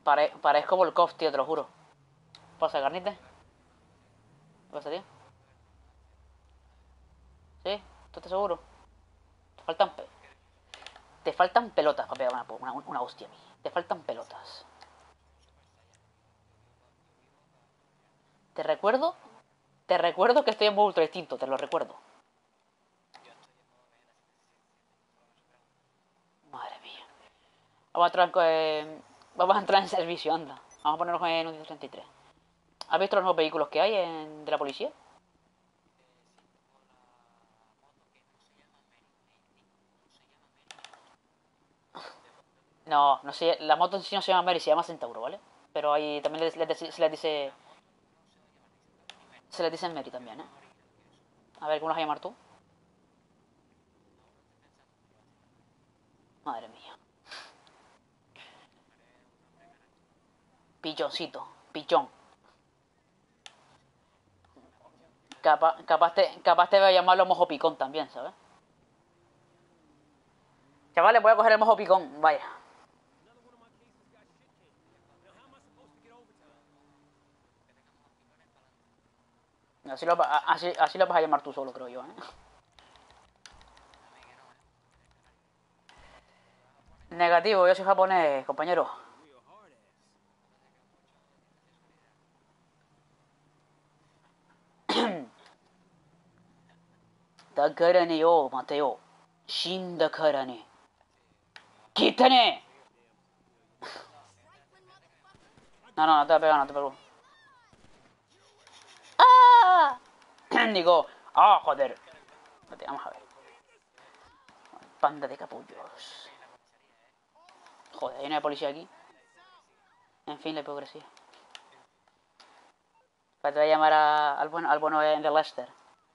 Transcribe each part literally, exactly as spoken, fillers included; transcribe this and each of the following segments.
Pare parezco Volkov, tío, te lo juro. ¿Pasa, carnita? ¿Qué pasa, tío? ¿Sí? ¿Tú estás seguro? Te faltan... Pe te faltan pelotas para pegar una, una, una hostia a mí. Te faltan pelotas. Te recuerdo... Te recuerdo que estoy en modo ultra distinto, te lo recuerdo. Madre mía. Vamos a entrar en... Vamos a entrar en servicio, anda. Vamos a ponernos en un ciento treinta y tres. ¿Has visto los nuevos vehículos que hay en... de la policía? No, no sé, la moto en sí no se llama Mary, se llama Centauro, ¿vale? Pero ahí también les, les, se les dice... Se les dice Mary también, ¿eh? A ver, ¿cómo las vas a llamar tú? Madre mía. Pichoncito, pichón. Capaz, capaz, te, capaz te voy a llamarlo mojo picón también, ¿sabes? Chavales, voy a coger el mojo picón, vaya. Así lo, así, así lo vas a llamar tú solo, creo yo, ¿eh? Negativo, yo soy japonés, compañero. Takarane yo, Mateo. Shinda karane. ¡Quítane! No, no, no te voy a pegar, no te pego. ¡Ah! Digo, ¡ah, joder! Vamos a ver. Panda de capullos. Joder, hay una policía aquí. En fin, la hipocresía. Te voy a llamar a, al bueno, al bueno de Lester.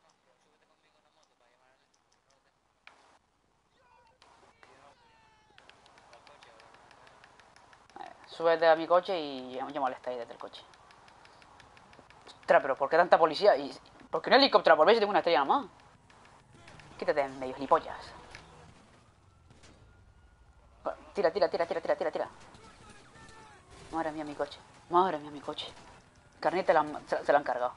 Súbete a mi coche y ya molesta ahí desde el coche. Ostras, pero ¿por qué tanta policía? ¿Y por qué no helicóptero? Por ver si tengo una estrella más. Quítate en medio, gilipollas. Tira, tira, tira, tira, tira, tira, tira. Madre mía, mi coche. Madre mía, mi coche. Carnita la, se, se la han cargado.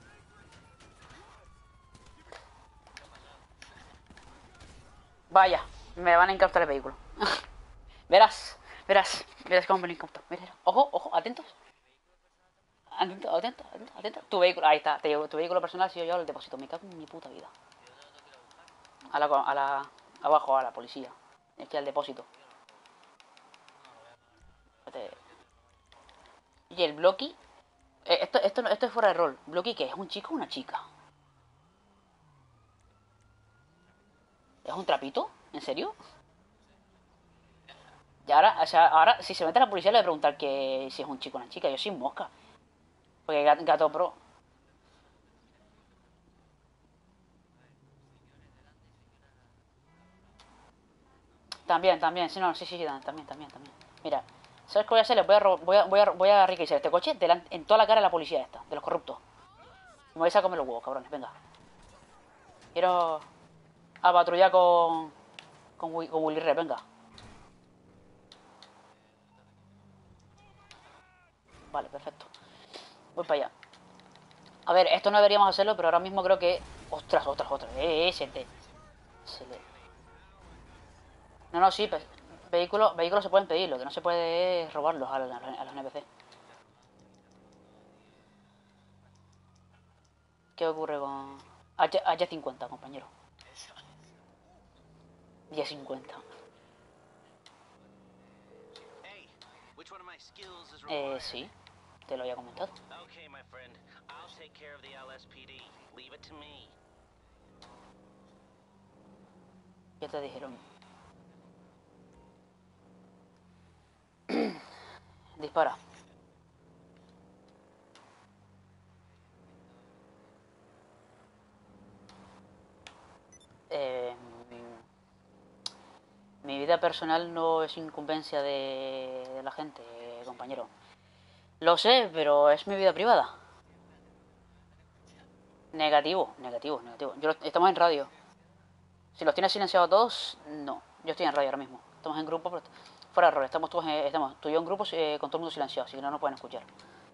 Vaya, me van a incautar el vehículo. Verás, verás, verás cómo me lo incautan. Ojo, ojo, atentos. Atento, atento, atento, atento. Tu vehículo, ahí está, te llevo, tu vehículo personal si yo llevo el depósito. Me cago en mi puta vida. A la, a la, abajo, a la policía. Aquí al depósito. Y el Blocky. Eh, esto, esto, esto es fuera de rol. ¿Blocky qué es? ¿Un chico o una chica? ¿Es un trapito? ¿En serio? Y ahora, o sea, ahora, si se mete a la policía, le voy a preguntar que si es un chico o una chica. Yo sin mosca. Porque Gato Pro. También, también. Sí, no, sí, sí, sí, también, también, también. Mira, ¿sabes qué voy a hacer? Les voy a, voy a, voy a, voy a enriquecer este coche delante, en toda la cara de la policía esta, de los corruptos. Me vais a comer los huevos, cabrones, venga. Quiero a patrullar con, con, con Willy Red, venga. Vale, perfecto. Voy para allá. A ver, esto no deberíamos hacerlo, pero ahora mismo creo que... Ostras, ostras, ostras. Eh, ese te... Se le... No, no, sí, pues, vehículos vehículos se pueden pedir, lo que no se puede es robarlos a, la, a los N P C. ¿Qué ocurre con...? H cincuenta, compañero. diez cincuenta. Eh, sí. Te lo había comentado. ¿Qué te dijeron? Dispara. Eh, mi vida personal no es incumbencia de, de la gente, compañero. Lo sé, pero es mi vida privada. Negativo, negativo, negativo. Yo, estamos en radio. Si los tienes silenciados todos, no. Yo estoy en radio ahora mismo. Estamos en grupo, pero Fuera de error, estamos todos, eh, estamos tú y yo en grupos eh, con todo el mundo silenciado, así que no nos pueden escuchar.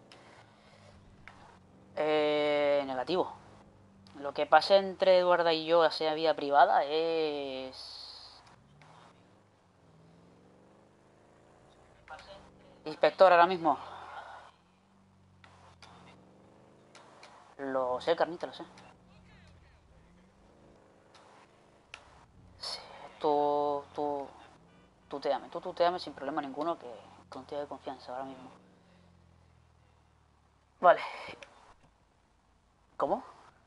Eh, negativo. Lo que pasa entre Eduarda y yo, sea vida privada, es... Inspector, ahora mismo. Lo sé, carnita, lo sé. Sí, tú, tú, tú te ames, tú, tú te ames sin problema ninguno, que contigo de confianza ahora mismo. Vale. ¿Cómo?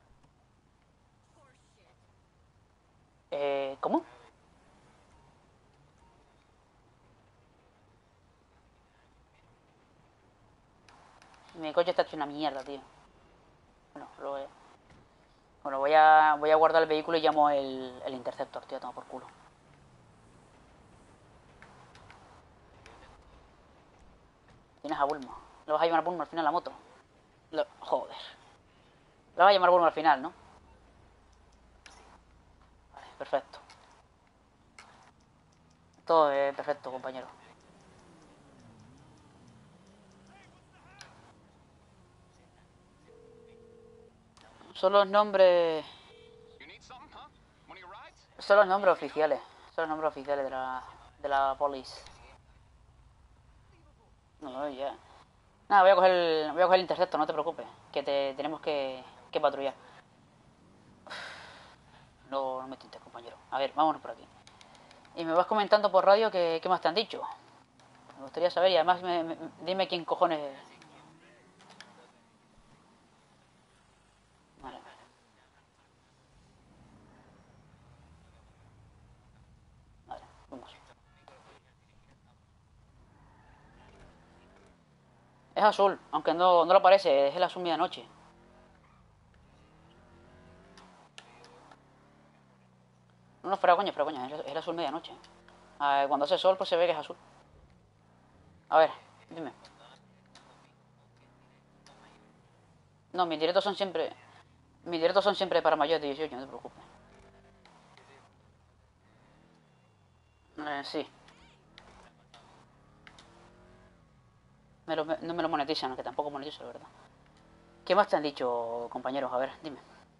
Eh, ¿cómo? Mi coche está hecho una mierda, tío. Bueno, lo voy a... Bueno, voy a, voy a guardar el vehículo y llamo el, el Interceptor, tío, toma por culo. Tienes a Bulma. ¿Lo vas a llamar a Bulma al final la moto? Lo... Joder. Lo vas a llamar Bulma al final, ¿no? Vale, perfecto. Todo es perfecto, compañero. Son los nombres... Son los nombres oficiales. Son los nombres oficiales de la, de la police. No, no, ya. Nada, voy a coger el, voy a coger el Interceptor, no te preocupes. Que te tenemos que, que patrullar. No, no me tintes, compañero. A ver, vámonos por aquí. Y me vas comentando por radio que, qué más te han dicho. Me gustaría saber y además me, me, dime quién cojones... Vale, vale. Vale, vamos. Es azul, aunque no, no lo parece, es el azul medianoche. No, no, fuera coña, fuera coña, es el azul medianoche. A ver, cuando hace sol, pues se ve que es azul. A ver, dime. No, mis directos son siempre... Mis directos son siempre para mayores de dieciocho, no te preocupes. Eh, sí. Me lo, no me lo monetizan, que tampoco monetizo, la verdad. ¿Qué más te han dicho, compañeros? A ver, dime.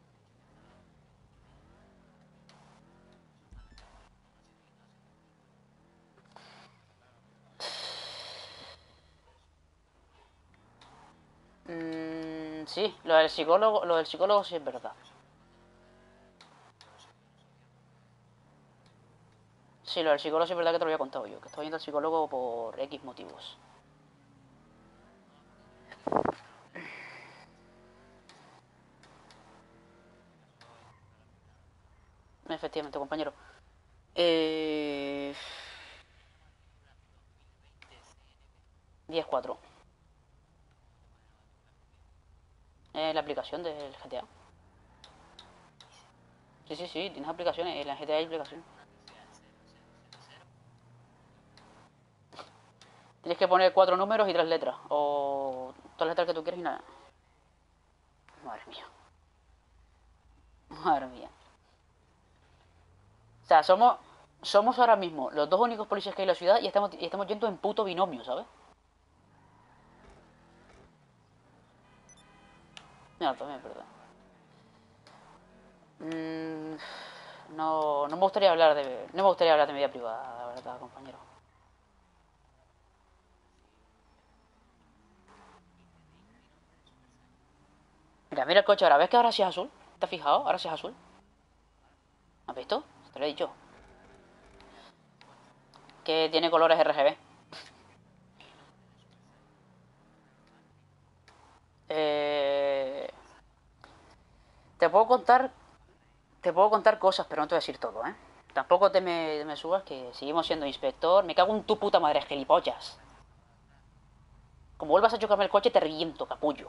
Mm, sí, lo del psicólogo, lo del psicólogo sí es verdad. Sí, lo del psicólogo sí es verdad que te lo había contado yo, que estaba yendo al psicólogo por X motivos. Efectivamente, compañero. Eh... diez cuatro. Eh, la aplicación del G T A. Sí, sí, sí, tienes aplicaciones. En la G T A hay aplicaciones. Tienes que poner cuatro números y tres letras. O todas las letras que tú quieras y nada. Madre mía. Madre mía. O sea, somos, somos ahora mismo los dos únicos policías que hay en la ciudad y estamos, y estamos yendo en puto binomio, ¿sabes? No, también es verdad. Mm, no, no me gustaría hablar de, no me gustaría hablar de mi vida privada, la verdad, compañero. Mira, mira el coche ahora. ¿Ves que ahora sí es azul? ¿Te has fijado? Ahora sí es azul. ¿Has visto? Te lo he dicho. Que tiene colores R G B. Eh, te puedo contar, te puedo contar cosas, pero no te voy a decir todo, ¿eh? Tampoco te me, me subas que seguimos siendo inspector. Me cago en tu puta madre, gilipollas. Como vuelvas a chocarme el coche, te reviento, capullo.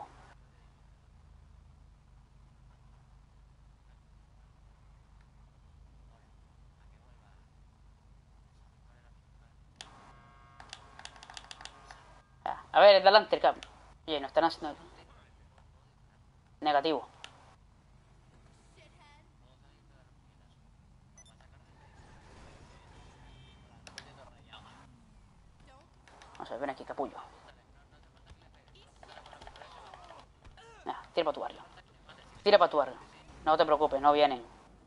Ah, a ver, delante el cambio. Oye, no están haciendo... Negativo. capullo. Nah, tira para tu barrio. Tira para tu barrio. No te preocupes, no vienen.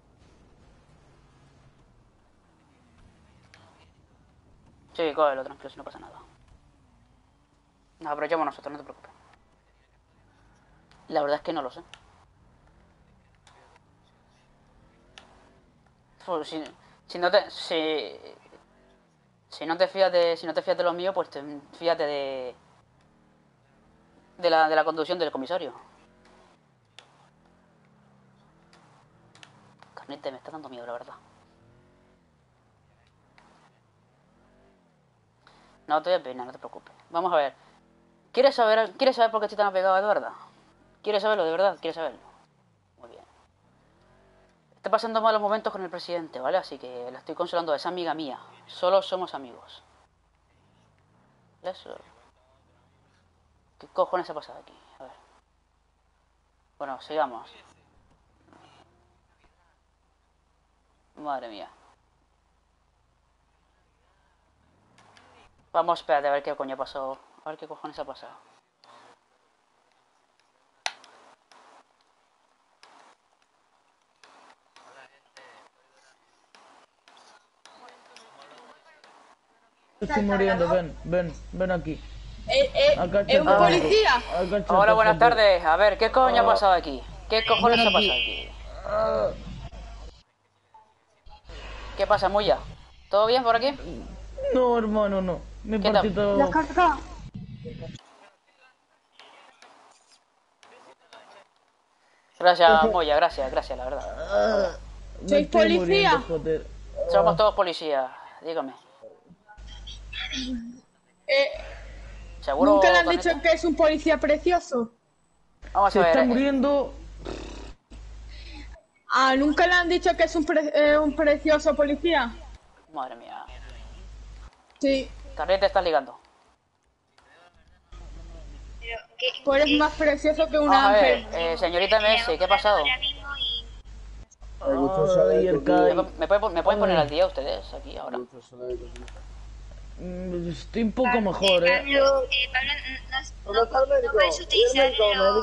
Sí, cógelo, tranquilo, si no pasa nada. Nos aprovechamos nosotros, no te preocupes. La verdad es que no lo sé. Pues, si, si no te... Si, si no te fías de... Si no te fías de lo mío, pues te, fíjate de... De la, de la conducción del comisario. Carnete, me está dando miedo, la verdad. No te voy a peinar, no te preocupes. Vamos a ver. ¿Quieres saber, ¿Quieres saber por qué estoy tan apegado a Eduarda? ¿Quieres saberlo, de verdad? ¿Quieres saberlo? Muy bien. Está pasando malos momentos con el presidente, ¿vale? Así que la estoy consolando. Es amiga mía. Solo somos amigos. Eso. ¿Qué cojones ha pasado aquí? A ver. Bueno, sigamos. Madre mía. Vamos, espérate, a ver qué coño ha pasado. A ver qué cojones ha pasado. Estoy muriendo, ven, ven, ven aquí. ¿Es, es, ¿es un policía? Agáchate, Hola, buenas joder. tardes. A ver, ¿qué coño ha pasado aquí? ¿Qué cojones Ven ha pasado aquí. aquí? Ah, ¿Qué pasa, Muya? ¿Todo bien por aquí? no, hermano, no. Me ¿Qué partí tal? todo. Gracias, Moya, gracias, gracias, la verdad. Ah, me ¿Sois estoy policía? muriendo, joder. Somos todos policías, dígame. Eh, ¿Seguro, ¿Nunca le han Carnita? dicho que es un policía precioso? Vamos Se a ver. está eh, muriendo. Ah, ¿nunca le han dicho que es un, pre- eh, un precioso policía? Madre mía. Sí, Carnita, estás ligando. pues eres más precioso que un Vamos a ver, ángel. eh, señorita Messi, ¿qué ha pasado? Ay, el ¿Me, Kai. me, puede- me pueden poner Ay. al día ustedes aquí ahora? Mm, Estoy un poco mejor, eh. Pablo, eh, Pablo, no, no, no, no puedes utilizar lo-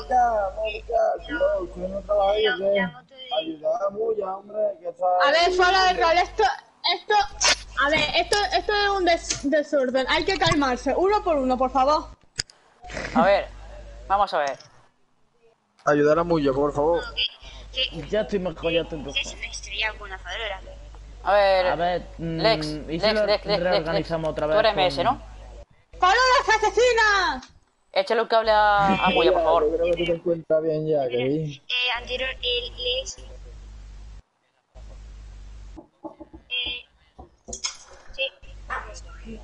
lo- la moto de... A ver, fuera de rol, esto, esto, a ver, esto, esto es un des- desorden, hay que calmarse, uno por uno, por favor. A ver, vamos a ver. Ayudar a Muya, por favor. Que, que, Ya estoy mejor, ya estoy que mejor. es una estrella con una fadora. A ver. A ver, mm, Lex, ¿y si Lex, lo Lex, Lex, Lex, reorganizamos Lex. otra Tú vez eres con- M S, ¿no? ¡Farolas asesinas! Échale un cable a, a Muya, por Yo favor. creo que tú te encuentras bien ya, que sí. Eh, anterior, el Lex... Eh, sí.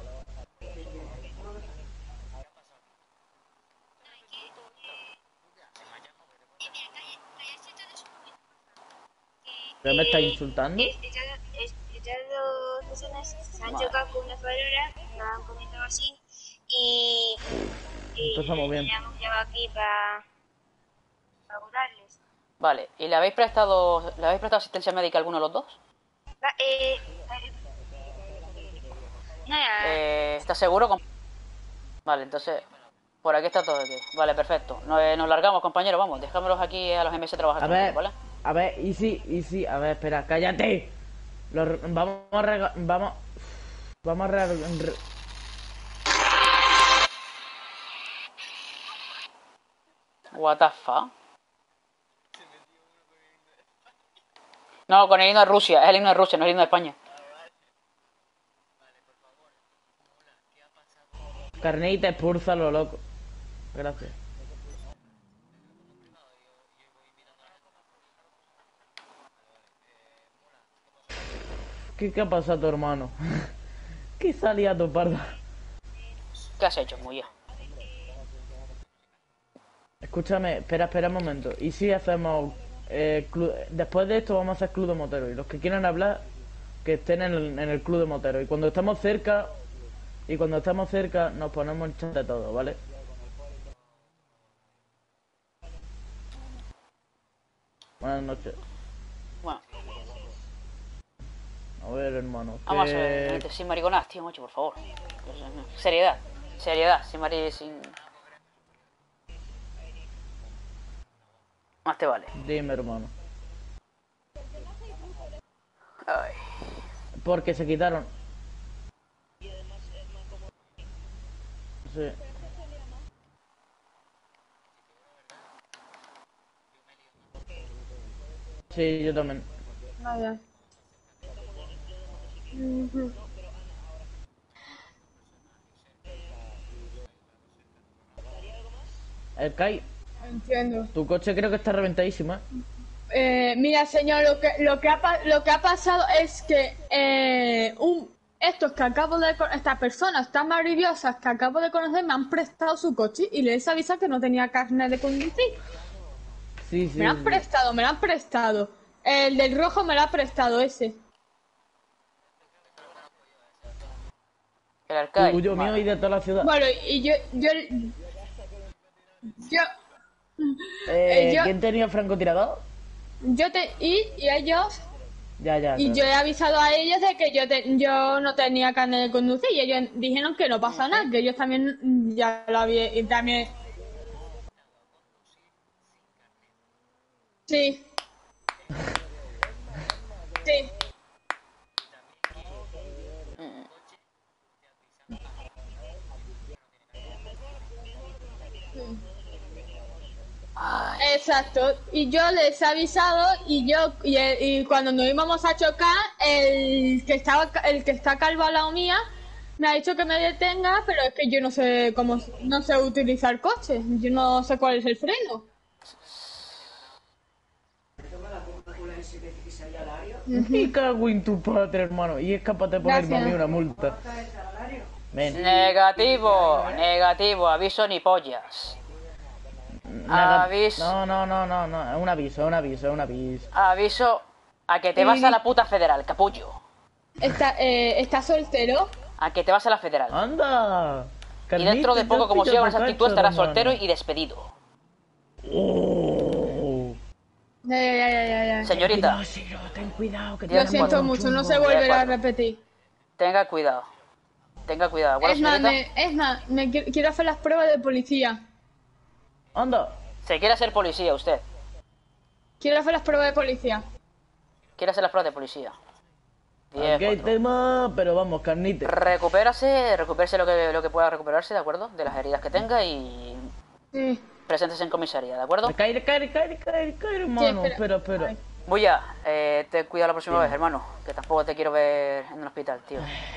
¿Pero me estás Eh, insultando? es- Estas es- estas dos personas se han chocado con una fadora, nos han comentado así, y, y Empezamos bien. le hemos llevado aquí para curarles. Vale, ¿y le habéis prestado le habéis prestado asistencia médica a alguno de los dos? Va, eh, eh, nada, Eh, ¿Estás seguro? com- Vale, entonces, por aquí está todo aquí. Vale, perfecto. Nos, eh, nos largamos, compañeros, vamos. Dejámoslos aquí a los M S trabajar A ver, tranquilos, ¿vale? a ver, y sí, y sí, a ver, espera, cállate. Lo re- vamos a rega- vamos, vamos a re- re- What the fuck? No, con el himno de Rusia. Es el himno de Rusia, no el himno de España. Carnita, expúlsalo, loco. Gracias. ¿Qué, qué ha pasado a tu hermano? ¿Qué salía tu parda? ¿Qué has hecho, Muya? Escúchame, espera, espera un momento. ¿Y si hacemos... eh, clu- después de esto vamos a hacer club de moteros. Y los que quieran hablar, que estén en el, en el club de moteros. Y cuando estamos cerca... Y cuando estamos cerca, nos ponemos en chat de todo, ¿vale? Buenas noches. Bueno, A ver, hermano. vamos a que- ver. Sin mariconas, tío, macho, por favor. Seriedad. Seriedad, sin María, sin... Más te vale. Dime, hermano. Ay. Porque se quitaron. Sí. Sí, yo también. Vaya. Ujú. El Kai, Entiendo. tu coche creo que está reventadísimo, ¿eh? Eh, mira, señor, lo que, lo que, ha, pa- lo que ha pasado es que eh, un, estos que acabo de con- estas personas tan maravillosas que acabo de conocer me han prestado su coche y les avisado que no tenía carnet de conducir. Sí, sí. Me lo han sí. prestado, me lo han prestado. El del rojo me lo ha prestado ese. El Arcai. Tuyo, mío y de toda la ciudad. Bueno, y yo, yo, yo, Eh, eh, yo- ¿Quién tenía francotirador? yo te, y, y ellos, Ya, ya. y claro. yo he avisado a ellos de que yo, te, yo no tenía carnet de conducir y ellos dijeron que no pasa nada, que ellos también mm, ya lo habían, y también, sí, sí. Exacto, y yo les he avisado y yo y, y cuando nos íbamos a chocar, el que estaba el que está calvo al lado mía me ha dicho que me detenga, pero es que yo no sé cómo no sé utilizar coche, yo no sé cuál es el freno. Me cago en tu padre, hermano. Y es capaz de ponerme a Gracias. mí una multa. Ven. Negativo, negativo, aviso ni pollas. Nega- Aviso, No, no, no, no, no. Es un aviso, es un aviso, es un aviso. aviso a que te vas a la puta federal, capullo. Está eh, está soltero. A que te vas a la federal. ¡Anda! Y dentro de poco, como siga con esa actitud, estarás soltero y despedido. Oh. Ya, ya, ya, ya, ya. Señorita, Cuidado, Siro, ten cuidado. Que Lo Diez, tienes siento cuatro. un mucho, no chungo. se volverá a cuatro. repetir. tenga cuidado. Tenga cuidado, ¿de acuerdo, Es más, señorita? me, es más, me qui- quiero hacer las pruebas de policía. Anda. Se quiere hacer policía usted. Quiero hacer las pruebas de policía. Quiere hacer las pruebas de policía. Diez, Aquí hay cuatro. tema, pero vamos, carnite. Recupérase, recupérese lo que, lo que pueda recuperarse, ¿de acuerdo? De las heridas que tenga y Sí. preséntese en comisaría, ¿de acuerdo? Caer, caer, caer, caer, caer, hermano. espera. Espera, espera. Ay. Voy a, eh, ten cuidado la próxima vez, hermano. Que tampoco te quiero ver en el hospital, tío.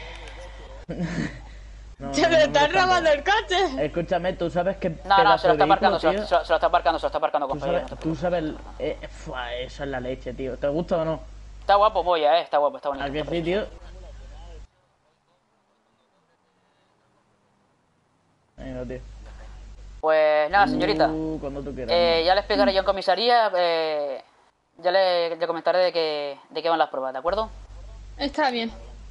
No, ¡Se no, me no está lo tanto. robando el coche! Escúchame, tú sabes que. No, no, pedazo se lo de está aparcando, se vehículo, lo, se tío. lo- se lo está aparcando, se lo está aparcando, Tú compañero. sabes, no te tú preocupes. sabes el- eh, fua, eso es la leche, tío. ¿Te gusta o no? Está guapo, Boya, eh, está guapo, está bonito. ¿A que sí, tío? Venga, tío. Pues nada, señorita. Uh, cuando tú quieras. Eh, ya le explicaré yo en comisaría. Eh, ya le, le comentaré de qué, de qué van las pruebas, ¿de acuerdo? Está bien.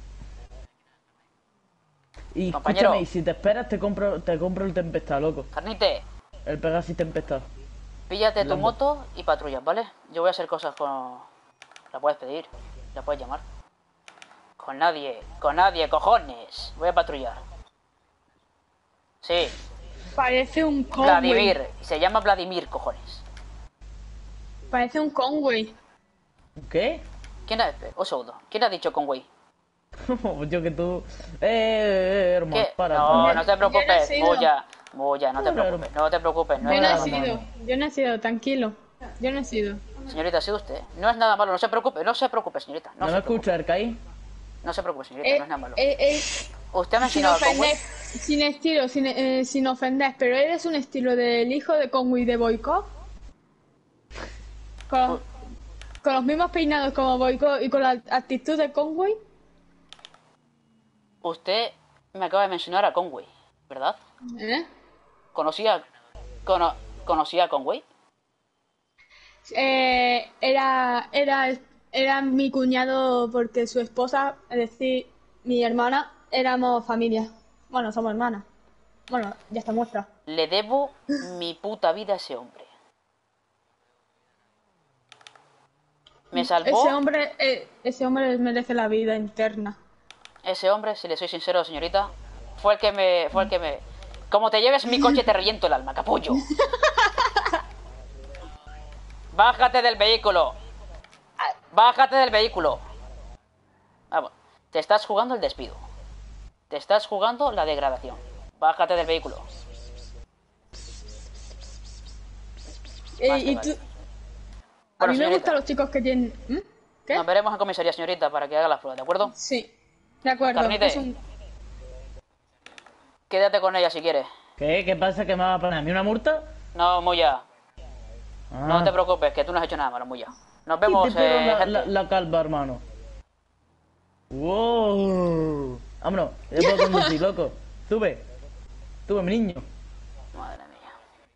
Y compañero. escúchame, y si te esperas, te compro, te compro el Tempestad, loco. Carnite, El Pegasus Tempestad. píllate tu Lambo. moto y patrullas, ¿vale? Yo voy a hacer cosas con... La puedes pedir, la puedes llamar. Con nadie, con nadie, cojones. Voy a patrullar. Sí, Parece un Conway. Vladimir. Se llama Vladimir, cojones. Parece un Conway. ¿Qué? ¿Quién ha... Un segundo. ¿Quién ha dicho Conway? Yo que tú. Eh, eh, eh, hermano, ¿Qué? para. No, para. no te Yo no he preocupes. sido. Moya, Moya, no te Para, preocupes. No te preocupes. No Yo es no he nada Bueno, sido. Yo no he sido, tranquilo. Yo no he sido. Señorita, ¿ha sido usted? No es nada malo, no se preocupe, no se preocupe, señorita. No, ¿No se me preocupe. escuchas, Arcai? No se preocupe, señorita, Eh, no es nada malo. eh, eh, ¿Usted me ha sin enseñado a Conway? ofender, sin estilo, sin, eh, sin ofender, pero eres un estilo del hijo de Conway de Boycott. Con, con los mismos peinados como Boycott y con la actitud de Conway. Usted me acaba de mencionar a Conway, ¿verdad? ¿Eh? ¿Conocía, cono- ¿conocía a Conway? Eh, era, era, era mi cuñado porque su esposa, es decir, mi hermana, éramos familia. Bueno, somos hermanas. Bueno, ya está muerta. Le debo mi puta vida a ese hombre. Me salvó Ese hombre, eh, ese hombre merece la vida interna. ese hombre, si le soy sincero, señorita, fue el que me, fue el que me, Como te lleves mi coche te reviento el alma, capullo. Bájate del vehículo. Bájate del vehículo. Vamos. Te estás jugando el despido. Te estás jugando la degradación. Bájate del vehículo. Eh, Basta, y vale. tú... A Bueno, mí me señorita, gustan los chicos que tienen... ¿Mm? ¿Qué? nos veremos en comisaría, señorita, para que haga las pruebas, ¿de acuerdo? Sí, de acuerdo. Carnite. Es un... Quédate con ella si quieres. ¿Qué? ¿Qué pasa? ¿Que me va a poner a mí una multa? No, Muya. Ah. No te preocupes, que tú no has hecho nada malo, Muya. Nos Y vemos, te pego eh, la, gente. la, la calva, hermano. Wow. Vámonos, ya puedo conducir, loco. Sube. Sube, mi niño. Madre mía.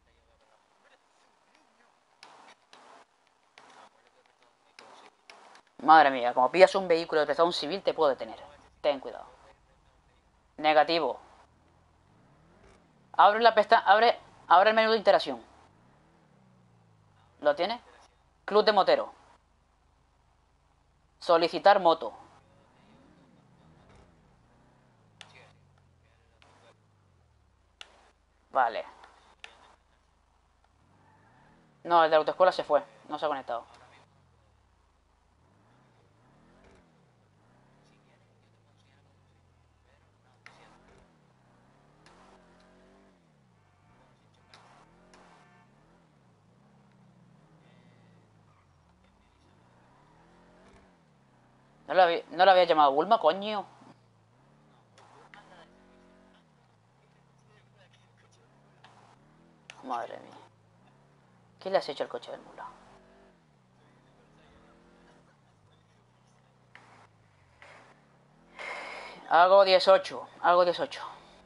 Madre mía, como pillas un vehículo de prestado a un civil te puedo detener. Ten cuidado. Negativo. Abre la pestaña, abre, abre el menú de interacción. ¿Lo tiene? Club de motero. Solicitar moto. Vale. No, el de la autoescuela se fue. No se ha conectado. ¿No la, había, ¿No la había llamado Bulma, coño? Madre mía. ¿Qué le has hecho al coche del mula? Hago dieciocho. Hago dieciocho.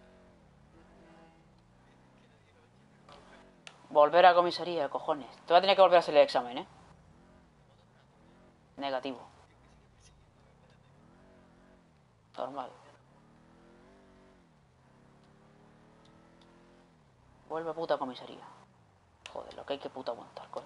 Volver a comisaría, cojones. Te va a tener que volver a hacer el examen, ¿eh? Negativo. Normal. Vuelve a puta comisaría. Joder, lo que hay que puta aguantar, coño.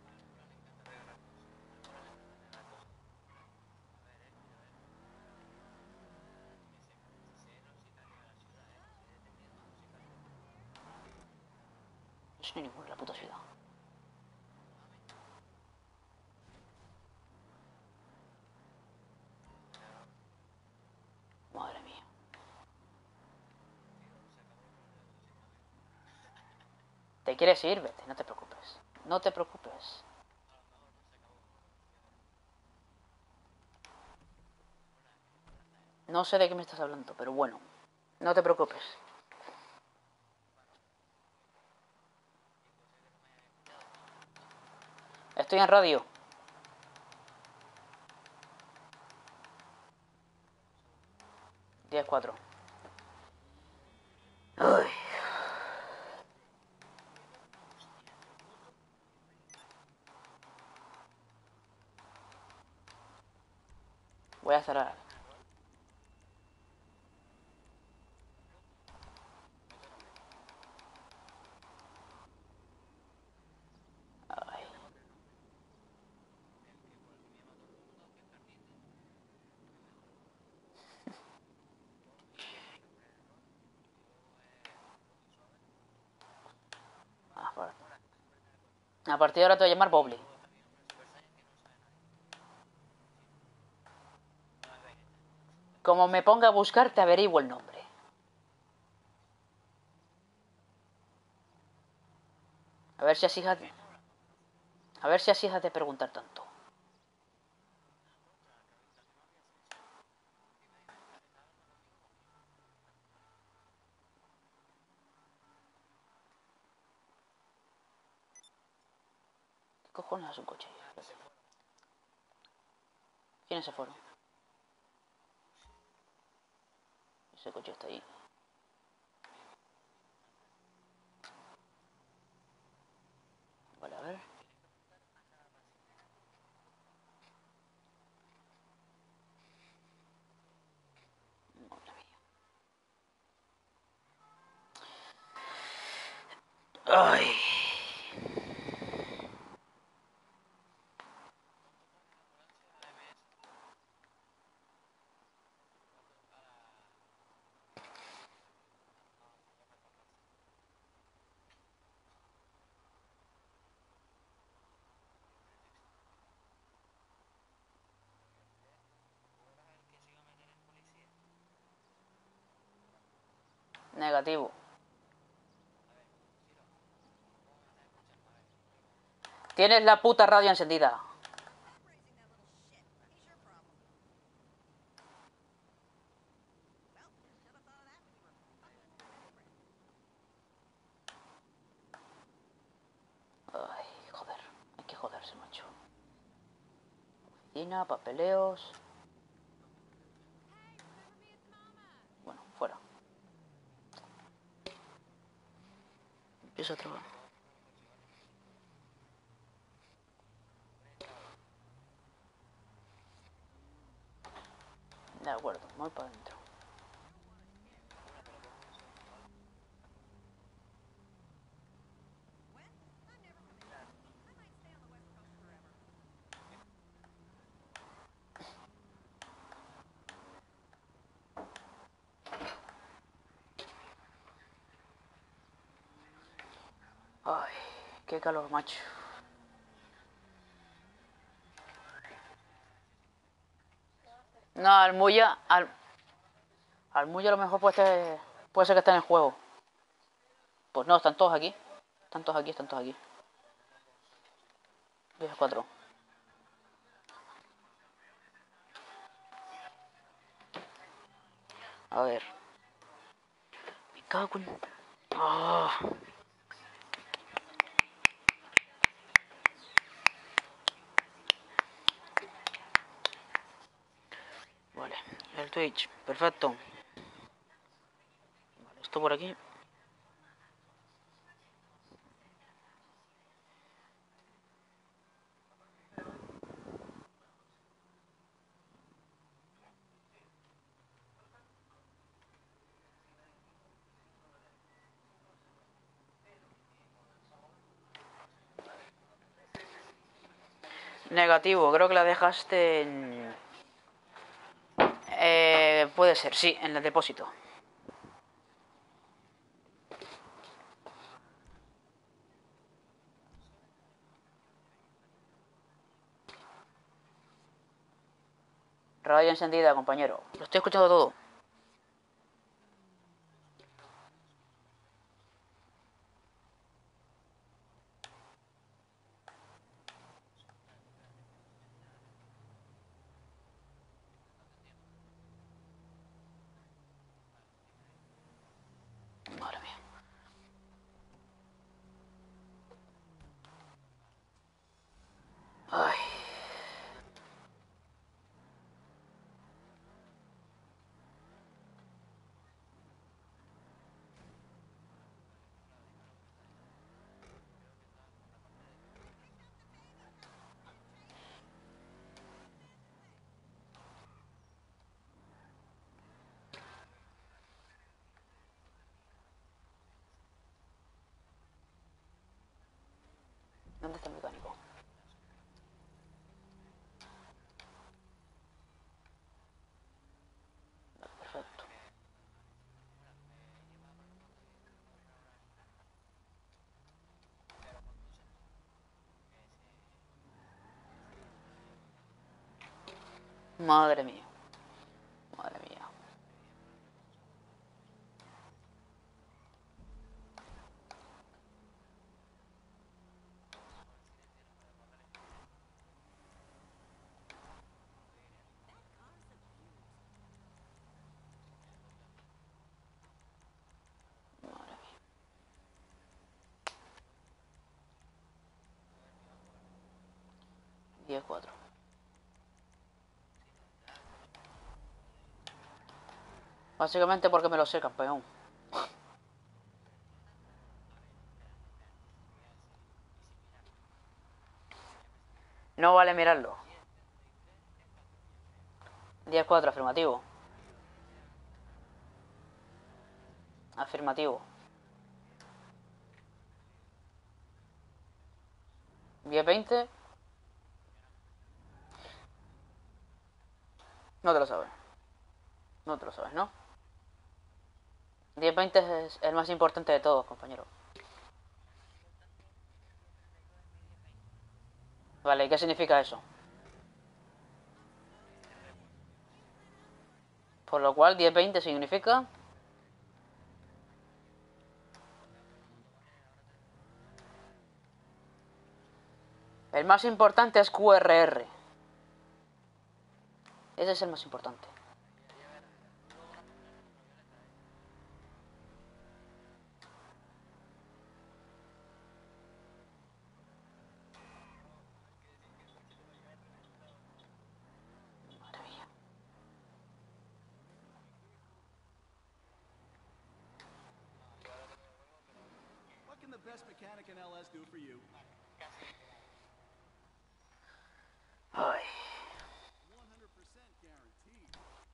No soy ninguno en la puta ciudad. Madre mía. ¿Te quieres ir? Vete, no te preocupes. No te preocupes. No sé de qué me estás hablando, pero bueno. No te preocupes. Estoy en radio. diez cuatro. Ay. Voy a cerrar. Ay. Ah, vale. A partir de ahora te voy a llamar Bobby. Como me ponga a buscar, te averiguo el nombre. A ver si así has de... A ver si así has de preguntar tanto. ¿Qué cojones es un coche? ¿Quiénes se fueron? Ese coche está ahí. Vale, a ver. Madre mía. Ay. Negativo. Tienes la puta radio encendida. Ay, joder. Hay que joderse, macho. Oficina, papeleos. Bueno, fuera. Empiezo a trabajar. De acuerdo, voy para adentro. Ay, qué calor, macho. No, Almuya, al, Almuya a lo mejor puede ser, puede ser que esté en el juego. Pues no, están todos aquí. Están todos aquí, están todos aquí. diez cuatro. A ver. Me cago en... Oh. Vale, el Twitch, perfecto. Vale, esto por aquí. Negativo, creo que la dejaste en... Eh, puede ser, sí, en el depósito. Radio encendida, compañero. Lo estoy escuchando todo. Madre mía. Ay. ¿Dónde está el mecánico? Vale, perfecto. Madre mía. Madre mía. Madre mía. diez cuatro. Básicamente porque me lo sé, campeón. No vale mirarlo. diez cuatro, afirmativo. Afirmativo. diez veinte. No te lo sabes. No te lo sabes, ¿no? diez veinte es el más importante de todos, compañero. Vale, ¿y qué significa eso? Por lo cual diez veinte significa... El más importante es Q R R. Ese es el más importante. Madre mía. What can the best mechanic in L S do for you? Ay. one hundred percent guaranteed.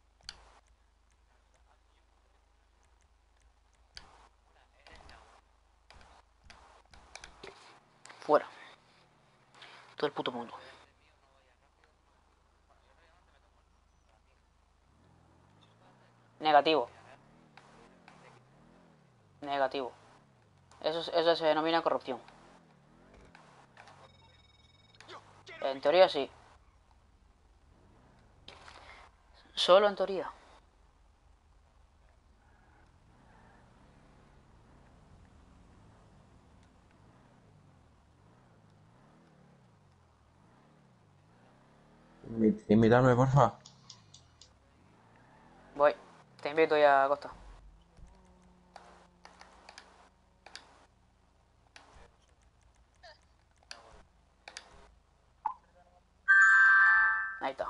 Fuera. Todo el puto mundo. Negativo. Negativo. Eso, es- eso se denomina corrupción. En teoría sí. Solo en teoría. Invítame, porfa. Voy. Te invito ya a Costa. Ahí está.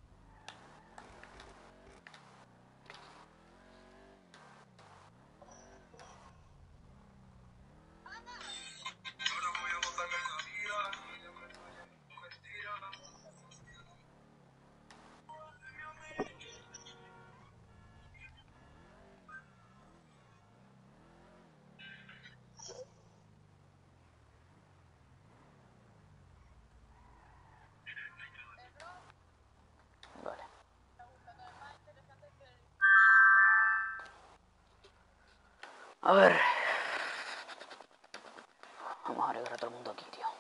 Vale. A ver. Vamos a arreglar a todo el mundo aquí, tío.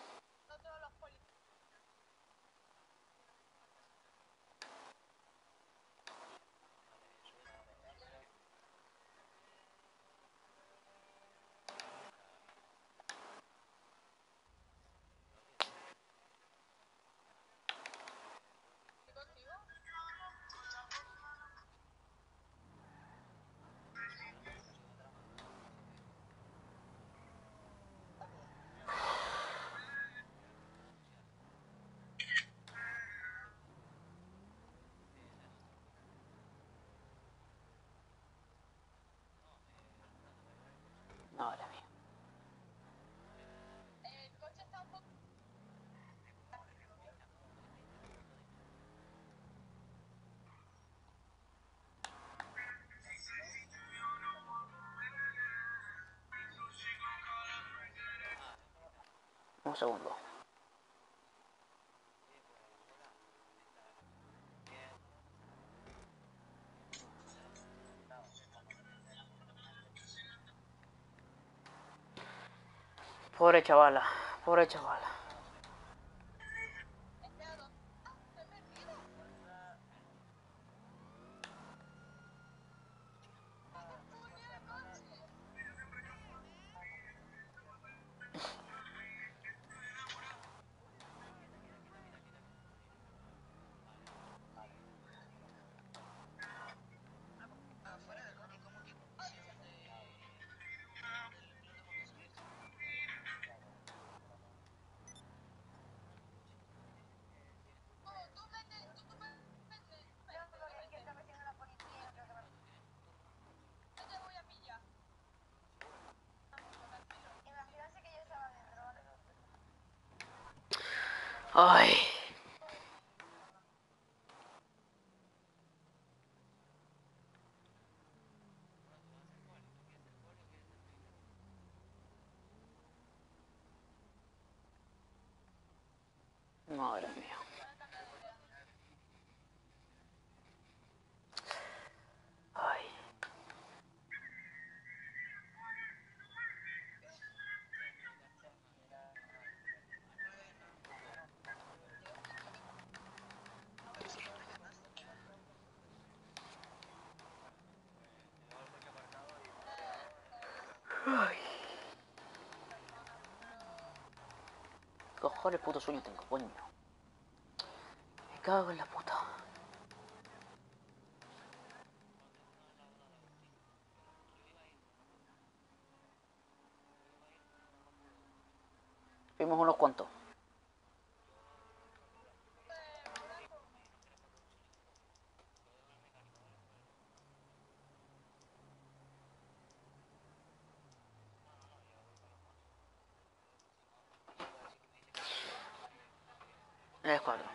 Madre mía. Un segundo. Pobre chavala. Pobre chavala. Ay. Madre mía. Ay. cojones puto sueño tengo, coño? Me cago en la puta. Fuimos unos cuantos. Es cuatro.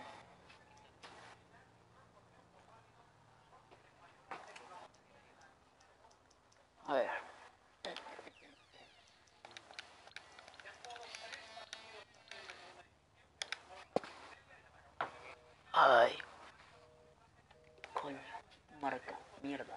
A ver. Ay. Coño. Marca. Mierda.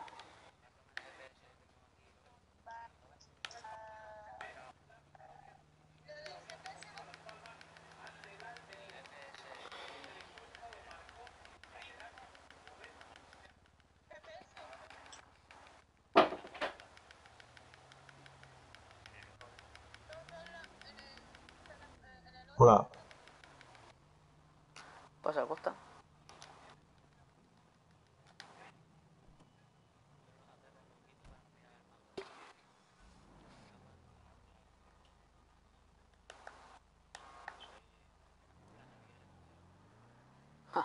Hola. Pasa, Costa. Ja.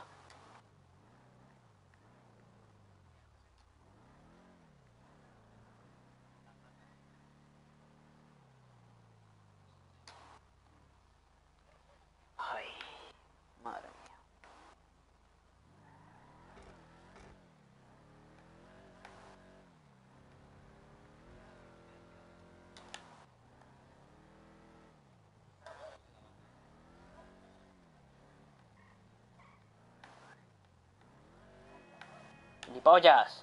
Ay. Madre mía. ¡Gilipollas!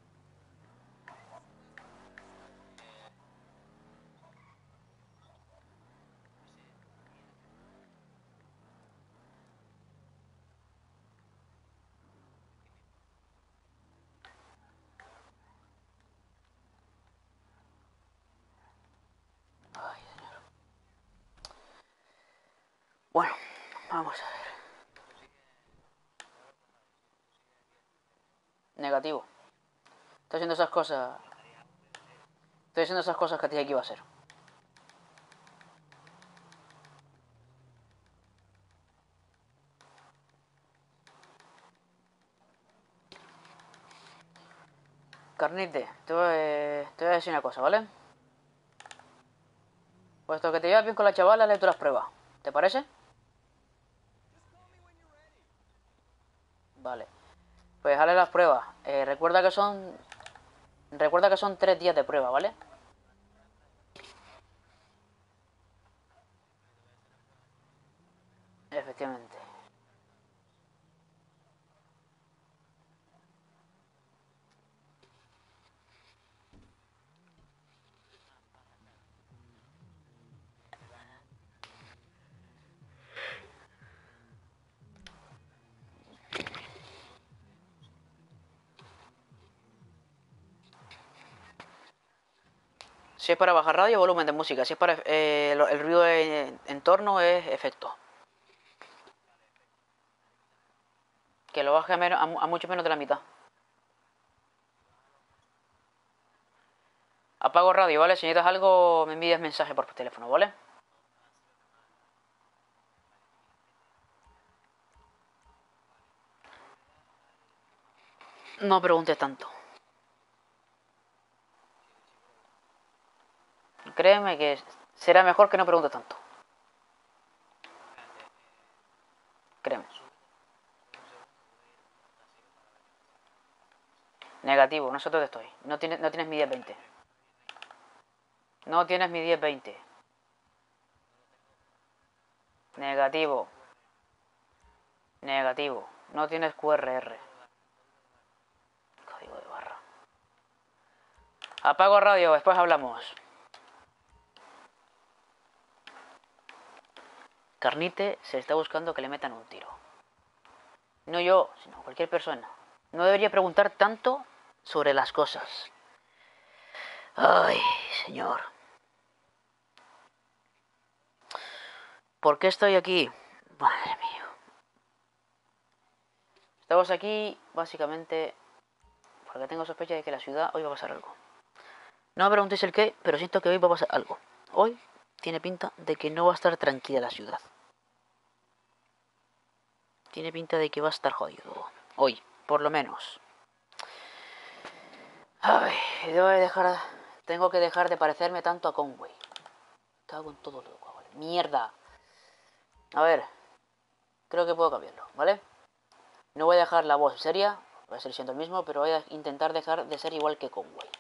Ay, señor. Bueno, vamos a ver. Negativo. Estoy haciendo esas cosas. Estoy haciendo esas cosas que te dije que iba a hacer. Carnite, te voy, te voy a decir una cosa, ¿vale? Puesto que te llevas bien con la chavala, lee tú las pruebas. ¿Te parece? Vale. Pues dale las pruebas. Eh, recuerda que son... Recuerda que son tres días de prueba, ¿vale? Efectivamente. Si es para bajar radio, volumen de música. Si es para eh, lo- el ruido de entorno, es efecto. Que lo baje a, menos, a, mu- a mucho menos de la mitad. Apago radio, ¿vale? Si necesitas algo, me envías mensaje por teléfono, ¿vale? No preguntes tanto. Créeme que será mejor que no preguntes tanto. Créeme. Negativo, no sé dónde estoy. No tienes, no tienes mi diez veinte. No tienes mi diez veinte. Negativo. Negativo. No tienes Q R R. Código de barra. Apago radio, después hablamos. Carnite se está buscando que le metan un tiro. No yo, sino cualquier persona. No debería preguntar tanto sobre las cosas. Ay, señor. ¿Por qué estoy aquí? Madre mía. Estamos aquí básicamente porque tengo sospecha de que la ciudad hoy va a pasar algo. No me preguntéis el qué, pero siento que hoy va a pasar algo. Hoy tiene pinta de que no va a estar tranquila la ciudad. Tiene pinta de que va a estar jodido. Hoy, por lo menos. Ay, debo de dejar... Tengo que dejar de parecerme tanto a Conway. Cago en todo lo que vale. Mierda. A ver. Creo que puedo cambiarlo, ¿vale? No voy a dejar la voz seria. Voy a seguir siendo el mismo, pero voy a intentar dejar de ser igual que Conway.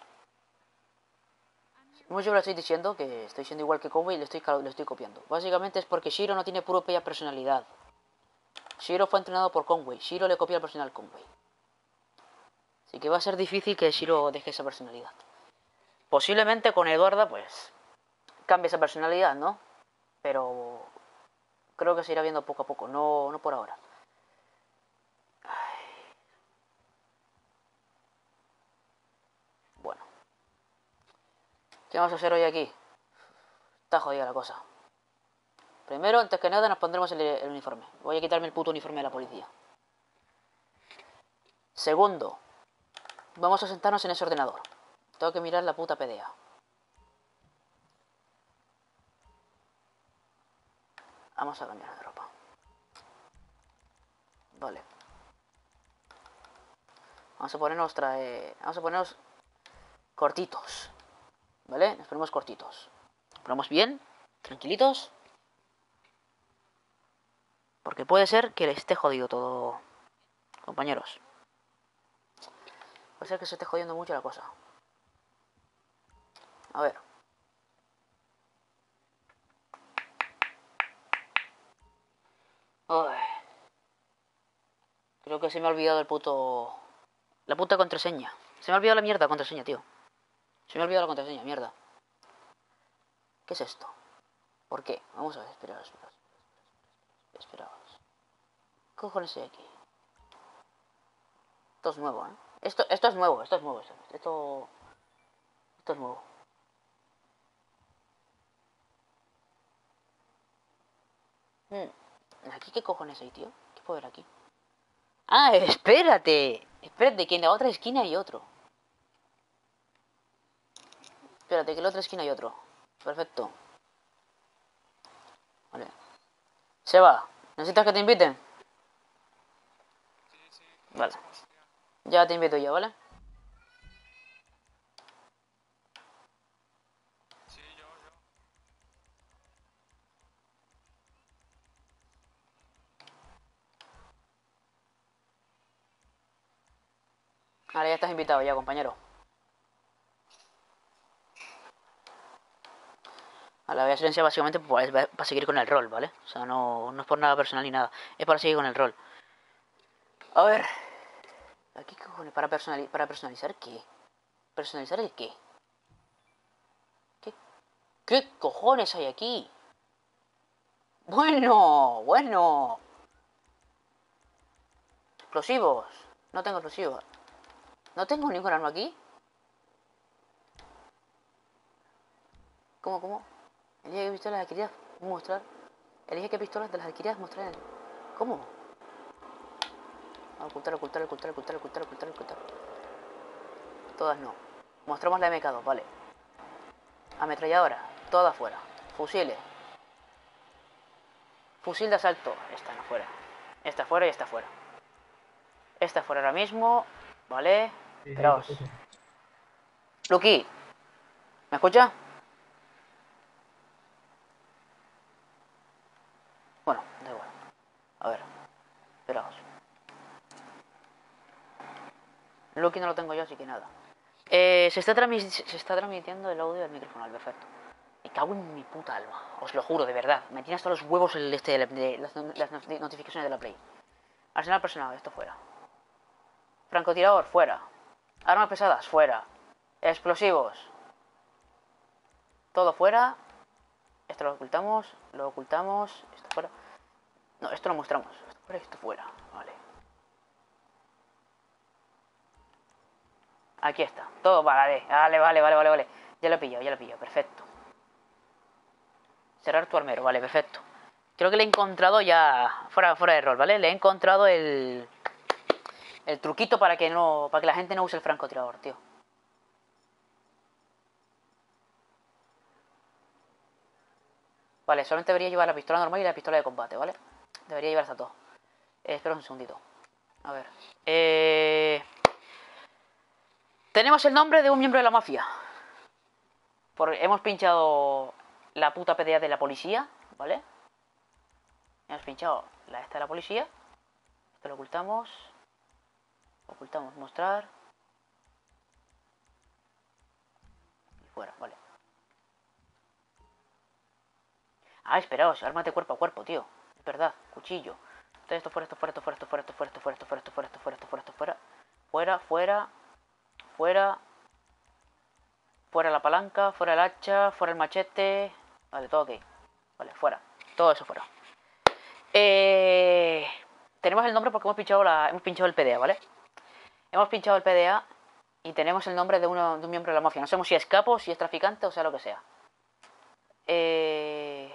Mucho lo estoy diciendo, que estoy siendo igual que Conway y le estoy, le estoy copiando. Básicamente es porque Shiro no tiene propia personalidad. Shiro fue entrenado por Conway. Shiro le copia el personal Conway. Así que va a ser difícil que Shiro deje esa personalidad. Posiblemente con Eduarda, pues, cambie esa personalidad, ¿no? Pero creo que se irá viendo poco a poco, no, no por ahora. Ay. Bueno. ¿Qué vamos a hacer hoy aquí? Está jodida la cosa. Primero, antes que nada, nos pondremos el, el uniforme. Voy a quitarme el puto uniforme de la policía. Segundo, vamos a sentarnos en ese ordenador. Tengo que mirar la puta P D A. Vamos a cambiar de ropa. Vale. Vamos a ponernos trae... Vamos a ponernos cortitos. ¿Vale? Nos ponemos cortitos. Nos ponemos bien, tranquilitos. Porque puede ser que le esté jodido todo, compañeros. Puede ser que se esté jodiendo mucho la cosa. A ver. Ay. Creo que se me ha olvidado el puto... La puta contraseña. Se me ha olvidado la mierda contraseña, tío. Se me ha olvidado la contraseña, mierda. ¿Qué es esto? ¿Por qué? Vamos a ver, esperaos, esperaos. Esperaos. ¿Qué cojones hay aquí? Esto es nuevo, ¿eh? Esto, esto es nuevo, esto es nuevo. Esto, esto, esto es nuevo. Hmm. ¿Aquí qué cojones hay, tío? ¿Qué puedo ver aquí? ¡Ah, espérate! Espérate, que en la otra esquina hay otro. Espérate, que en la otra esquina hay otro. Perfecto. Vale. Seba, ¿necesitas que te inviten? Vale. Ya te invito yo, ¿vale? Vale, ya estás invitado ya, compañero. Vale, voy a silenciar básicamente para, para seguir con el rol, ¿vale? O sea, no, no es por nada personal ni nada. Es para seguir con el rol. A ver. ¿Aquí qué cojones? ¿Para, personali ¿Para personalizar qué? ¿Personalizar el qué? ¿Qué? ¿Qué cojones hay aquí? Bueno, bueno. Explosivos. No tengo explosivos. ¿No tengo ningún arma aquí? ¿Cómo, cómo? Elige qué pistolas adquiridas mostrar. Elige qué pistolas de las adquiridas mostrar. ¿Cómo? Ocultar, ocultar, ocultar, ocultar, ocultar, ocultar, ocultar. Todas no. Mostramos la M K dos, vale. Ametralladora, todas fuera. Fusiles. Fusil de asalto. Esta no fuera. Esta fuera y esta fuera. Esta fuera ahora mismo. Vale. Esperaos. Lucky. ¿Me escucha? Bueno, da igual. A ver. Esperaos. Lucky no lo tengo yo, así que nada. Eh, se, está se está transmitiendo el audio del micrófono, perfecto. Me cago en mi puta alma. Os lo juro, de verdad. Me tiene hasta los huevos el este de, de, las, las notificaciones de la Play. Arsenal personal, esto fuera. Francotirador, fuera. Armas pesadas, fuera. Explosivos. Todo fuera. Esto lo ocultamos. Lo ocultamos. Esto fuera. No, esto lo mostramos. Esto fuera y esto fuera. Vale. Aquí está. Todo vale. Vale, vale, vale, vale, vale. Ya lo he pillado, ya lo he pillado. Perfecto. Cerrar tu armero. Vale, perfecto. Creo que le he encontrado ya, fuera, fuera de rol, ¿vale? Le he encontrado el, el truquito para que no, para que la gente no use el francotirador, tío. Vale, solamente debería llevar la pistola normal y la pistola de combate, ¿vale? Debería llevar esas dos. Eh, espera un segundito. A ver. Eh... Tenemos el nombre de un miembro de la mafia. Por, hemos pinchado la puta P D A de la policía, ¿vale? Hemos pinchado la esta de la policía. Esto lo ocultamos. Ocultamos, mostrar. Y fuera, vale. Ah, esperaos, ármate cuerpo a cuerpo, tío. Es verdad, cuchillo. Entonces esto fuera, esto fuera, esto fuera, esto fuera, esto fuera, esto fuera, esto fuera, esto fuera, esto fuera, esto fuera, esto fuera. Fuera, fuera. Fuera. Fuera la palanca, fuera el hacha, fuera el machete. Vale, todo ok. Vale, fuera. Todo eso fuera. Eh, tenemos el nombre porque hemos pinchado la, hemos pinchado el P D A, ¿vale? Hemos pinchado el P D A y tenemos el nombre de, uno, de un miembro de la mafia. No sabemos si es capo, si es traficante o sea lo que sea. Eh...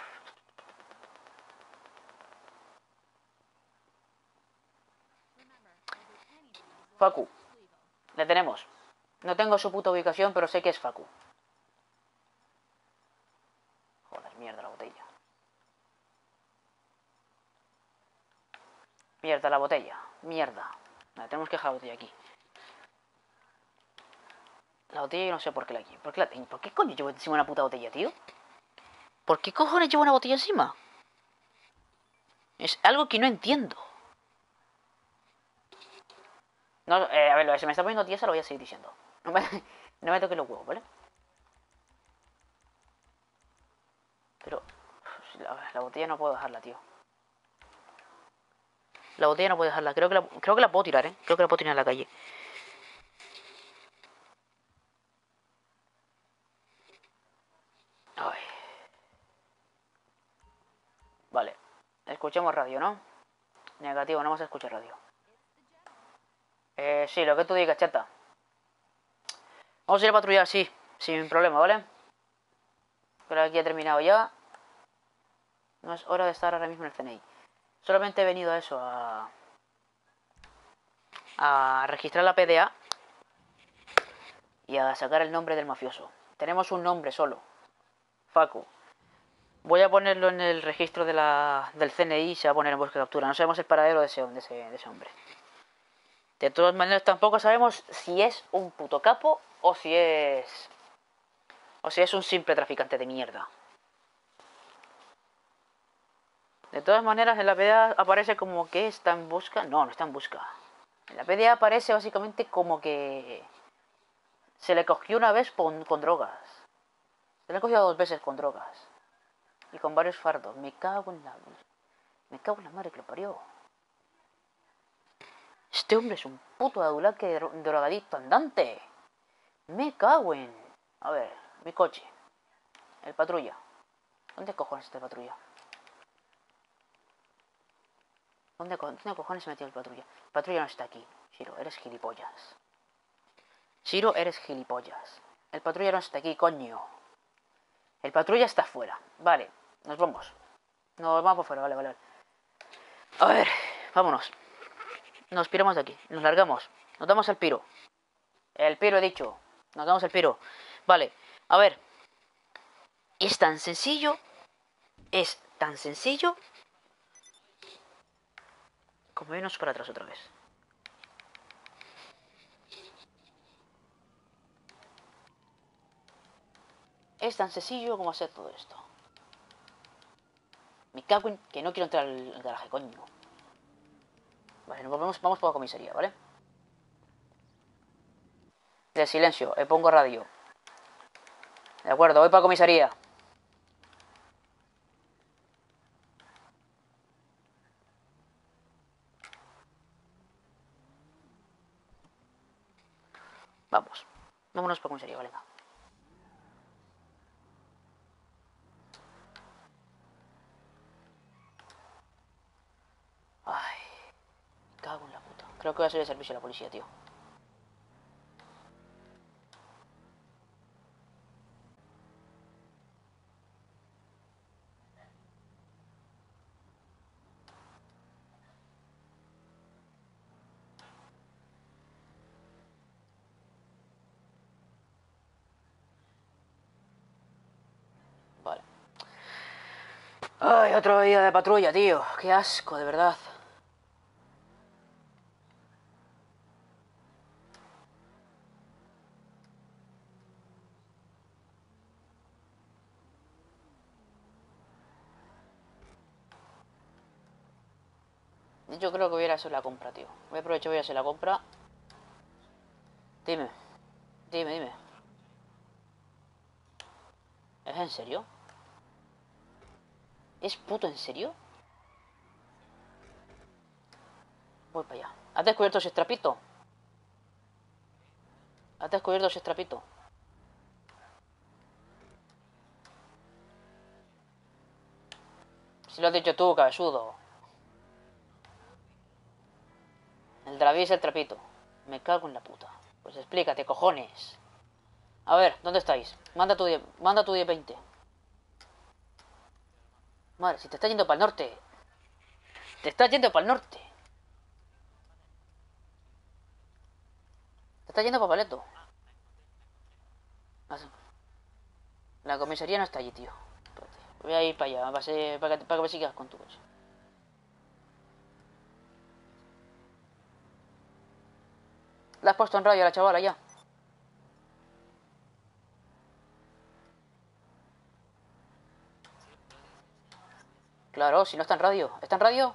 Facu. Le tenemos. No tengo su puta ubicación, pero sé que es Facu. Joder, mierda la botella. Mierda la botella. Mierda. Vale, tenemos que dejar la botella aquí. La botella yo no sé por qué la quiero. ¿Por qué la tengo? ¿Por qué coño llevo encima una puta botella, tío? ¿Por qué cojones llevo una botella encima? Es algo que no entiendo. No, eh, a ver, lo que se me está poniendo tiesa lo voy a seguir diciendo. No me, no me toque los huevos, ¿vale? Pero la, la botella no puedo dejarla, tío. La botella no puedo dejarla. Creo que la, creo que la puedo tirar, ¿eh? Creo que la puedo tirar en la calle. Ay. Vale. Escuchemos radio, ¿no? Negativo, no vamos a escuchar radio. Eh, sí, lo que tú digas, chata. Vamos a ir a patrullar, sí. Sin problema, ¿vale? Creo que aquí he terminado ya. No es hora de estar ahora mismo en el C N I. Solamente he venido a eso, a... a registrar la P D A y a sacar el nombre del mafioso. Tenemos un nombre solo. Facu. Voy a ponerlo en el registro de la, del C N I y se va a poner en búsqueda de captura. No sabemos el paradero de ese, de, ese, de ese hombre. De todas maneras, tampoco sabemos si es un puto capo o si es... o si es un simple traficante de mierda. De todas maneras, en la P D A aparece como que está en busca. No, no está en busca. En la P D A aparece básicamente como que se le cogió una vez con, con drogas. Se le ha cogido dos veces con drogas. Y con varios fardos. Me cago en la... Me cago en la madre que lo parió. Este hombre es un puto adulaque drogadicto andante. Me cago en... A ver, mi coche. El patrulla. ¿Dónde cojones está el patrulla? ¿Dónde, ¿Dónde cojones se metió el patrulla? El patrulla no está aquí. Shiro, eres gilipollas. Shiro, eres gilipollas. El patrulla no está aquí, coño. El patrulla está afuera. Vale, nos vamos. Nos vamos por fuera, vale, vale. A ver, vámonos. Nos piramos de aquí, nos largamos. Nos damos el piro. El piro he dicho. Nos damos el piro. Vale, a ver. Es tan sencillo. Es tan sencillo como irnos para atrás otra vez. Es tan sencillo como hacer todo esto. Me cago en que no quiero entrar al garaje, coño. Vale, nos volvemos, vamos por la comisaría, ¿vale? De silencio, eh, pongo radio. De acuerdo, voy para la comisaría. Vamos. Vámonos para la comisaría, vale. Ay, me cago en la puta. Creo que voy a salir de servicio a la policía, tío. Ay, otro día de patrulla, tío. Qué asco, de verdad. Yo creo que voy a ir a hacer la compra, tío. Voy a aprovechar y voy a hacer la compra. Dime. Dime, dime. ¿Es en serio? ¿Es puto en serio? Voy para allá. ¿Has descubierto ese trapito? ¿Has descubierto ese trapito? Si lo has dicho tú, cabezudo. El David es el trapito. Me cago en la puta. Pues explícate, cojones. A ver, ¿dónde estáis? Manda tu diez, manda tu diez veinte. Madre, si te estás yendo para el norte. Te estás yendo para el norte. Te estás yendo para Paleto. La comisaría no está allí, tío. Espérate. Voy a ir para allá, para, ser, para, que, para que me sigas con tu coche. La has puesto en radio a la chavala ya. Claro, si no está en radio. ¿Está en radio?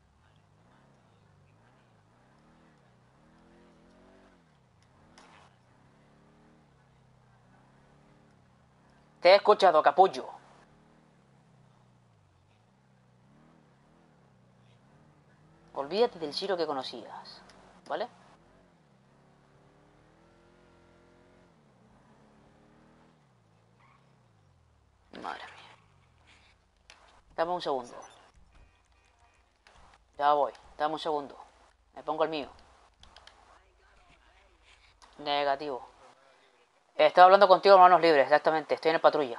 Te he escuchado, capullo. Olvídate del Shiro que conocías, ¿vale? Madre mía. Dame un segundo. Ya voy, dame un segundo. Me pongo el mío. Negativo. Estaba hablando contigo, manos libres, exactamente. Estoy en el patrulla.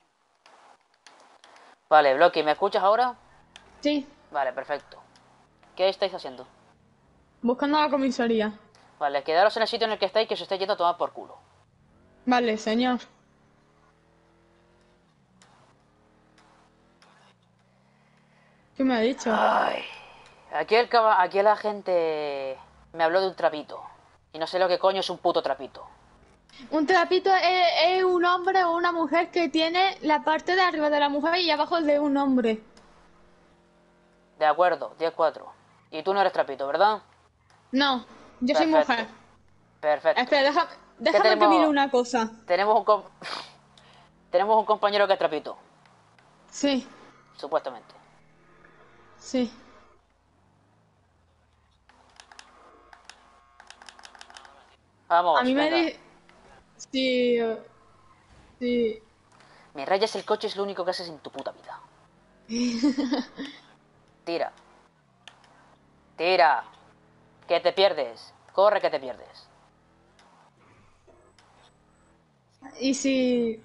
Vale, Blocky, ¿me escuchas ahora? Sí, Vale, perfecto. ¿Qué estáis haciendo? buscando a la comisaría. Vale, quedaros en el sitio en el que estáis, que os estáis yendo a tomar por culo. Vale, señor. ¿Qué me ha dicho? Ay. Aquí el, caba- aquí el agente me habló de un trapito. Y no sé lo que coño es un puto trapito. Un trapito es, es un hombre o una mujer que tiene la parte de arriba de la mujer y abajo el de un hombre. De acuerdo, diez cuatro. Y tú no eres trapito, ¿verdad? No, yo soy Perfecto. mujer. Perfecto. Espera, deja- déjame tenemos? que mire una cosa. Tenemos un com- Tenemos un compañero que es trapito, Sí, supuestamente. sí. Vamos, A mí me venga. di... Sí, eh, sí. Me rayas el coche es lo único que haces en tu puta vida. Tira. Tira. Que te pierdes. Corre que te pierdes. Y si...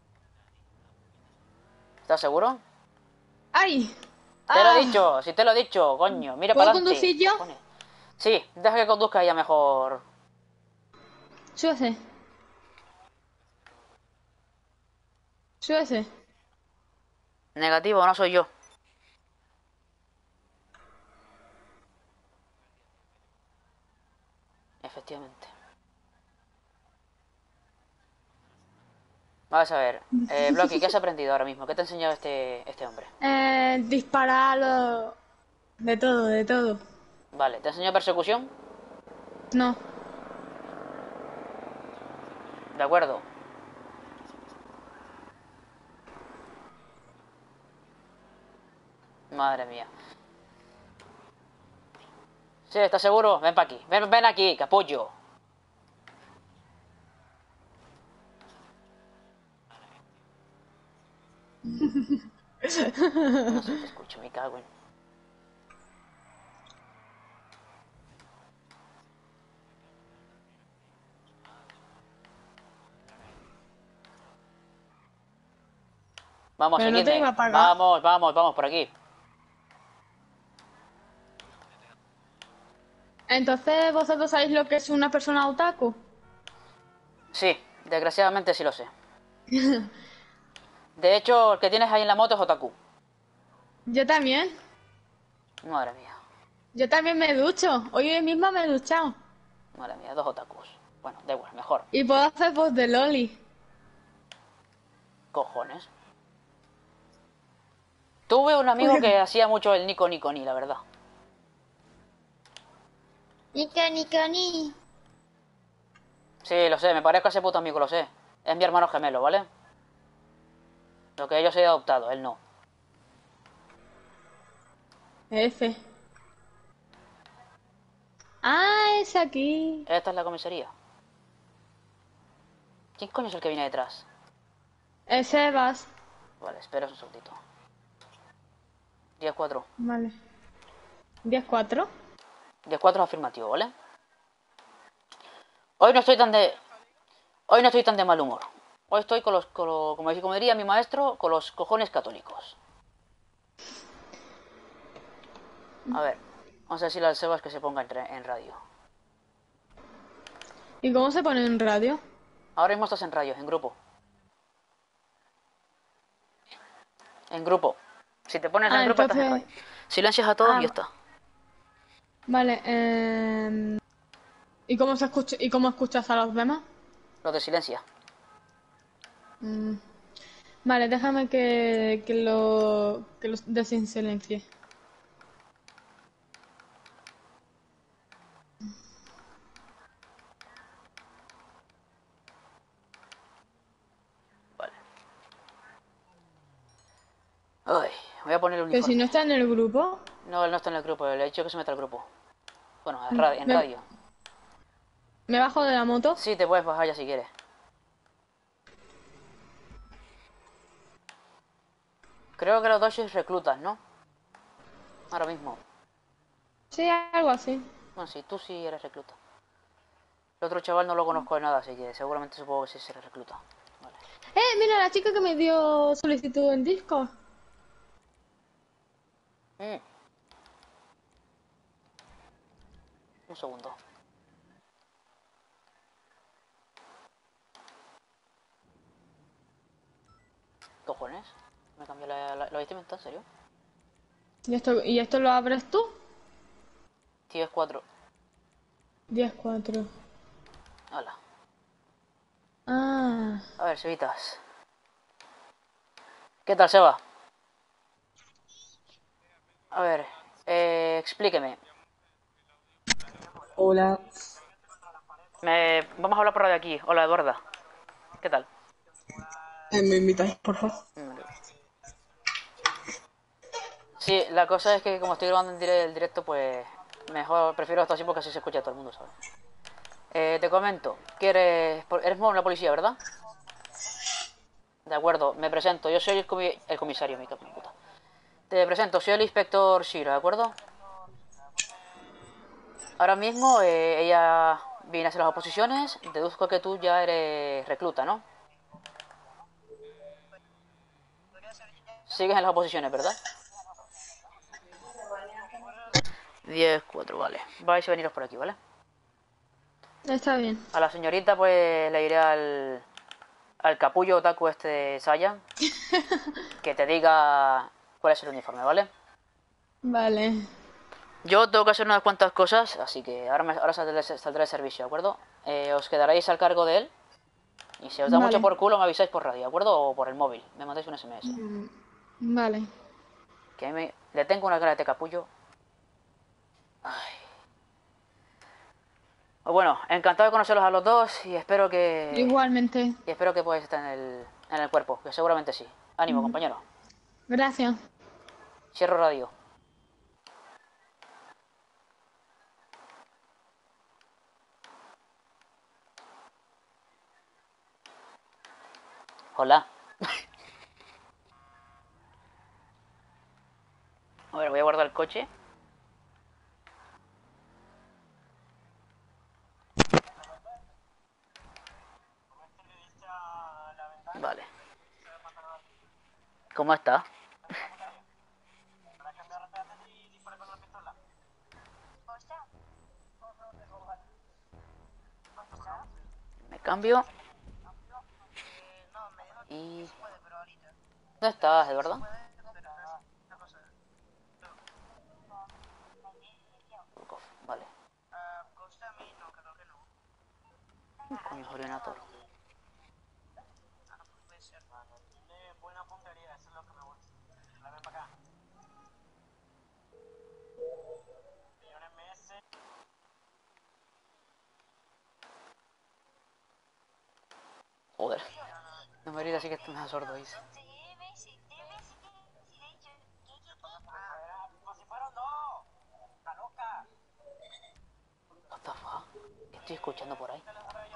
¿Estás seguro? ¡Ay! Te lo Ah, he dicho, si te lo he dicho, coño. Mira ¿Puedo para adelante. conducir yo? Cojones. Sí, deja que conduzca ella mejor. Súbese. Súbese. Negativo, no soy yo. Efectivamente. Vamos a ver. Eh, Blocky, ¿qué has aprendido ahora mismo? ¿Qué te ha enseñado este, este hombre? Eh, disparar lo- de todo, de todo. Vale, ¿te ha enseñado persecución? No. De acuerdo. Madre mía. Sí, ¿estás seguro? Ven para aquí. Ven, ven aquí, capullo. No sé, te escucho, me cago en... Vamos, Pero no te seguidme. iba a pagar. Vamos, vamos, vamos, por aquí. Entonces, ¿vosotros sabéis lo que es una persona otaku? Sí, desgraciadamente sí lo sé. De hecho, el que tienes ahí en la moto es Otaku. Yo también. Madre mía. Yo también me ducho. Hoy misma me he duchado. Madre mía, dos otakus. Bueno, da igual, mejor. Y puedo hacer voz de Loli. Cojones. Tuve un amigo que hacía mucho el Nico Nico Ni, la verdad. Nico, Nico, ni. Sí, lo sé, me parezco a ese puto amigo, lo sé. Es mi hermano gemelo, ¿vale? Lo que yo soy adoptado, él no. F. Ah, es aquí. Esta es la comisaría. ¿Quién coño es el que viene detrás? Es Sebas. Vale, espera un segundito. diez cuatro. Vale. diez cuatro. diez cuatro es afirmativo, ¿vale? Hoy no estoy tan de... Hoy no estoy tan de mal humor. Hoy estoy con los... Con lo- como, como diría mi maestro, con los cojones católicos. A ver, vamos a decirle al Sebas que se ponga en, tra- en radio. ¿Y cómo se pone en radio? Ahora mismo estás en radio, en grupo. En grupo. Si te pones en Ah, grupo estás en entonces... radio. Silencias a todos Ah, y ya está. Vale, eh... ¿Y cómo se escucha, y cómo escuchas a los demás? Lo de silencia. Mm. Vale, déjame que, que lo que lo desinsilencie. Vale. Ay, voy a poner el Pero si no uniforme. está en el grupo, No, él no está en el grupo, le he dicho que se meta al grupo. Bueno, en radio. En me, radio. me bajo de la moto. Sí, te puedes bajar ya si quieres. Creo que los dos sois reclutas, ¿no? Ahora mismo. Sí, algo así. Bueno, sí, tú sí eres recluta. El otro chaval no lo conozco de nada, así que seguramente supongo que sí será recluta. Vale. Eh, mira, la chica que me dio solicitud en Discord. Mm. Un segundo. ¿Cojones? ¿Me cambió la, la, la vestimenta? ¿En serio? ¿Y esto, ¿y esto lo abres tú? diez cuatro. diez cuatro. Hola. Ah, A ver, Sevitas. ¿Qué tal, Seba? A ver, eh, explíqueme. Hola. Me... Vamos a hablar por radio aquí. Hola, Eduarda. ¿Qué tal? Eh, ¿Me invitáis, por favor? Sí, la cosa es que como estoy grabando en dire- el directo, pues mejor prefiero esto así porque así se escucha a todo el mundo, ¿sabes? Eh, te comento, que eres, eres nuevo en la policía, ¿verdad? De acuerdo, me presento, yo soy el, comi- el comisario, mi capo, mi puta. Te presento, soy el inspector Shiro, ¿de acuerdo? Ahora mismo eh, ella viene a hacer las oposiciones, deduzco que tú ya eres recluta, ¿no? Sigues en las oposiciones, ¿verdad? diez cuatro, vale. Vais a veniros por aquí, ¿vale? está bien. A la señorita pues le diré al, al capullo otaku este de Saya que te diga cuál es el uniforme, ¿vale? Vale. Yo tengo que hacer unas cuantas cosas, así que ahora, me, ahora saldré, saldré de servicio, ¿de acuerdo? Eh, os quedaréis al cargo de él y si os da Vale. mucho por culo me avisáis por radio, ¿de acuerdo? O por el móvil, me mandáis un S M S. Vale. Que a mí me... le tengo una cara de capullo. Ay. Pues bueno, encantado de conocerlos a los dos y espero que... Igualmente. Y espero que podáis estar en el, en el cuerpo, que seguramente sí. Ánimo, compañero. Gracias. Cierro radio. Hola. A ver, voy a guardar el coche. Vale. ¿Cómo está? Me cambio. Y... ¿Dónde estás, de verdad? Coño, Jorinator. Tiene buena puntería, eso es lo que me gusta. La ven para acá. Señor M S. Joder. No me grita así que me da sordo, dice. Como si fueran dos. La loca. What the fuck? ¿Qué estoy escuchando por ahí?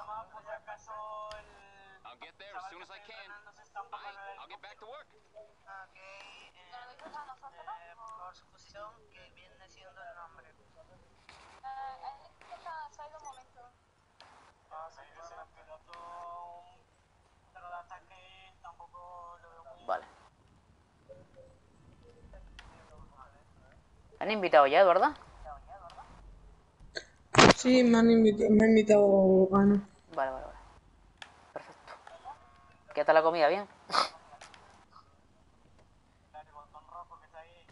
I'll get there as soon as I can. Bye. I'll get back to work. Ok, eh, eh, por suposición que viene siendo el nombre. Ah, sí, ese piloto, pero de ataque tampoco lo veo muy... Vale. ¿Han invitado ya, Eduardo? Sí, me han invitado, me ha invitado Ana. Vale, vale, vale. Perfecto. ¿Qué tal la comida? ¿Bien? El botón rojo que está ahí.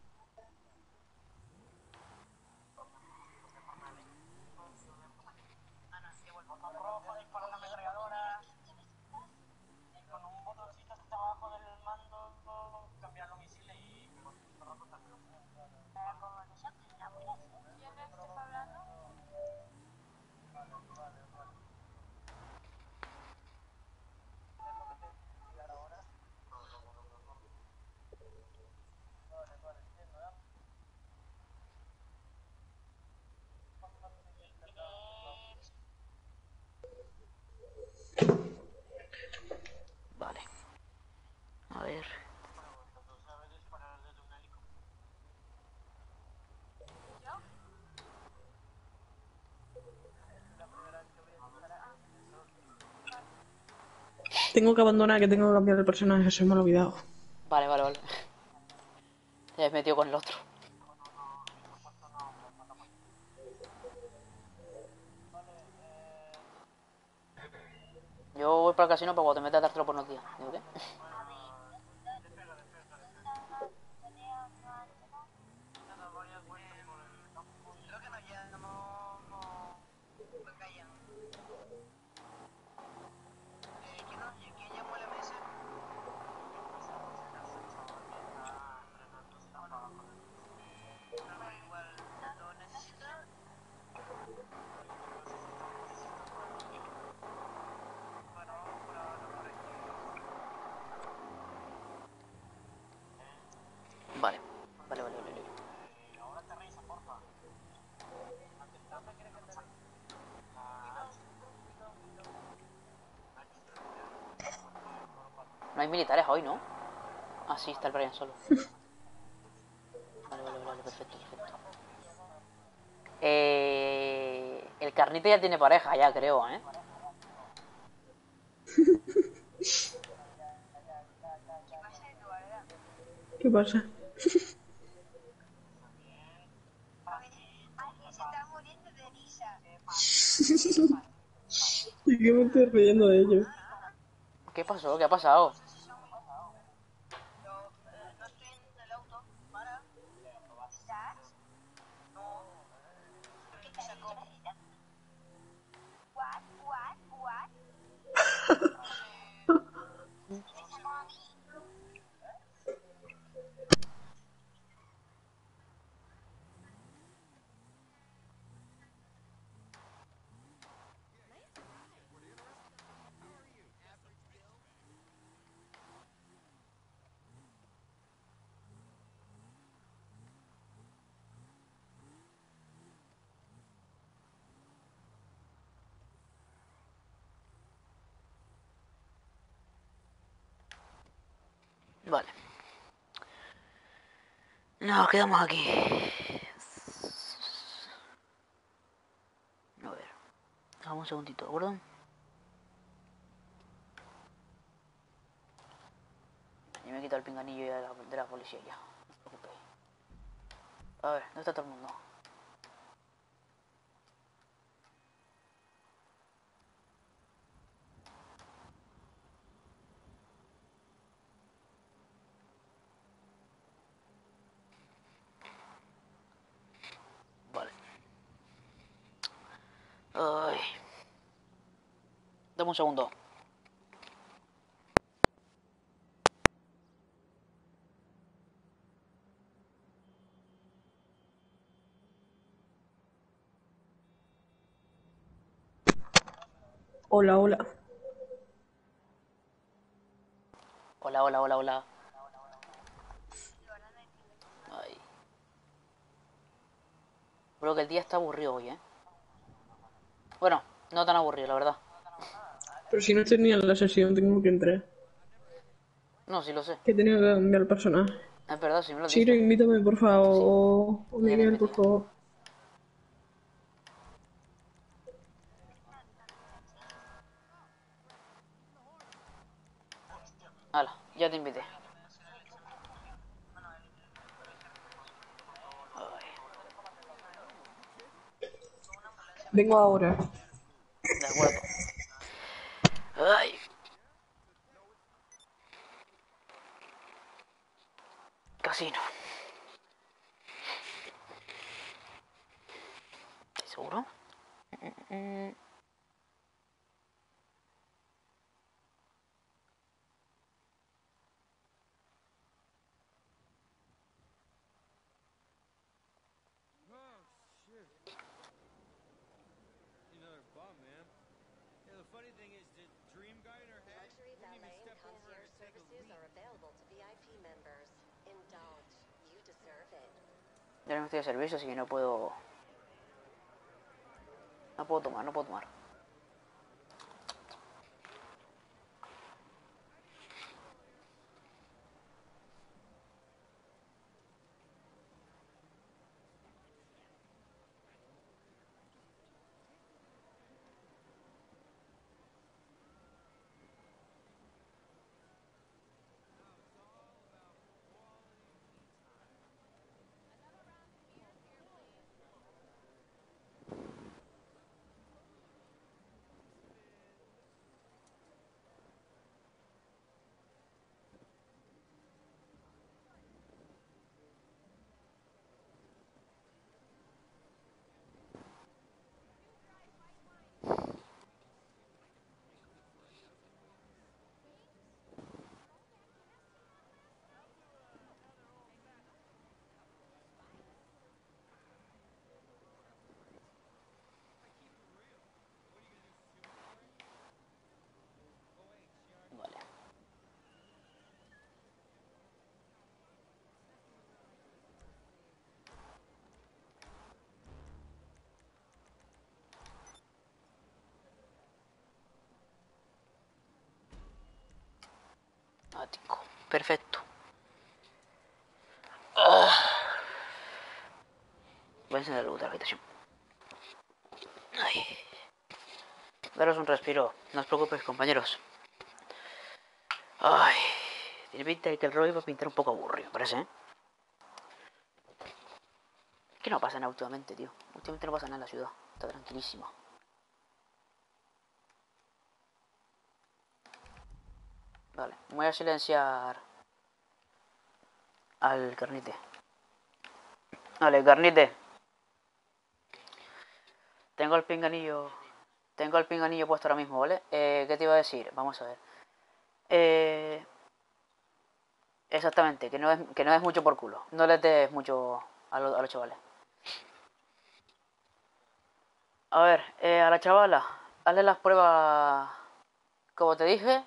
Ana, llevo el botón rojo, disparo una ametralladora. Y con un botoncito que está abajo del mando, cambiar los misiles y el botón rojo también. Vale. A ver. Tengo que abandonar, que tengo que cambiar el personaje, se me ha olvidado. Vale, vale, vale. Se has metido con el otro. Yo voy para el casino para cuando te metas a dártelo por unos días. ¿Digo qué? Creo que no ya no, no me callan. Eh, ¿quién, no- quién llamó el M S? Pero igual lo necesito. Bueno, por ahora por aquí. Vale. Vale, vale, vale, vale. Ahora aterriza, porfa. No hay militares hoy, ¿no? Ah, sí, está el Brian solo. Vale, vale, vale, vale, perfecto, perfecto. Eh, el carnito ya tiene pareja, ya creo, ¿eh? ¿Qué pasa? Alguien se está muriendo de risa. ¿Y qué me estoy riendo de ello? ¿Qué pasó? ¿Qué ha pasado? Yo eh, no estoy en el auto. Para. ¿Estás? No. ¿Qué te sacó? What, what, what? Me sacó a mí. Vale. Nos quedamos aquí. A ver. Dame un segundito, ¿de acuerdo? Yo me he quitado el pinganillo ya de la, de la policía ya. No os preocupéis. A ver, ¿dónde está todo el mundo? Vale. Ay. Dame un segundo. Hola, hola. Hola, hola, hola, hola. Ay. Creo que el día está aburrido hoy, ¿eh? Bueno, no tan aburrido, la verdad. Pero si no estoy ni en la sesión, tengo que entrar. No, sí lo sé. Que he tenido que cambiar el personaje. Es verdad, si me lo has Chiro, dicho. invítame, por favor. O Ya te Miguel, invité. por favor. Hala, ya te invité. Ay, Vengo ahora. de acuerdo. Ay. Casino. ¿Seguro? Mm, Another bum, man. Yeah, the funny thing is, the dream guy in her head Luxury wouldn't even valet and step over her to concierge take a services leak. are available to V I P members. Indulge. You deserve it. Ya no estoy de servicio, así que no puedo... No puedo tomar, no puedo tomar. Vale. Ático. Perfecto. Ah. Voy a encender la luz de la habitación. Ay. Daros un respiro. No os preocupéis, compañeros. Ay. Tiene pinta de que el Roy va a pintar un poco aburrido, parece, ¿eh? ¿Qué no pasa nada últimamente, tío? Últimamente no pasa nada en la ciudad. Está tranquilísimo. Vale, voy a silenciar al Carnite. Vale, Carnite. Tengo el pinganillo. Tengo el pinganillo puesto ahora mismo, ¿vale? Eh, ¿Qué te iba a decir? Vamos a ver. Eh, exactamente, que no es que no es mucho por culo. No les des mucho a, lo, a los chavales. A ver, eh, a la chavala, hazle las pruebas como te dije.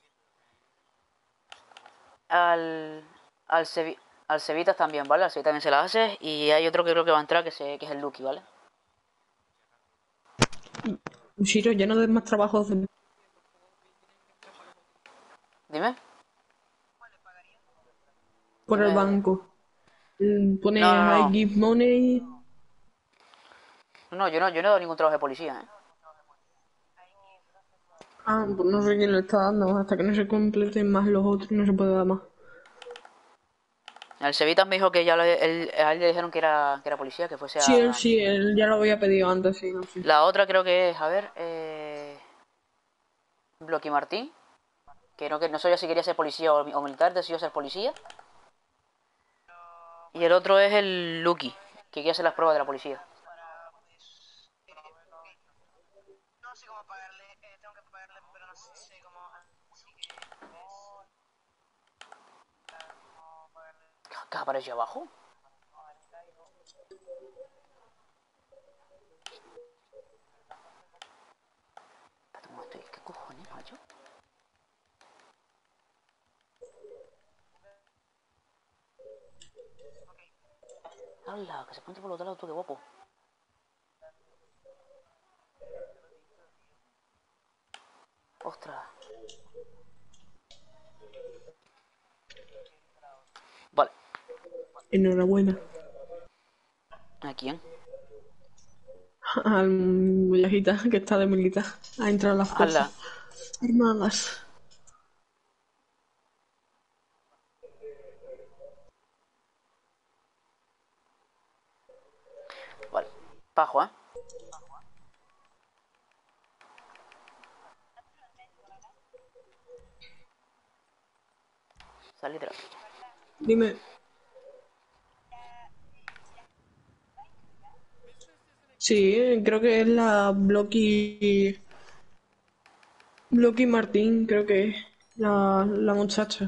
Al al, Cevi, al Cevitas también, ¿vale? Al Cevitas también se las haces. Y hay otro que creo que va a entrar que, se, que es el Lucky, ¿vale? Chiro, ya no des más trabajos de... Dime. por el Dime. banco. Mm, Pone No, no, I no. give money. No, yo no, yo no he dado ningún trabajo de policía, ¿eh? Ah, pues no sé quién le está dando. Hasta que no se completen más los otros, no se puede dar más. El Cevitas me dijo que ya lo, él, a él le dijeron que era, que era policía, que fuese Sí, él a... sí, él ya lo había pedido antes, sí, no sé. La otra creo que es, a ver, eh... Bloqui Martín. Que no, que no sabía si quería ser policía o, o militar, decidió ser policía. Y el otro es el Lucky, que quiere hacer las pruebas de la policía. No sé cómo pagarle, eh, tengo que pagarle ¿Qué apareció abajo? Espérate un momento, ¿qué cojones, macho? ¡Hala! Que se pone por el otro lado, tú, qué guapo. ¡Ostras! Vale. Enhorabuena. ¿A quién? Al mullajita que está de militar. Ha entrado a las ¡Hala! fuerzas armadas. Vale. Pajo, ¿eh? Salí de la... Dime. Sí, creo que es la Blocky. Blocky Martín, creo que es la, la muchacha.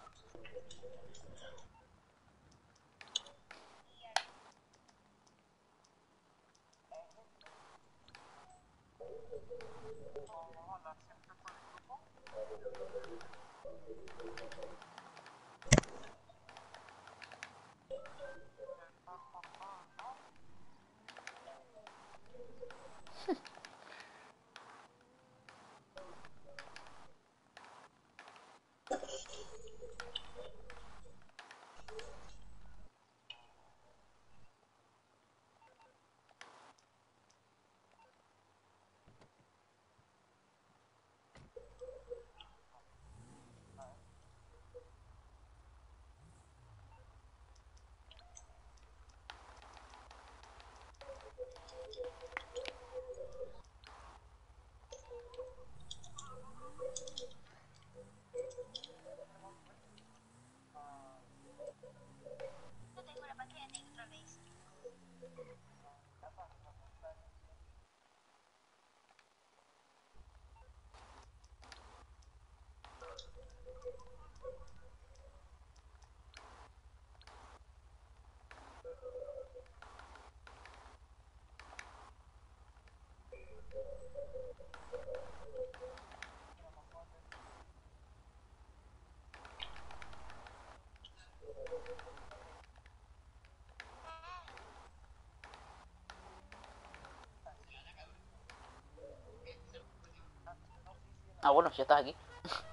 Ah, bueno, si ya estás aquí.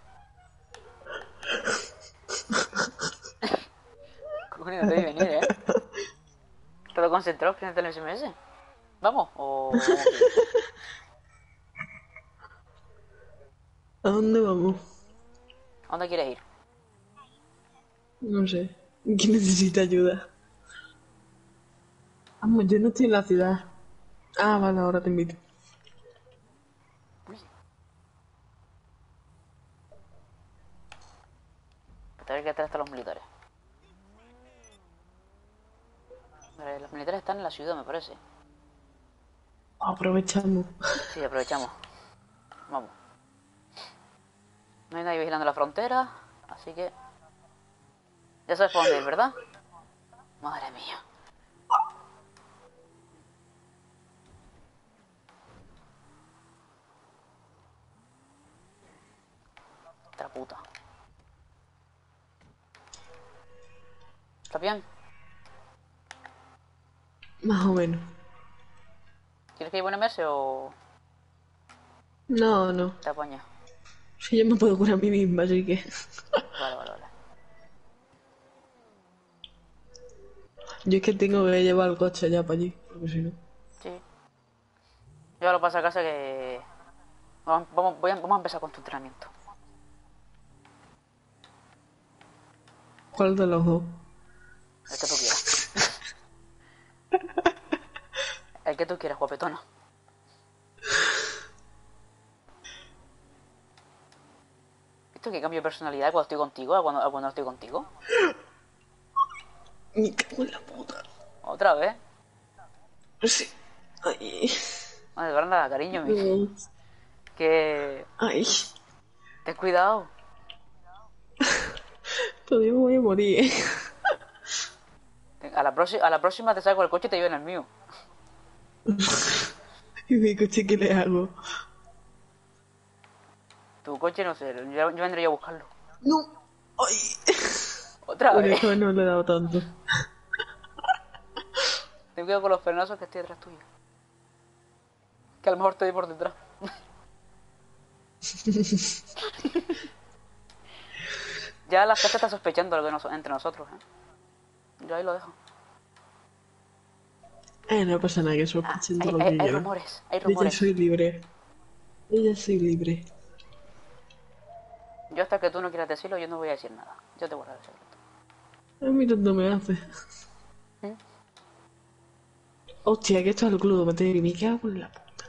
Coño, no te vi venir, ¿eh? Todo concentrado frente al S M S. ¿Vamos? ¿O...? ¿A dónde vamos? ¿A dónde quieres ir? No sé. ¿Quién necesita ayuda? Vamos, yo no estoy en la ciudad. Ah, vale, ahora te invito. A ver qué tal están los militares. Vale, los militares están en la ciudad, me parece. Aprovechamos. Sí, aprovechamos. Vamos. No hay nadie vigilando la frontera, así que... Ya sabes por dónde ir, ¿verdad? Madre mía. Otra puta. ¿Estás bien? Más o menos. ¿Quieres que lleve un M S o No, no. te apañas? Si yo me puedo curar a mí misma, así que... Vale, vale, vale. Yo es que tengo que llevar el coche ya para allí, porque si no... Sí. Yo lo paso a casa que... Vamos, vamos, voy a, vamos a empezar con tu entrenamiento. ¿Cuál de los dos? El que tú quieras. El que tú quieras, guapetona. ¿Esto que cambio de personalidad cuando estoy contigo a cuando, a cuando no estoy contigo? Me cago en la puta. ¿Otra vez? Sí. Ay. Madre, Branda, cariño, mi. No. Que... Ay. Ten cuidado. Todavía me voy a morir, ¿eh? A la, próxima, a la próxima te saco el coche y te llevo en el mío. ¿Y mi coche qué le hago? Tu coche no sé, yo, yo vendré yo a buscarlo. No. Ay. Otra Por vez. eso no le he dado tanto. Ten cuidado con los frenazos que estoy detrás tuyo. Que a lo mejor estoy por detrás. Ya la gente está sospechando algo de nos- entre nosotros, ¿eh? Yo ahí lo dejo. Eh, no pasa nada que Ah, sospechen hay, todo lo hay- que hay yo. rumores, hay Yo ya rumores. soy libre. Yo ya soy libre. Yo hasta que tú no quieras decirlo, yo no voy a decir nada. Yo te guardaré el secreto. A mí tanto me hace. ¿Mm? Hostia, que esto es el club de meter y me cago en la puta.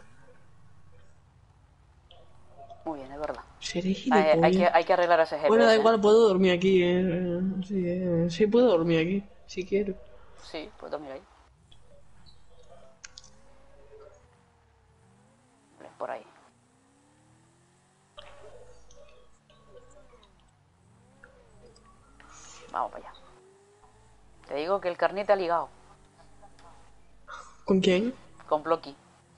Muy bien, es verdad. Seré Hay, gilipollas. hay que, hay que arreglar ese G P S. Bueno, da ¿eh? igual, puedo dormir aquí, eh. Sí, eh, sí puedo dormir aquí, si quiero. Sí, pues mira ahí. Hombre, por ahí. Vamos para allá. Te digo que el carnet te ha ligado. ¿Con quién? Con Blocky.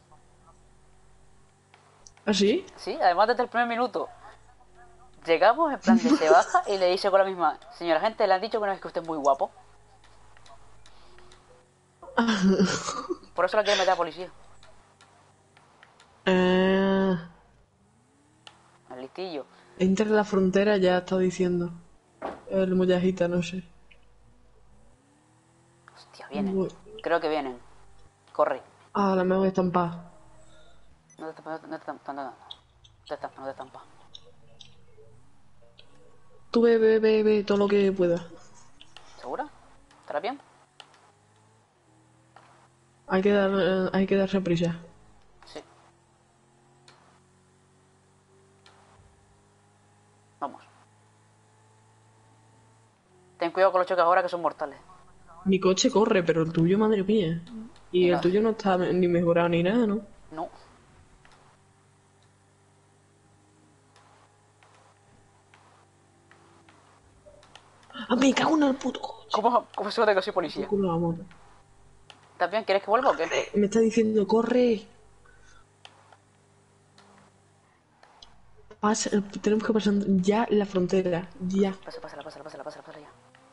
¿Ah, sí? Sí, además desde el primer minuto. Llegamos, en plan de se baja y le dice con la misma: señora gente, le han dicho que no es que usted es muy guapo. Por eso la quiere meter a policía. Eh, El listillo. Entre la frontera ya está diciendo. El muyajita, no sé. Hostia, vienen. Uy. Creo que vienen. Corre. Ah, la me voy a estampar. No te estampa, no te estampa, no, no, no. No te estampa, no te estampa. Tú ve, ve, ve, ve todo lo que puedas. ¿Segura? ¿Estará bien? Hay que dar, eh, hay que darse prisa. Sí. Vamos. Ten cuidado con los choques ahora que son mortales. Mi coche corre, pero el tuyo, madre mía. Y Mira. el tuyo no está ni mejorado ni nada, ¿no? No. ¡Ah, me cago en el puto coche! ¿Cómo, cómo se nota que soy policía? Culo la moto. ¿Estás bien? ¿Quieres que vuelva o qué? Me está diciendo, corre. Pasa, tenemos que pasar ya la frontera. Ya. Pasa, pásala, pásala, pásala, pásala, pásala ya.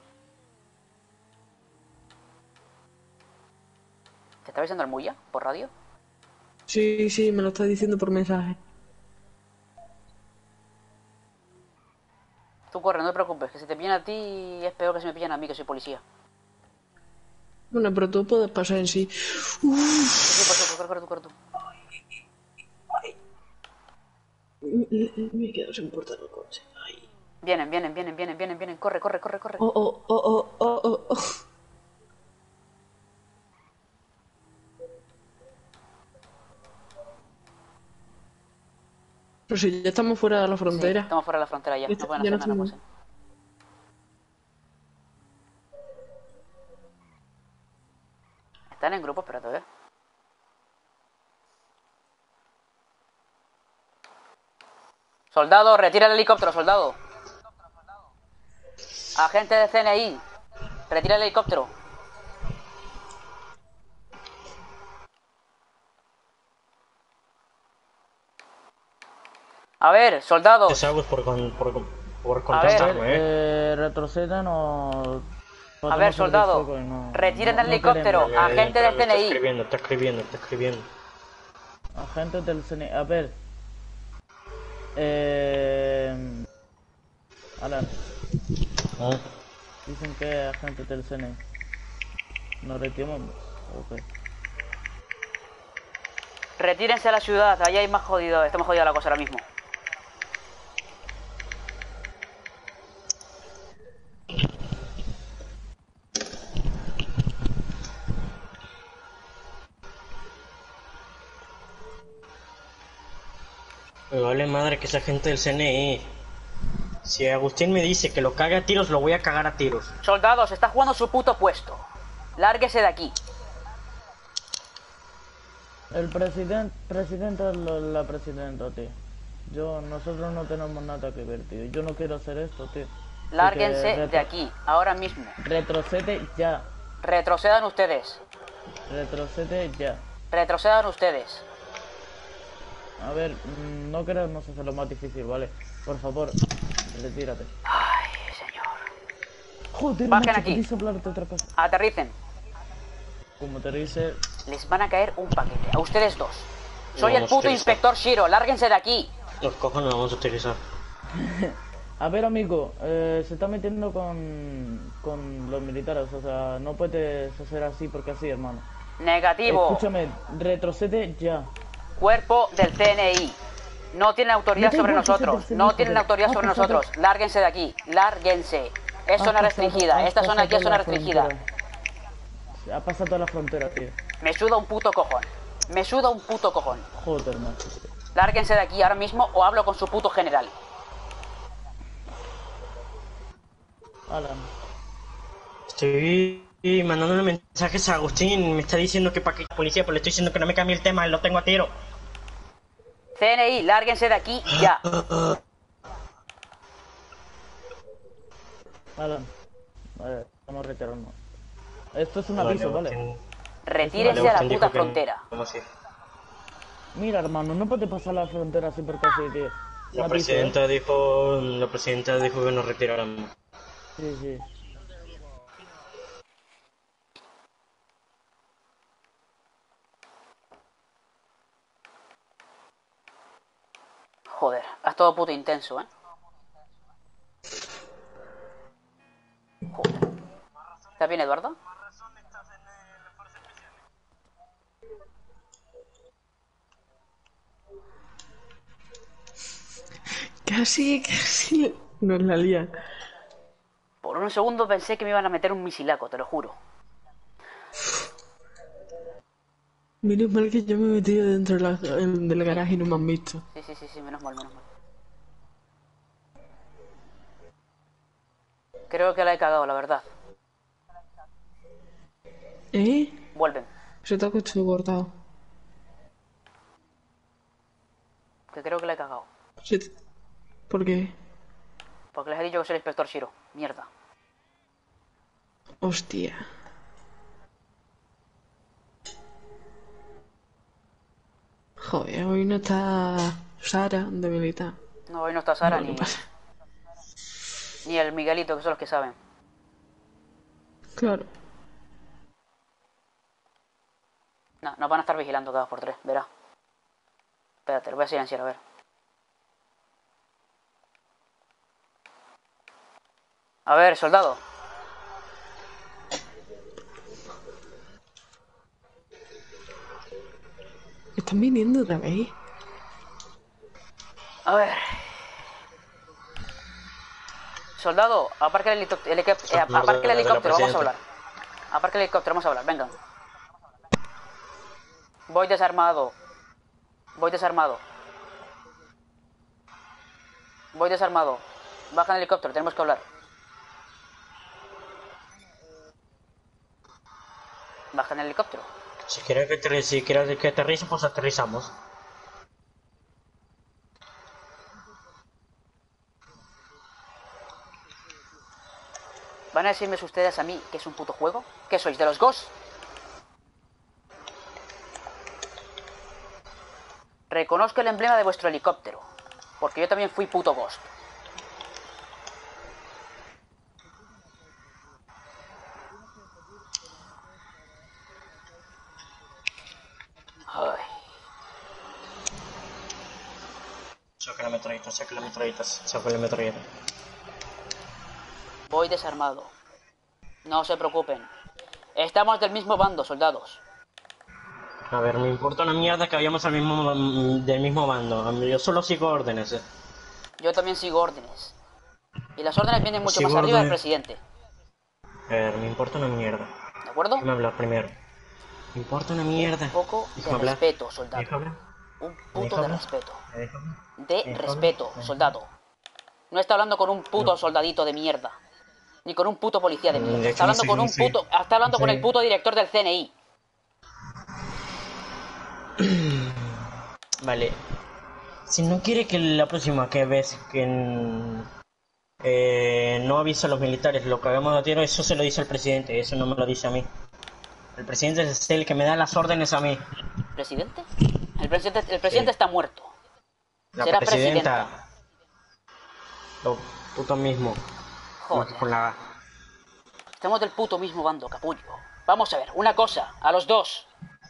¿Te está avisando el Muya por radio? Sí, sí, me lo está diciendo por mensaje. Tú corre, no te preocupes, que si te pillan a ti es peor que si me pillan a mí, que soy policía. Bueno, pero tú puedes pasar en sí. Sí, sí, por eso, corre, corre tú, corre tú. Me, me he quedado sin puerta en el coche. Ay. Vienen, vienen, vienen, vienen, vienen, vienen. Corre, corre, corre, corre. Oh, oh, oh, oh, oh, oh, oh. Pero si ya estamos fuera de la Sí, frontera. estamos fuera de la frontera ya, Esto- no pueden ya hacer no nada, estamos- pues. Están en grupo, espérate, a ver. Soldado, retira el helicóptero, soldado. Agente de C N I, retira el helicóptero. A ver, soldado. Te sabes por, con, por, por A ver, contestarme, ¿eh? Eh, retroceden o... A ver, soldado, retiren el helicóptero. queremos. Agente del Está C N I. escribiendo, está escribiendo, está escribiendo. Agentes del C N I. A ver. Eh... Alan, ¿Eh? dicen que es agente del C N I. ¿Nos retiramos? Ok. Retírense a la ciudad, allá hay más jodido. Está más jodida la cosa ahora mismo. Me vale madre que esa gente del C N I. Si Agustín me dice que lo cague a tiros, lo voy a cagar a tiros. Soldados, está jugando su puto puesto. Lárguese de aquí. El presidente, presidente es lo- la presidenta, tío. Yo, nosotros no tenemos nada que ver, tío. Yo no quiero hacer esto, tío. Así que Lárguense retro- de aquí, ahora mismo. Retrocede ya. Retrocedan ustedes. Retrocede ya. Retrocedan ustedes. A ver, mm, no queremos hacerlo más difícil, ¿vale? Por favor, retírate. Ay, señor. Joder, Bajen macho, aquí. queréis hablar de otra cosa. Aterricen. Como te dice... Les van a caer un paquete. A ustedes dos. Soy el Vamos a puto utilizar. inspector Shiro. Lárguense de aquí. Los cojones los vamos a utilizar. A ver, amigo, eh, se está metiendo con, con los militares, o sea, no puedes hacer así porque así, hermano. Negativo. Escúchame, retrocede ya. Cuerpo del C N I. No tienen autoridad Me da sobre igual que sea nosotros. del C N I, No tienen joder. autoridad Ah, sobre por favor. nosotros. Lárguense de aquí. Lárguense. Es Ha zona pasado- restringida. ha Esta zona aquí es pasado zona la restringida. frontera. Ha pasado toda la frontera, tío. Me suda un puto cojón. Me suda un puto cojón. Joder, macho. Lárguense de aquí ahora mismo o hablo con su puto general. Alan. Estoy mandándole mensajes a Agustín. Me está diciendo que para que la policía, pues le estoy diciendo que no me cambie el tema, lo tengo a tiro. C N I, lárguense de aquí ya. Alan. Vale, vamos a retirarnos. Esto es un Vale, aviso, ¿vale? Agustín- Retírense vale, a la Agustín puta dijo que- frontera. ¿Cómo así? Mira, hermano, no puedes pasar la frontera así porque así, tío. Un La aviso, presidenta dijo, la presidenta dijo que nos retiráramos. ¿eh? Sí, sí. Joder, has todo puto intenso, ¿eh? Joder. ¿Estás bien, Eduardo? Casi, casi nos la lía. Por un segundo pensé que me iban a meter un misilaco, te lo juro. Menos mal que yo me he metido dentro de la- el- del garaje y no me han visto. Sí, sí, sí, sí, menos mal, menos mal. Creo que la he cagado, la verdad. ¿Eh? Vuelven. Se te ha escuchado cortado. Que creo que la he cagado. Se te- ¿Por qué? Porque les he dicho que soy el inspector Shiro. Mierda. Hostia. Joder, hoy no está Sara de militar. No, hoy no está Sara No, ni, ¿qué pasa? ni el Miguelito, que son los que saben. Claro. No, nos van a estar vigilando cada dos por tres, verá. Espérate, lo voy a silenciar, a ver. A ver, soldado. ¿Están viniendo otra vez? A ver. Soldado, aparca el helicóptero. Eh, aparca el helicóptero, vamos a hablar. Aparca el helicóptero, vamos a hablar, venga. Voy desarmado. Voy desarmado. Voy desarmado. Baja en el helicóptero, tenemos que hablar. Baja en el helicóptero. Si quieres que, aterri- si quieres que aterrice, pues aterrizamos. ¿Van a decirme ustedes a mí que es un puto juego? ¿Qué sois, de los Ghosts? Reconozco el emblema de vuestro helicóptero, porque yo también fui puto Ghost. Ay. Saca la metralleta, saca la metralleta, saca la metralleta. Voy desarmado. No se preocupen. Estamos del mismo bando, soldados. A ver, me importa una mierda que vayamos al mismo, del mismo bando. Yo solo sigo órdenes. eh. Yo también sigo órdenes. Y las órdenes vienen mucho Sigo más arriba del órdenes. presidente. A ver, me importa una mierda. ¿De acuerdo? Déjame hablar primero. Me importa una mierda. Un poco de Déjame hablar. respeto, soldado. ¿Me deja hablar? Un ¿Me puto deja de hablar? respeto. ¿Me deja hablar? De ¿Me deja respeto, hablar? soldado. No está hablando con un puto No. soldadito de mierda. Ni con un puto policía de Mm, mierda. de Está hecho, no hablando soy- con no un soy- puto. Está hablando no con soy- el puto director del C N I. Vale. Si no quiere que la próxima que ves que... en- eh, no avisa a los militares, lo cagamos a tiro, eso se lo dice el presidente, eso no me lo dice a mí. El presidente es el que me da las órdenes a mí. ¿Presidente? El presidente, el presidente Sí. está muerto. La Será presidenta. presidenta. Lo puto mismo. Joder. Con la... Estamos del puto mismo bando, capullo. Vamos a ver, una cosa, a los dos.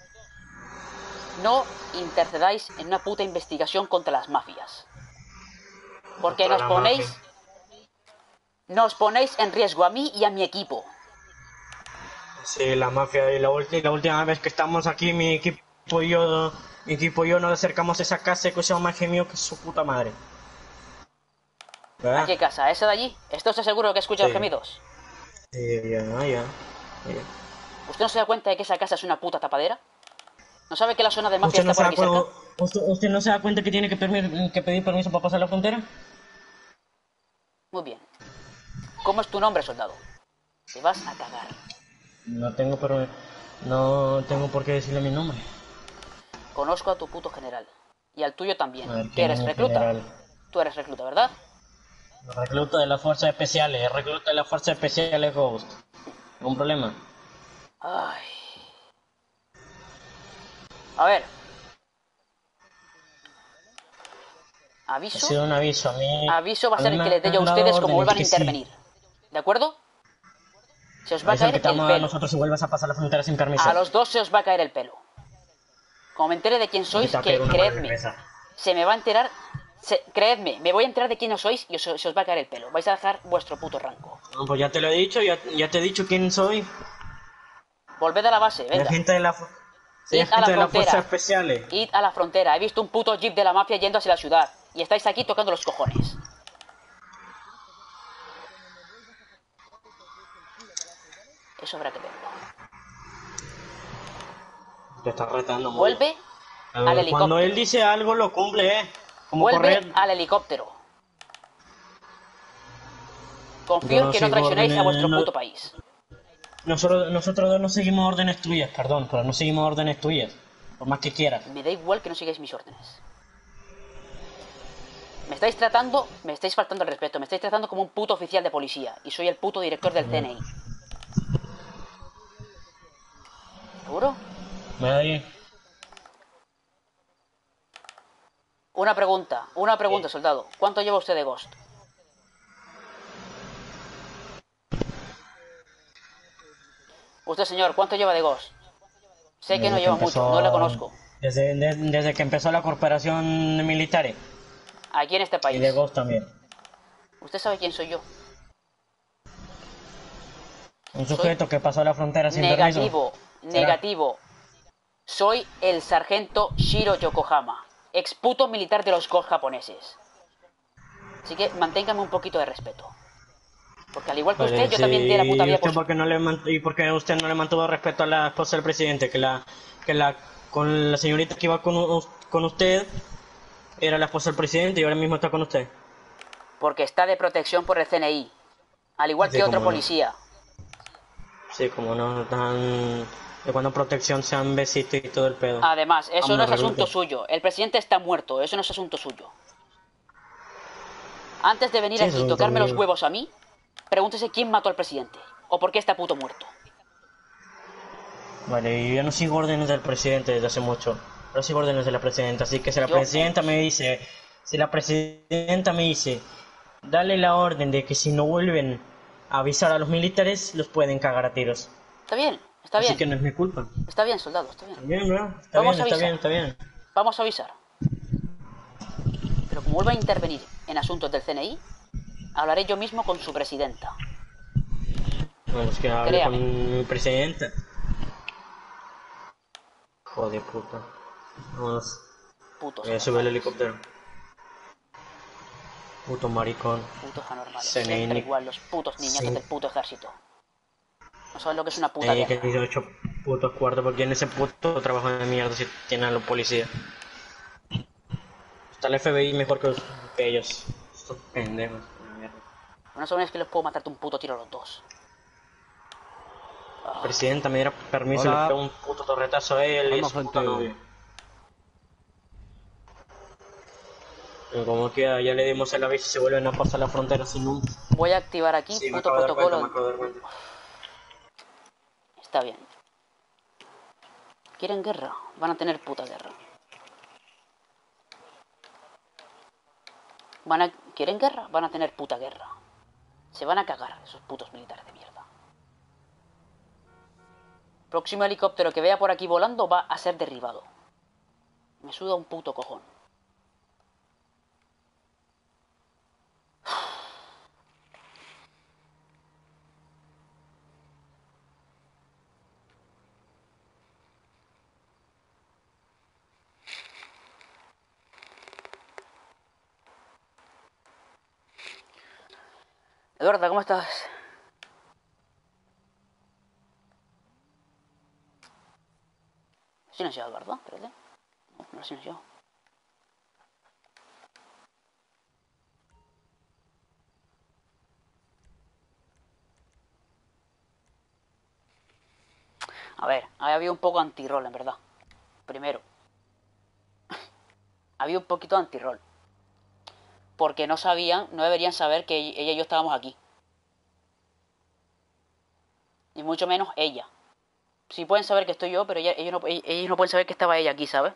No intercedáis en una puta investigación contra las mafias. Porque Contra nos la ponéis... mafia. Nos ponéis en riesgo a mí y a mi equipo. Sí, la mafia. Y la, ulti- la última vez que estamos aquí, mi equipo y yo, mi equipo y yo nos acercamos a esa casa que se llama gemido que es su puta madre. ¿Verdad? ¿A qué casa? ¿A esa de allí? ¿Esto está seguro que escucha los Sí. gemidos? Sí, ya, ya, ya. ¿Usted no se da cuenta de que esa casa es una puta tapadera? ¿No sabe que la zona de mafia ¿Usted no, está se por da aquí cerca? cu- usted, usted no se da cuenta que tiene que, permi- que pedir permiso para pasar la frontera? Muy bien. ¿Cómo es tu nombre, soldado? Te vas a cagar. No tengo pero no tengo por qué decirle mi nombre. Conozco a tu puto general. Y al tuyo también. A ver, ¿Que ¿quién eres es el recluta? general? Tú eres recluta, ¿verdad? Recluta de las fuerzas especiales, recluta de las fuerzas especiales Ghost. ¿Algún problema? Ay. A ver. Ha Aviso. sido un aviso a mí. Aviso va a a ser mí el me que les dé yo a han dado ustedes como órdenes vuelvan a que sí. intervenir. ¿De acuerdo? Se os va a Dicen caer que te el vamos a pelo. nosotros si vuelvas a pasar la frontera sin permiso. A los dos se os va a caer el pelo. Como me entere de quién sois, Te va a que pegar una mala creedme, cabeza. se me va a enterar. Se, creedme, me voy a enterar de quién sois y os, se os va a caer el pelo. Vais a dejar vuestro puto rango. No, pues ya te lo he dicho, ya, ya te he dicho quién soy. Volved a la base, Soy venga. agente de la fu- soy Id a agente la de las fuerzas frontera. especiales. Id a la frontera. He visto un puto jeep de la mafia yendo hacia la ciudad. Y estáis aquí tocando los cojones. Eso habrá que verlo. Te estás retando mucho. Vuelve al Cuando helicóptero. él dice algo lo cumple, eh. Como Vuelve correr. al helicóptero. Confío Yo en no que no sigo traicionéis a órdenes, vuestro no- puto país. Nosotros, nosotros dos no seguimos órdenes tuyas, perdón, pero no seguimos órdenes tuyas. Por más que quieras. Me da igual que no sigáis mis órdenes. Me estáis tratando, me estáis faltando el respeto, me estáis tratando como un puto oficial de policía. Y soy el puto director del C N I. ¿Seguro? Nadie. Una pregunta, una pregunta, soldado. ¿Cuánto lleva usted de Ghost? Usted, señor, ¿cuánto lleva de Ghost? Sé que no Desde lleva empezó- mucho, no le conozco. Desde, de- desde que empezó la corporación militar. Aquí en este Y país. de Ghost también. ¿Usted sabe quién soy yo? Un sujeto que pasó la frontera sin Negativo, permiso. ¿Será? negativo. Soy el sargento Shiro Yokohama, ex puto militar de los Ghost japoneses. Así que manténgame un poquito de respeto. Porque al igual que Vale, usted, yo sí, también di la puta ¿y vida usted por por qué no le man- ¿Y por qué usted no le mantuvo respeto a la esposa del presidente? Que la, que la, con la señorita que iba con, u- con usted era la esposa del presidente y ahora mismo está con usted. Porque está de protección por el C N I. Al igual Sí, que otro cómo no. policía. Sí, como no dan de cuando protección sean besitos y todo el pedo. Además, eso Vamos, no es recluta. asunto suyo. El presidente está muerto, eso no es asunto suyo. Antes de venir Sí, aquí y asunto tocarme los mío. huevos a mí, pregúntese quién mató al presidente. O por qué está puto muerto. Vale, yo no sigo órdenes del presidente desde hace mucho. No sigo órdenes de la presidenta, así que si la Yo- presidenta me dice, si la presidenta me dice, dale la orden de que si no vuelven a avisar a los militares, los pueden cagar a tiros. Está bien, está Así bien. que no es mi culpa. Está bien, soldado, está bien. Está bien, bro. Está Vamos bien, a está avisar. bien, está bien. Vamos a avisar. Pero como vuelva a intervenir en asuntos del C N I, hablaré yo mismo con su presidenta. Bueno, es que hable Créame. con mi presidenta. Joder, puta. Vamos. Putos Voy a subir el helicóptero. Puto maricón. Putos anormales. C N I. Siempre igual, los putos niñatos Sí. del puto ejército. No saben lo que es una puta Hay que guerra. ir ocho putos cuartos porque en ese puto trabajo de mierda si tienen a los policías. Está el F B I mejor que, los- que ellos. Estos pendejos. una mierda. No saben es que les puedo matarte un puto tiro a los dos. Presidenta, me diera permiso y Hola. le pego un puto torretazo a él y a Vamos, su puta gente. novia. Pero como que ya le dimos el aviso y se vuelven a pasar la frontera sin un... Voy a activar aquí Sí, me puto acabo de dar cuenta, protocolo. me acabo de dar cuenta. Está bien. ¿Quieren guerra? Van a tener puta guerra. Van a... ¿Quieren guerra? Van a tener puta guerra. Se van a cagar esos putos militares de mierda. Próximo helicóptero que vea por aquí volando va a ser derribado. Me suda un puto cojón. Eduardo, ¿cómo estás? Silenciado, ¿verdad? Espérate. No, no lo he silenciado. A ver, había un poco anti-roll, en verdad. Primero. Había un poquito de anti-roll. Porque no sabían, no deberían saber que ella y yo estábamos aquí. Y mucho menos ella. Sí pueden saber que estoy yo, pero ella, ellos, no, ellos no pueden saber que estaba ella aquí, ¿sabes?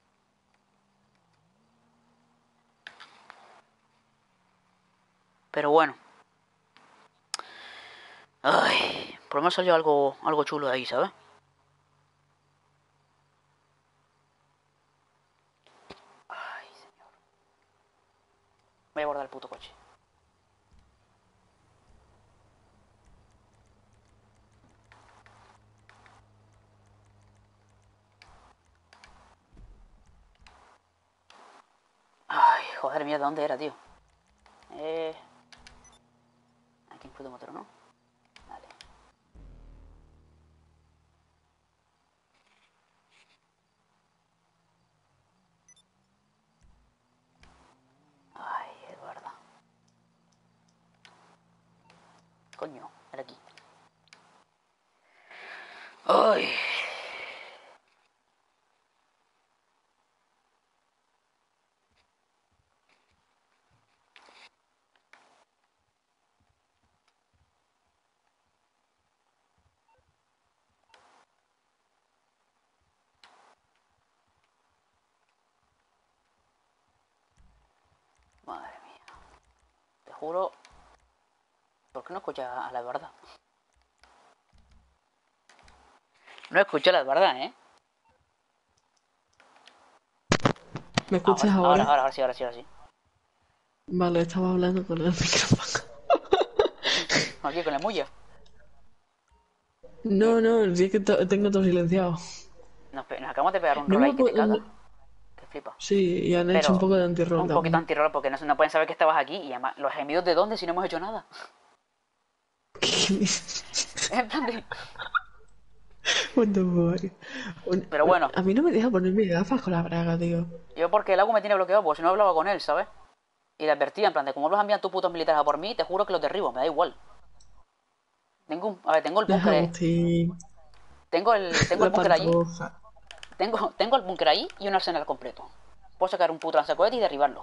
Pero bueno. Ay, por lo menos salió algo, algo chulo de ahí, ¿sabes? Ay, señor. Voy a guardar el puto coche. Ay, joder, mierda, ¿dónde era, tío? Eh... Aquí en puto motor, ¿no? Vale. Ay, Eduardo. Coño, era aquí. Ay. Madre mía. Te juro... ¿Por qué no escuchas a la verdad? No escucho la verdad, ¿eh? ¿Me escuchas ahora? ahora? Ahora, ahora, ahora sí, ahora sí, ahora sí. Vale, estaba hablando con el micrófono. Aquí con la mulla. No, no, sí es que to- tengo todo silenciado. Nos, pe- nos acabamos de pegar un No rol me ahí que te puedo- caga. no- Te flipa. Sí, y han hecho Pero un poco de antirrol un poquito también. antirrol porque no, no pueden saber que estabas aquí. Y además, ¿los gemidos de dónde si no hemos hecho nada? En plan de... What the fuck. Un- Pero bueno. A mí no me deja ponerme gafas con la braga, tío. Yo porque el agua me tiene bloqueado, porque si no hablaba con él, ¿sabes? Y le advertía, en plan de, como los envían tus putos militares a por mí, te juro que los derribo, me da igual. Tengo un... A ver, tengo el Deja búnker... Agustín. Tengo el, tengo el La búnker allí. pantoja. Tengo, tengo el búnker ahí y un arsenal completo. Puedo sacar un puto lanzacohete y derribarlo.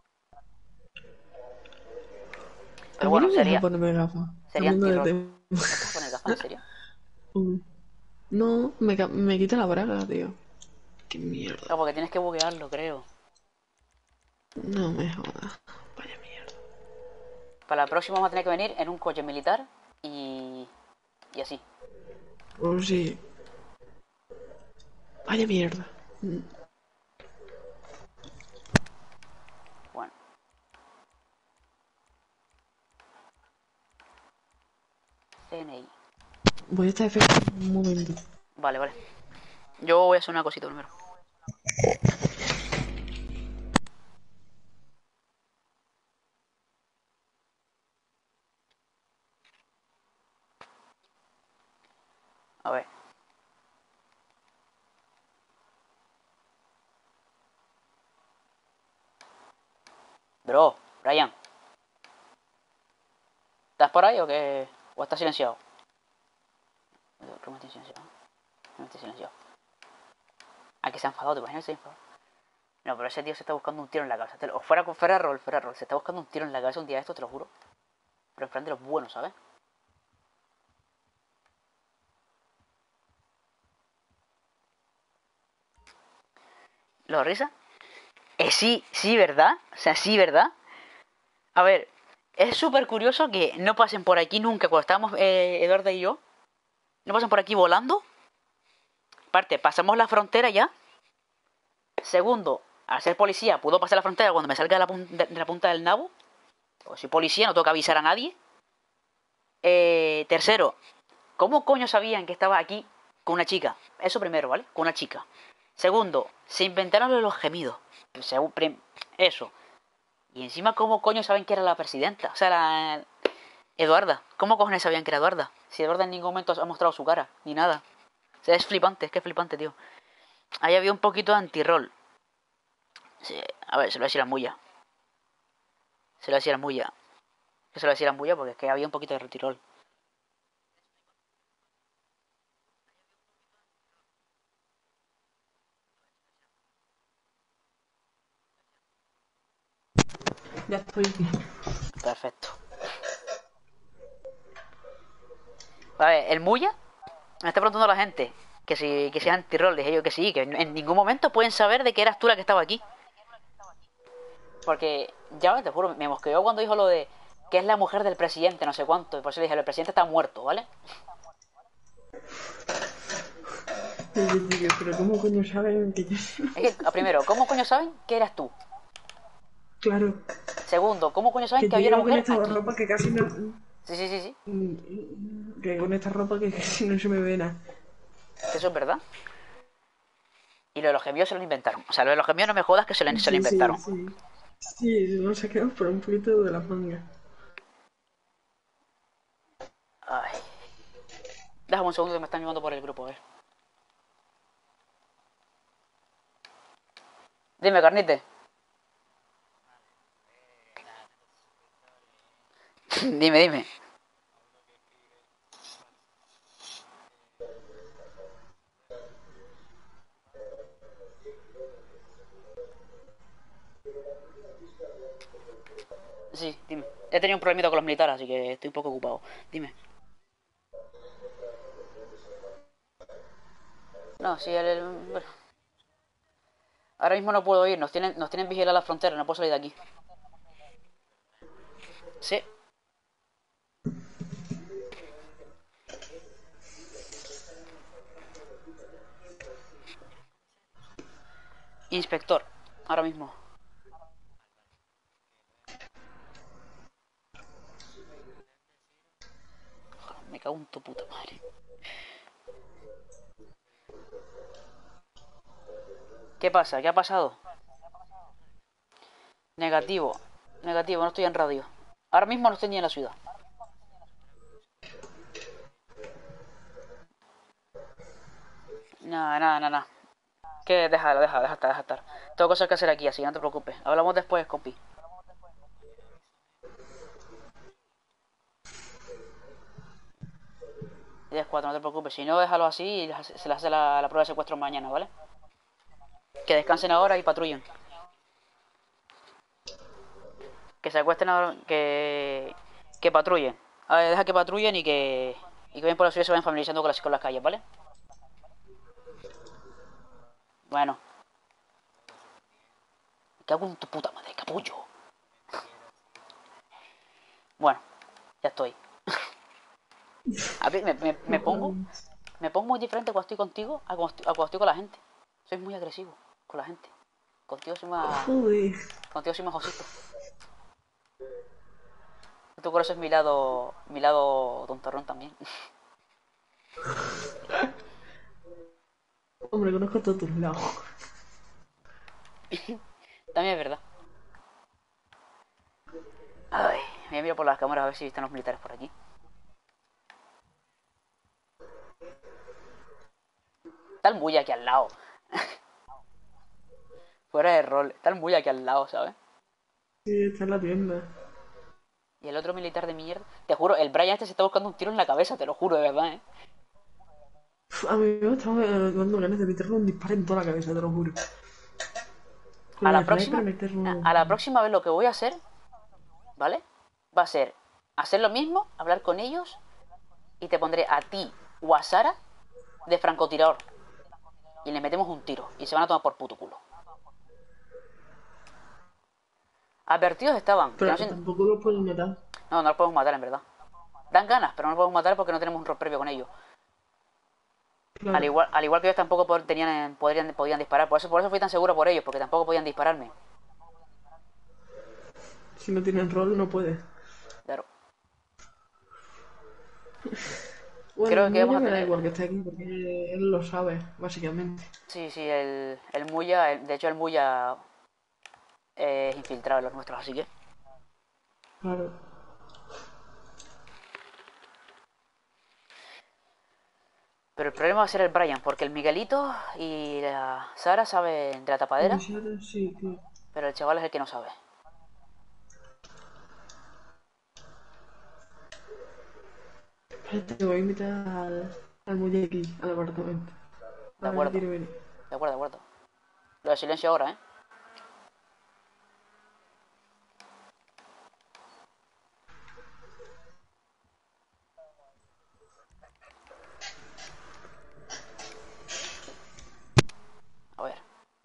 A Pero mí bueno, no me deja sería... ponerme gafas. Sería Cambiando de antirrol. tema. ¿Me vas a poner gafas, en serio? Mm. No, me, ca- me quita la braga, tío. Qué mierda. Claro, porque tienes que buguearlo, creo. No me jodas. Vaya mierda. Para la próxima vamos a tener que venir en un coche militar y... y así. Oh, sí. Vaya mierda. Mm. Bueno. C N I. Voy a estar efecto un momento. Vale, vale. Yo voy a hacer una cosita primero. A ver. Bro, Brian. ¿Estás por ahí o qué? ¿O estás silenciado? ¿Cómo estoy silenciado? No estoy silenciado. Ah, que se ha enfadado, ¿te imaginas que se ha enfadado? No, pero ese tío se está buscando un tiro en la cabeza. Te lo- O fuera con fuera rol, fuera rol. Se está buscando un tiro en la cabeza un día de esto, te lo juro. Pero en plan de los buenos, ¿sabes? ¿Lo risa? Eh, sí, sí, ¿verdad? O sea, sí, ¿verdad? A ver, es súper curioso que no pasen por aquí nunca cuando estábamos eh, Eduardo y yo. No pasen por aquí volando. Aparte, pasamos la frontera ya. Segundo, al ser policía, puedo pasar la frontera cuando me salga de la, pun- de la punta del nabo. O soy policía, no tengo que avisar a nadie. Eh, tercero, ¿cómo coño sabían que estaba aquí con una chica? Eso primero, ¿vale? Con una chica. Segundo, se inventaron lo de los gemidos. Segu- prim- Eso. Y encima, ¿cómo coño saben que era la presidenta? O sea, la... Eduarda. ¿Cómo cojones sabían que era Eduarda? Si Eduarda en ningún momento ha mostrado su cara, ni nada. O sea, es flipante, es que es flipante, tío. Ahí había un poquito de anti-roll. Sí, a ver, se lo voy a decir a Muya. Se lo voy a decir a Muya. Que se lo voy a decir a Muya porque es que había un poquito de anti-roll. Ya estoy aquí. Perfecto. A ver, el Muya me está preguntando a la gente que si, que si es anti-roll. Dije yo que sí, que en, en ningún momento pueden saber de que eras tú la que estaba aquí. Porque, ya te juro, me mosqueó cuando dijo lo de que es la mujer del presidente, no sé cuánto. Y por eso le dije, el presidente está muerto, ¿vale? Y yo digo, pero ¿cómo coño saben que yo...? Es que, primero, ¿cómo coño saben que eras tú? Claro, Segundo, ¿cómo coño saben que que yo había una llevo con mujer esta aquí? ropa que casi no... Sí, sí, sí, sí. Mm, Que con esta ropa que casi no se me ve nada. Que eso es verdad. Y lo de los gemios se lo inventaron. O sea, lo de los gemios no me jodas que se lo, se lo Sí, sí, inventaron. sí. Sí, nos sacamos por un poquito de las mangas. Ay. Déjame un segundo que me están llamando por el grupo, a ver. Dime, carnite. Dime, dime. Sí, dime. He tenido un problemita con los militares, así que estoy un poco ocupado. Dime. No, sí, el... el- bueno. Ahora mismo no puedo ir, nos tienen, nos tienen vigilada la frontera, no puedo salir de aquí. Sí. Inspector, ahora mismo. Joder, me cago en tu puta madre. ¿Qué pasa? ¿Qué ha pasado? Negativo. Negativo, no estoy en radio. Ahora mismo no estoy ni en la ciudad. Nada, nada, nada, nada. Que déjalo, déjalo, deja estar, deja estar. Tengo cosas que hacer aquí, así que no te preocupes. Hablamos después, compi. diez cuatro, no te preocupes. Si no, déjalo así y se le hace la, la prueba de secuestro mañana, ¿vale? Que descansen ahora y patrullen. Que se acuesten ahora, que... Que patrullen. A ver, deja que patrullen y que... Y que vayan por la ciudad y se vayan familiarizando con las, con las calles, ¿vale? Bueno. Me cago en tu puta madre, capullo. Bueno, ya estoy. A ver, me, me, me pongo... Me pongo muy diferente cuando estoy contigo a cuando estoy, a cuando estoy con la gente. Soy muy agresivo con la gente. Contigo soy más... Joder. Contigo soy más osito. Tú conoces mi lado... Mi lado tontorrón también. Hombre, conozco todos tus lados. También es verdad. Ay, me voy a mirar por las cámaras a ver si están los militares por aquí. Está el muy aquí al lado. Fuera de rol. Está el muy aquí al lado, ¿sabes? Sí, está en la tienda. Y el otro militar de mierda. Te juro, el Brian este se está buscando un tiro en la cabeza, te lo juro, de verdad, ¿eh? A mí me estaba dando ganas de meterle un disparo en toda la cabeza, te lo juro. Con A la el próxima, sniper meter uno. a la próxima vez lo que voy a hacer, ¿vale? Va a ser hacer lo mismo, hablar con ellos y te pondré a ti o a Sara de francotirador y le metemos un tiro y se van a tomar por puto culo. Advertidos estaban. que Pero no, se- tampoco lo pueden matar. no, no los podemos matar en verdad. Dan ganas, pero no los podemos matar porque no tenemos un rol previo con ellos. Claro. Al igual, al igual que ellos tampoco pod- tenían, podrían, podían disparar. Por eso, por eso fui tan seguro por ellos, porque tampoco podían dispararme. Si no tienen rol, no puede. Claro. Bueno, Creo a que mí vamos ya a me da tener- igual que esté aquí, porque él lo sabe, básicamente. Sí, sí, el, el Muya, el- de hecho el Muya eh, es infiltrado en los nuestros, así que... Claro. Pero el problema va a ser el Brian, porque el Miguelito y la Sara saben de la tapadera, Sara, sí, claro. pero el chaval es el que no sabe. Espérate, te voy a invitar al, al muñequi, al apartamento. De A ver acuerdo. si quiere venir. De acuerdo, de acuerdo. Lo de silencio ahora, ¿eh? A ver.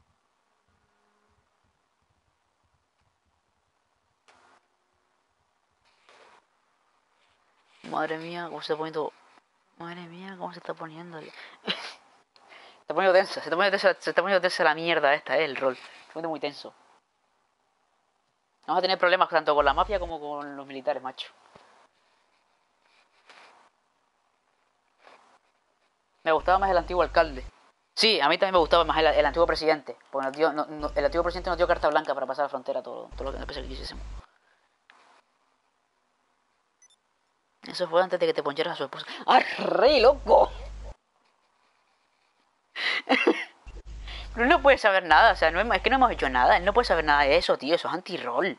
Madre mía, cómo se está poniendo... Madre mía, cómo se está poniendo... el- se está poniendo tenso, se está poniendo tensa, se está poniendo tensa la mierda esta, eh, el rol. Se está poniendo muy tenso. Vamos a tener problemas tanto con la mafia como con los militares, macho. Me gustaba más el antiguo alcalde. Sí, a mí también me gustaba más el, el antiguo presidente. Porque nos dio- no- no- el antiguo presidente nos dio carta blanca para pasar la frontera todo, todo lo que nosotros quisiésemos. Eso fue antes de que te poncheras a su esposa. ¡Ah, re loco! Pero él no puede saber nada, o sea, no hemos- es que no hemos hecho nada. Él no puede saber nada de eso, tío. Eso es anti-roll.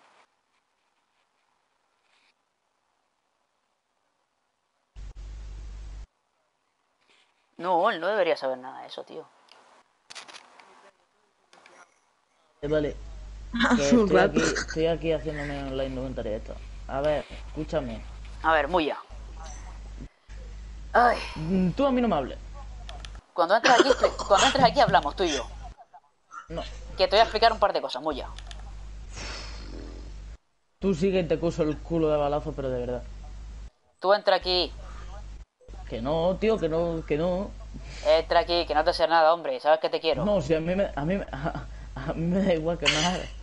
No, él no debería saber nada de eso, tío. Eh, Vale. Que Hace un estoy, rato. aquí, estoy aquí haciéndome online inventario esto. A ver, escúchame. A ver, Muya. Ay, Mm, Tú a mí no me hables. cuando entres aquí, cuando entres aquí hablamos, tú y yo. No. Que te voy a explicar un par de cosas, Muya. Tú sigue y te cuso el culo de balazo, pero de verdad. Tú entra aquí, Que no, tío, que no, que no. entra aquí, que no te sé nada, hombre. Sabes que te quiero. No, si a mí me, a mí, me- a, a mí me da igual que me hagas.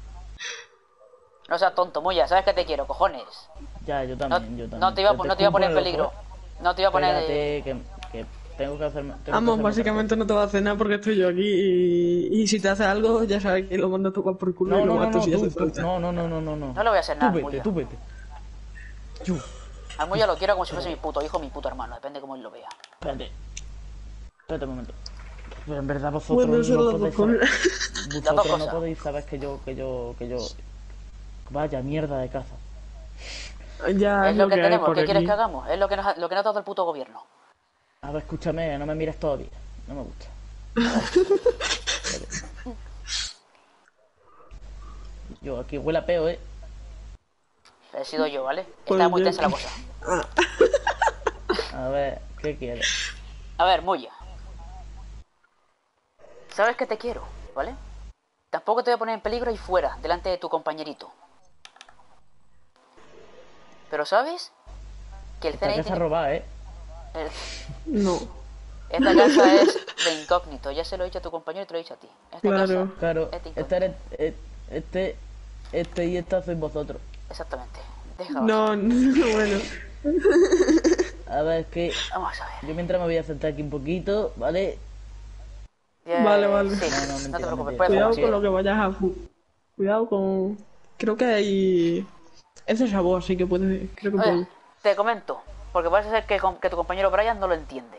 No seas tonto, Muya. Sabes que te quiero, cojones. Ya, yo No, también, yo también. no te iba, a Pero pon- no te iba a poner en escupo el peligro. ojo, No te iba a poner... Espérate, que, que tengo que hacerme... tengo que Vamos, hacerme básicamente no te va a hacer nada porque estoy yo aquí y, y si te hace algo ya sabes que lo mandas a tocar por culo otra y cosa. lo No, no, no, matas no, si hace tú, tú, falta. no, no, no, no, no, no. No le voy a hacer Tú nada, vete, Muya. tú vete. Chu, Al Muya lo quiero como si fuese mi puto hijo, mi puto hermano. Depende cómo él lo vea. espérate. Espérate un momento. Pero en verdad vosotros Bueno, eso no lo podéis hago saber... Las dos Vosotros no cosas. podéis saber que yo, que yo, que yo... Vaya mierda de caza. Ya Es lo que hay tenemos. por ¿Qué quieres aquí. que hagamos? Es lo que nos ha, lo que nos ha dado el puto gobierno. A ver, escúchame, no me mires todavía. No me gusta. Yo aquí huele a peo, eh. He sido yo, ¿vale? Pues Está muy bien. tensa la cosa. A ver, ¿qué quieres? A ver, Muya. Sabes que te quiero, ¿vale? Tampoco te voy a poner en peligro ahí fuera, delante de tu compañerito. Pero ¿sabes? Que el Esta C N I casa tiene... robada, eh. el- No, Esta casa es de incógnito. Ya se lo he dicho a tu compañero y te lo he dicho a ti. Esta claro. casa... Claro, es de incógnito. este eres... eh, Este... Este y esta sois vosotros. Exactamente. Déjalo. No, no, bueno. A ver, es que... Vamos a ver. Yo mientras me voy a sentar aquí un poquito, ¿vale? Eh, Vale, vale. Sí, No, no, no, mentira, te preocupes. mentira. Puedes Cuidado fumar, con lo que vayas a... fu- Cuidado con... Creo que hay... Es de sabor, así que puede... Creo que Oye, puede... te comento, porque parece ser que, com- que tu compañero Brian no lo entiende.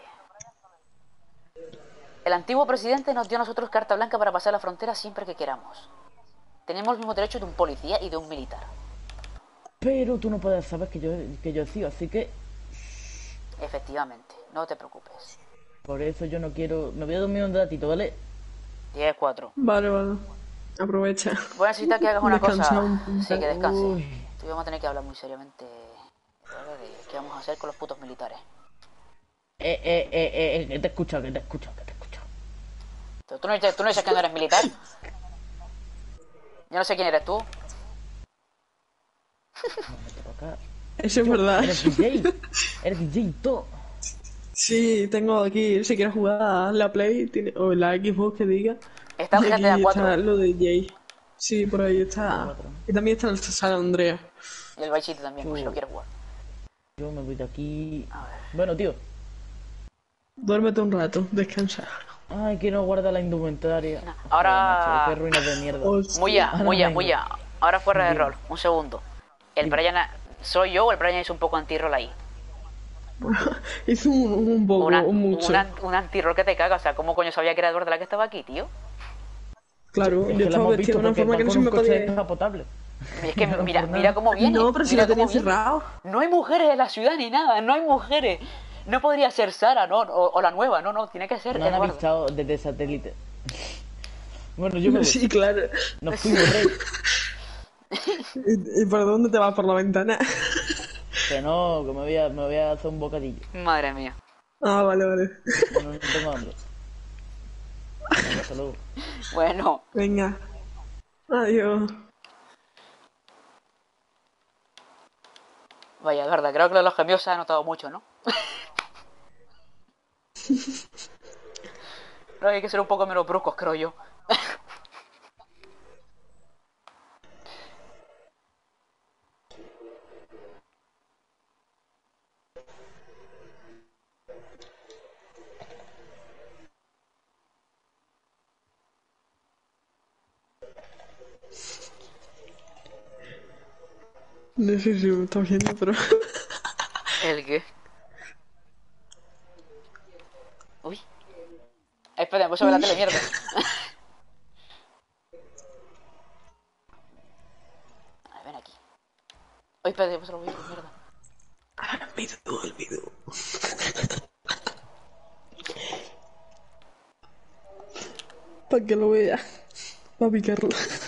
El antiguo presidente nos dio a nosotros carta blanca para pasar la frontera siempre que queramos. Tenemos los mismos derechos de un policía y de un militar. Pero tú no puedes saber que yo, que yo he sido, así que... Efectivamente, no te preocupes. Por eso yo no quiero... Me voy a dormir un ratito, ¿vale? diez cuatro. Vale, vale. Aprovecha. Voy a necesitar que hagas una Descansa cosa. un poco. Sí, que descanse. Uy. Tú y yo vamos a tener que hablar muy seriamente. ¿Vale? De qué vamos a hacer con los putos militares. Eh, eh, eh, eh, que te escucho, que te escucho, que te escucho. ¿Tú, tú no, dices- tú no dices que no eres militar? Yo no sé quién eres tú. Vete pa' acá. Eso es verdad. Eres D J. Eres D J y todo. Sí, tengo aquí, si quieres jugar a la Play tiene, o la Xbox que diga. Está en y aquí G T A cuatro. está lo de Jay. Sí, por ahí está. Y también está el San Andreas. Y el Vice City también, por si lo quieres jugar. Yo me voy de aquí. A ver. Bueno, tío. Duérmete un rato, descansa. Ay, que no guarda la indumentaria. No, ahora- Joder, macho, qué ruinas de mierda. Hostia. Muya, Ahora Muya, vengo. Muya. Ahora fuera de Dime. rol. Un segundo. El Dime. Brian... ¿Soy yo o el Brian hizo un poco anti-roll ahí? Hizo un, un poco, Una- un mucho. una- un anti-roll que te caga. O sea, ¿cómo coño sabía que era Eduardo la que estaba aquí, tío? Claro, Es yo que lo estaba hemos vestido visto de una porque forma va que no con se un me coche podía. descapotable. Es que No, mira, por mira nada. cómo viene. No, pero si mira lo tenía cómo viene. cerrado. No hay mujeres en la ciudad ni nada. No hay mujeres. No podría ser Sara, ¿no? O, o la nueva. No, no. Tiene que ser No han Eduardo. avisado desde satélite. Bueno, yo me voy. Sí, claro. Nos fuimos, rey. ¿Y, y por dónde te vas? ¿Por la ventana? Que no, que me voy a, me voy a hacer un bocadillo. Madre mía. Ah, vale, vale. Bueno, no tengo hambre. Venga, hasta luego. Bueno. Venga. Adiós. Vaya, es verdad. Creo que lo de los gemidos se ha notado mucho, ¿no? Creo que hay que ser un poco menos bruscos, creo yo. No sé si me estás viendo, pero. ¿El qué? Uy. Espera, me puse a ver la tele, mierda. A ver, ven aquí. Uy, espera, me puse a ver mierda. Ahora mira todo el video. Para que lo vea. Para picarlo.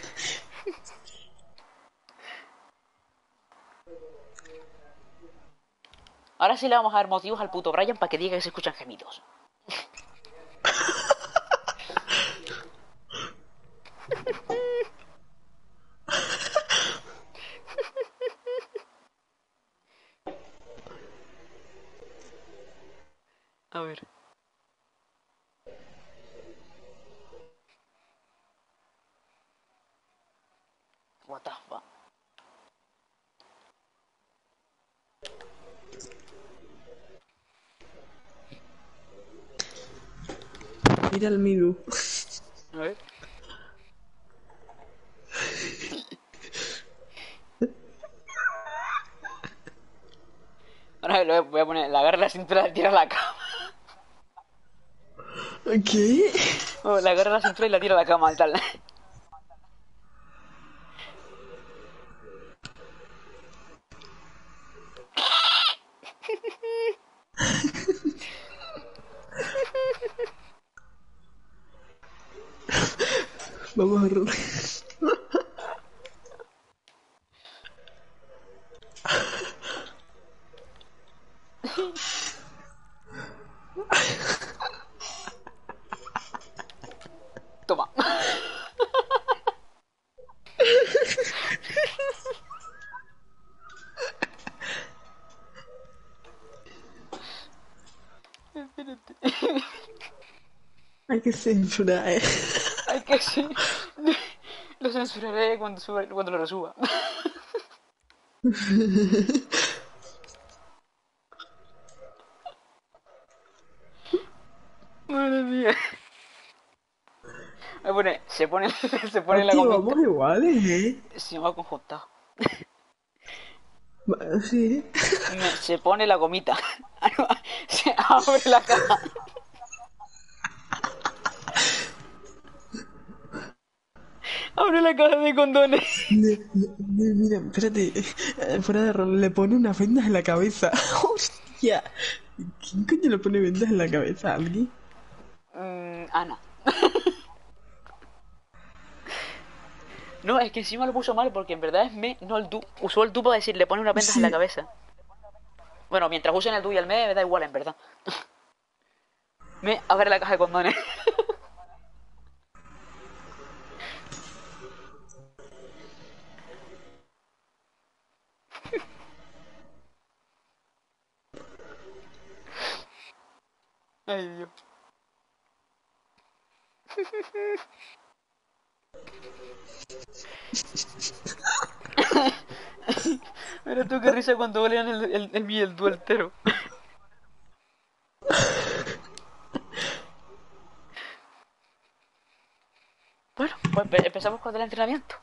Ahora sí le vamos a dar motivos al puto Brian para que diga que se escuchan gemidos. A ver. What the fuck? Mira el Midu. A ver. Ahora lo voy a poner, la agarra la cintura y la tira a la cama. ¿Qué? Oh, la agarra la cintura y la tira a la cama, al tal. Vamos a ver. Toma. Hay que censurar, eh. Hay que sí. Lo censuraré cuando, suba, cuando lo resuba. Madre mía. Me pone, se pone, se pone la Tío, gomita. vamos iguales, eh. Se me ha conjuntado. Va- Sí. Me- Se pone la gomita. Se abre la caja. Abre la caja de condones. Le- le- le- mira, espérate. eh, Fuera de rol, le pone unas vendas en la cabeza. Hostia. ¿Quién coño le pone vendas en la cabeza a alguien? Mm, Ana. No, es que encima lo puso mal porque en verdad es me, no el du. Usó el du para decir, le pone una vendas Sí. en la cabeza. Bueno, mientras usen el du y el me, me da igual, en verdad. Me, abre la caja de condones. Ay, Dios. Mira tú qué risa cuando lean el, el, el, el, el dueltero. Bueno, pues empe- empezamos con el entrenamiento.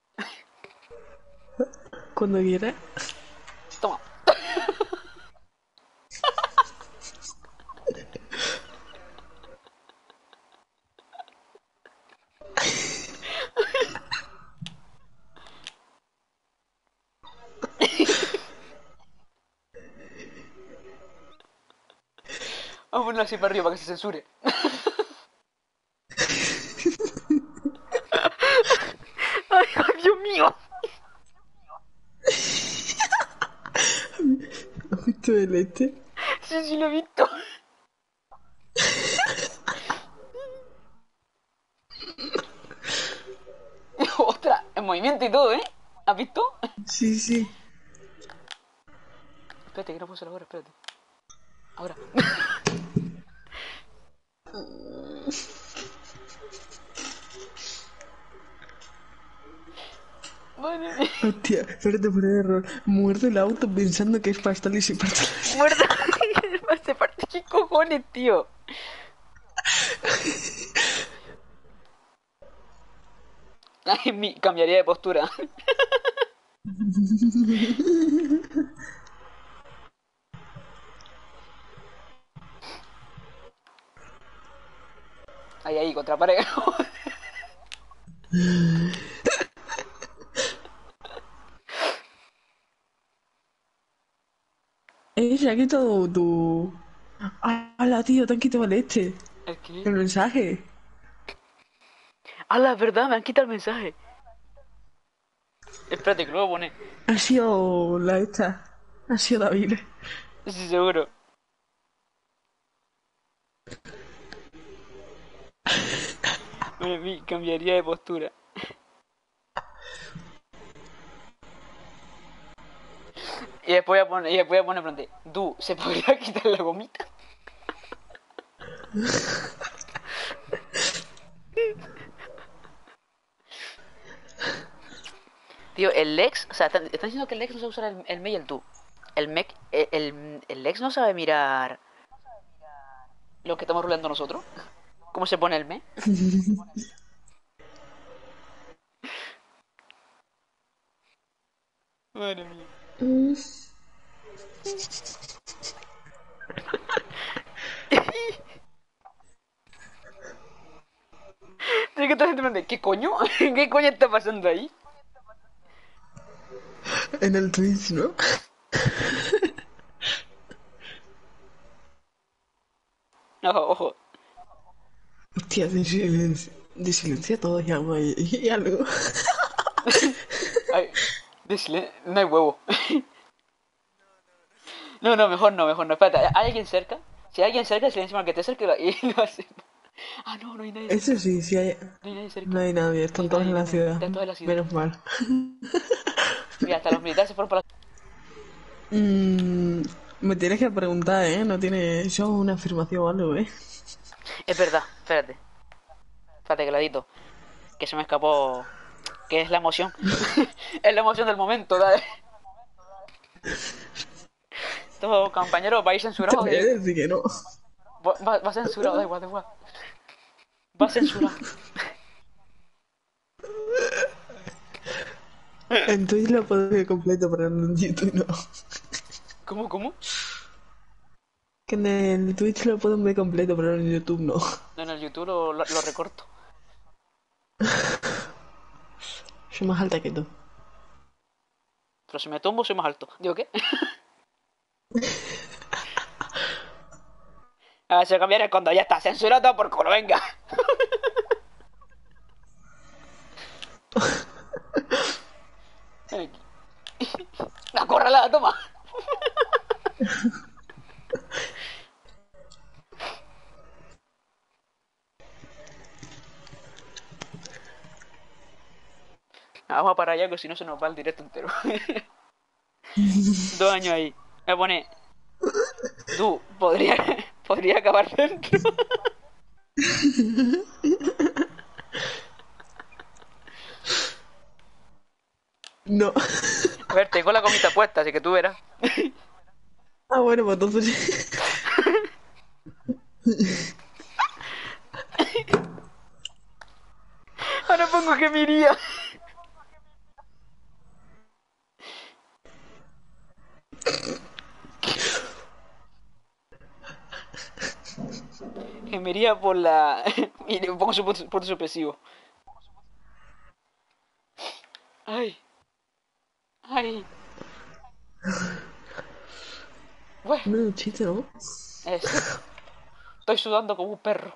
Cuando quiera. Toma. Vamos a ponerlo así para arriba para que se censure. Ay, ay, Dios mío. ¿Has visto el este? Sí, sí, lo he visto. Ostras, en movimiento y todo, ¿eh? ¿Has visto? Sí, sí. Espérate, que no puse la hora, espérate. Ahora. Madre mía. Hostia, espérate por error. Muerto el auto pensando que es pasteles y pasteles. Muerta. Se parte. ¿Qué cojones, tío? Ay, mi, cambiaría de postura. Ahí, ahí, contra pared. Eh, se ha quitado tu... ¡Hala, tío! Te han quitado el este. ¿El qué? El mensaje. ¡Hala, es verdad! Me han quitado el mensaje. Espérate, que lo voy a poner. Ha sido la esta. Ha sido David. Sí, seguro. Bueno, mi, cambiaría de postura. Y después voy a poner, y después voy a poner frente. Du, ¿se podría quitar la gomita? Tío, el Lex, o sea, están, están diciendo que el Lex no sabe usar el, el me y el tú. El mec, el, el, el Lex no sabe mirar lo que estamos ruleando nosotros. ¿Cómo se pone el me? Madre mía. Tiene que estar gente, ¿qué coño? ¿Qué coño está pasando ahí? En el Twitch, ¿no? Ojo, ojo. Hostia, de silencio, de silencio a todos ya, güey. Y algo. Ay, de silen- no hay huevo. No, no, mejor no, mejor no. Espérate, ¿hay alguien cerca? Si hay alguien cerca, silencio al que te cerca y lo hacemos. Ah, no, no hay nadie cerca. Eso sí, sí hay... No hay nadie cerca. No hay nadie, están No hay todos en nadie, la no, ciudad. están todos en la ciudad. Menos mal. Mira, hasta los militares se fueron por la... Mm, me tienes que preguntar, ¿eh? No tiene... Eso es una afirmación o algo, ¿eh? Es verdad, espérate. Espérate, que la edito. Que se me escapó... Que es la emoción. Es la emoción del momento, dale. Todo, compañero, va a ir censurado. Te voy a de- decir que no. Va, va, va censurado, da igual, da igual. Va censurado. En Twitch lo puedo ver completo, pero en YouTube no. ¿Cómo, cómo? Que en el Twitch lo puedo ver completo, pero en YouTube no. No, en el YouTube lo, lo, lo recorto. Soy más alta que tú. Pero si me tumbo, soy más alto. ¿Digo qué? A ver, se cambiará cuando ya está censurado todo por culo, venga. dispárala, toma. Vamos a parar ya, que si no se nos va el directo entero. Dos años ahí. Me pone... Tú, podría, podría acabar dentro. No. A ver, tengo la comida puesta, así que tú verás. Ah, bueno, pues entonces... Ahora pongo que me iría. Que me iría por la... Y le pongo su punto, punto supresivo. Ay. Ay. Bueno, No, chiste, ¿no? es... Estoy sudando como un perro.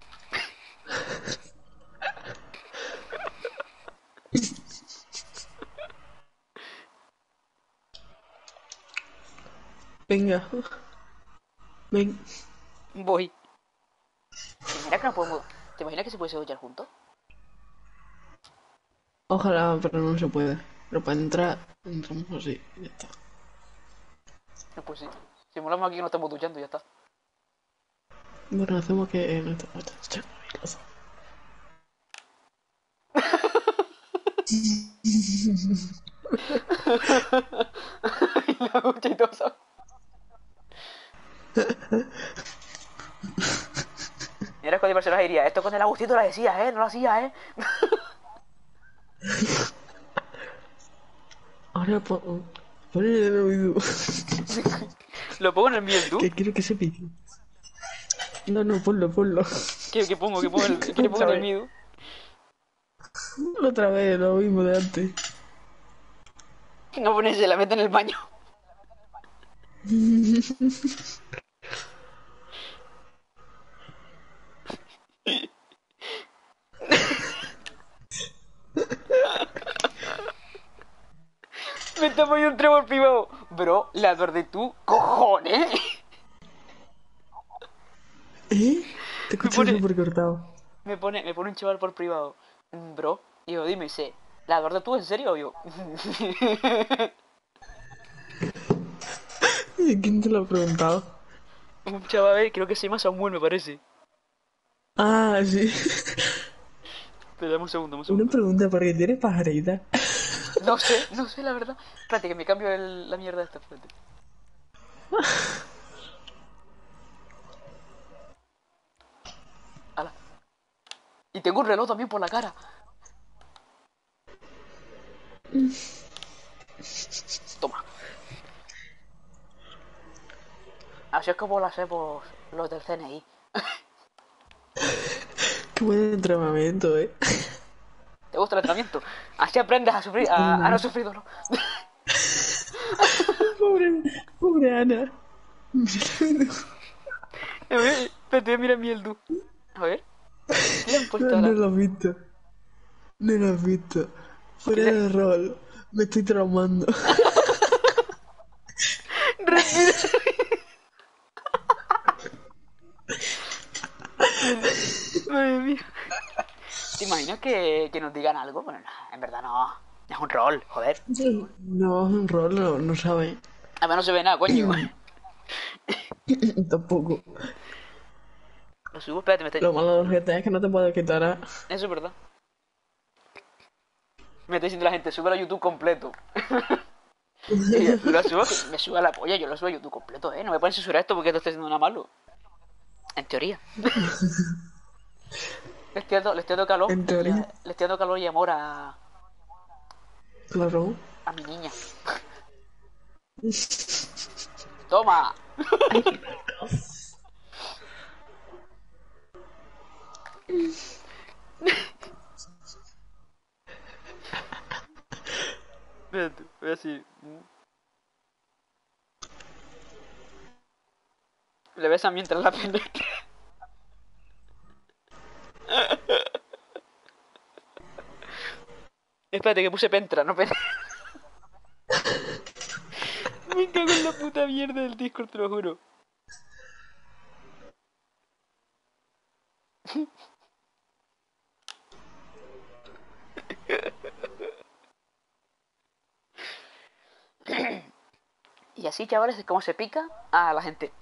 Venga. Ven. Voy. ¿Te imaginas que no podemos... ¿Te imaginas que se puede duchar juntos? Ojalá, pero no se puede. Pero para entrar, entramos así. Y ya está. No, pues sí. Simulamos aquí que no estamos duchando y ya está. Bueno, hacemos que... Eh, no está, no está, está, cosa. La ducha y todo eso. Y ahora cuando personaje diría, esto con el Agustito lo decías, ¿eh? No lo hacías, ¿eh? Ahora pon... Ponle en el oído. Lo pongo en el miel, tú. Que quiero que se pique. No, no, ponlo, ponlo. ¿Qué, qué pongo? ¿Qué pongo, el, ¿qué le pongo en el miel? Otra vez, lo mismo de antes. No pones, se la mete en el baño. Me está poniendo un trébol privado. Bro, la de tú, cojones. ¿Eh? Te escucho pone- súper cortado. Me pone, me pone un chaval por privado. Bro, y yo, dime, sé, ¿la de tú en serio? Y yo, ¿Quién te lo ha preguntado? un chaval, a ver, creo que se llama Samuel, me parece. Ah, sí. Pero dame un segundo, un Una segundo. pregunta, porque tienes pajarita. No sé, no sé, la verdad. Espérate, que me cambio el- la mierda esta, espérate. Ala. Y tengo un reloj también por la cara. Toma. Así es como lo hacemos los del C N I. Qué buen entrenamiento, eh. ¿Te gusta el entrenamiento? Así aprendes a sufrir, a, a no sufrir dolor. Pobre, pobre Ana. A ver, espérate, mira mi Eldu. A ver. ¿Qué le han puesto No, ahora? no lo has visto. No lo has visto. Fuera ¿Qué? de rol. Me estoy traumando. Respira. Madre mía. ¿Te imaginas que, que nos digan algo? Bueno, no, en verdad no. Es un rol, joder. No, es un rol, no, no sabe. Además no se ve nada, coño. Tampoco. Lo subo, espérate, me está... Lo malo del G T A es que no te puedes quitar a... Eso es verdad. Me está diciendo la gente, sube a YouTube completo. Y yo, lo subo, me subo a la polla, yo lo subo a YouTube completo, eh. No me pueden censurar esto porque esto está haciendo nada malo. En teoría. Le estoy dando, le estoy dando calor. En teoría. y- Le estoy dando calor y amor a, Claro. a mi niña. Toma. Espérate, voy a decir. Le besa mientras la penetra. Espérate que puse pentra, no penetra. Me cago en la puta mierda del Discord, te lo juro. Y así, chavales, es como se pica a la gente.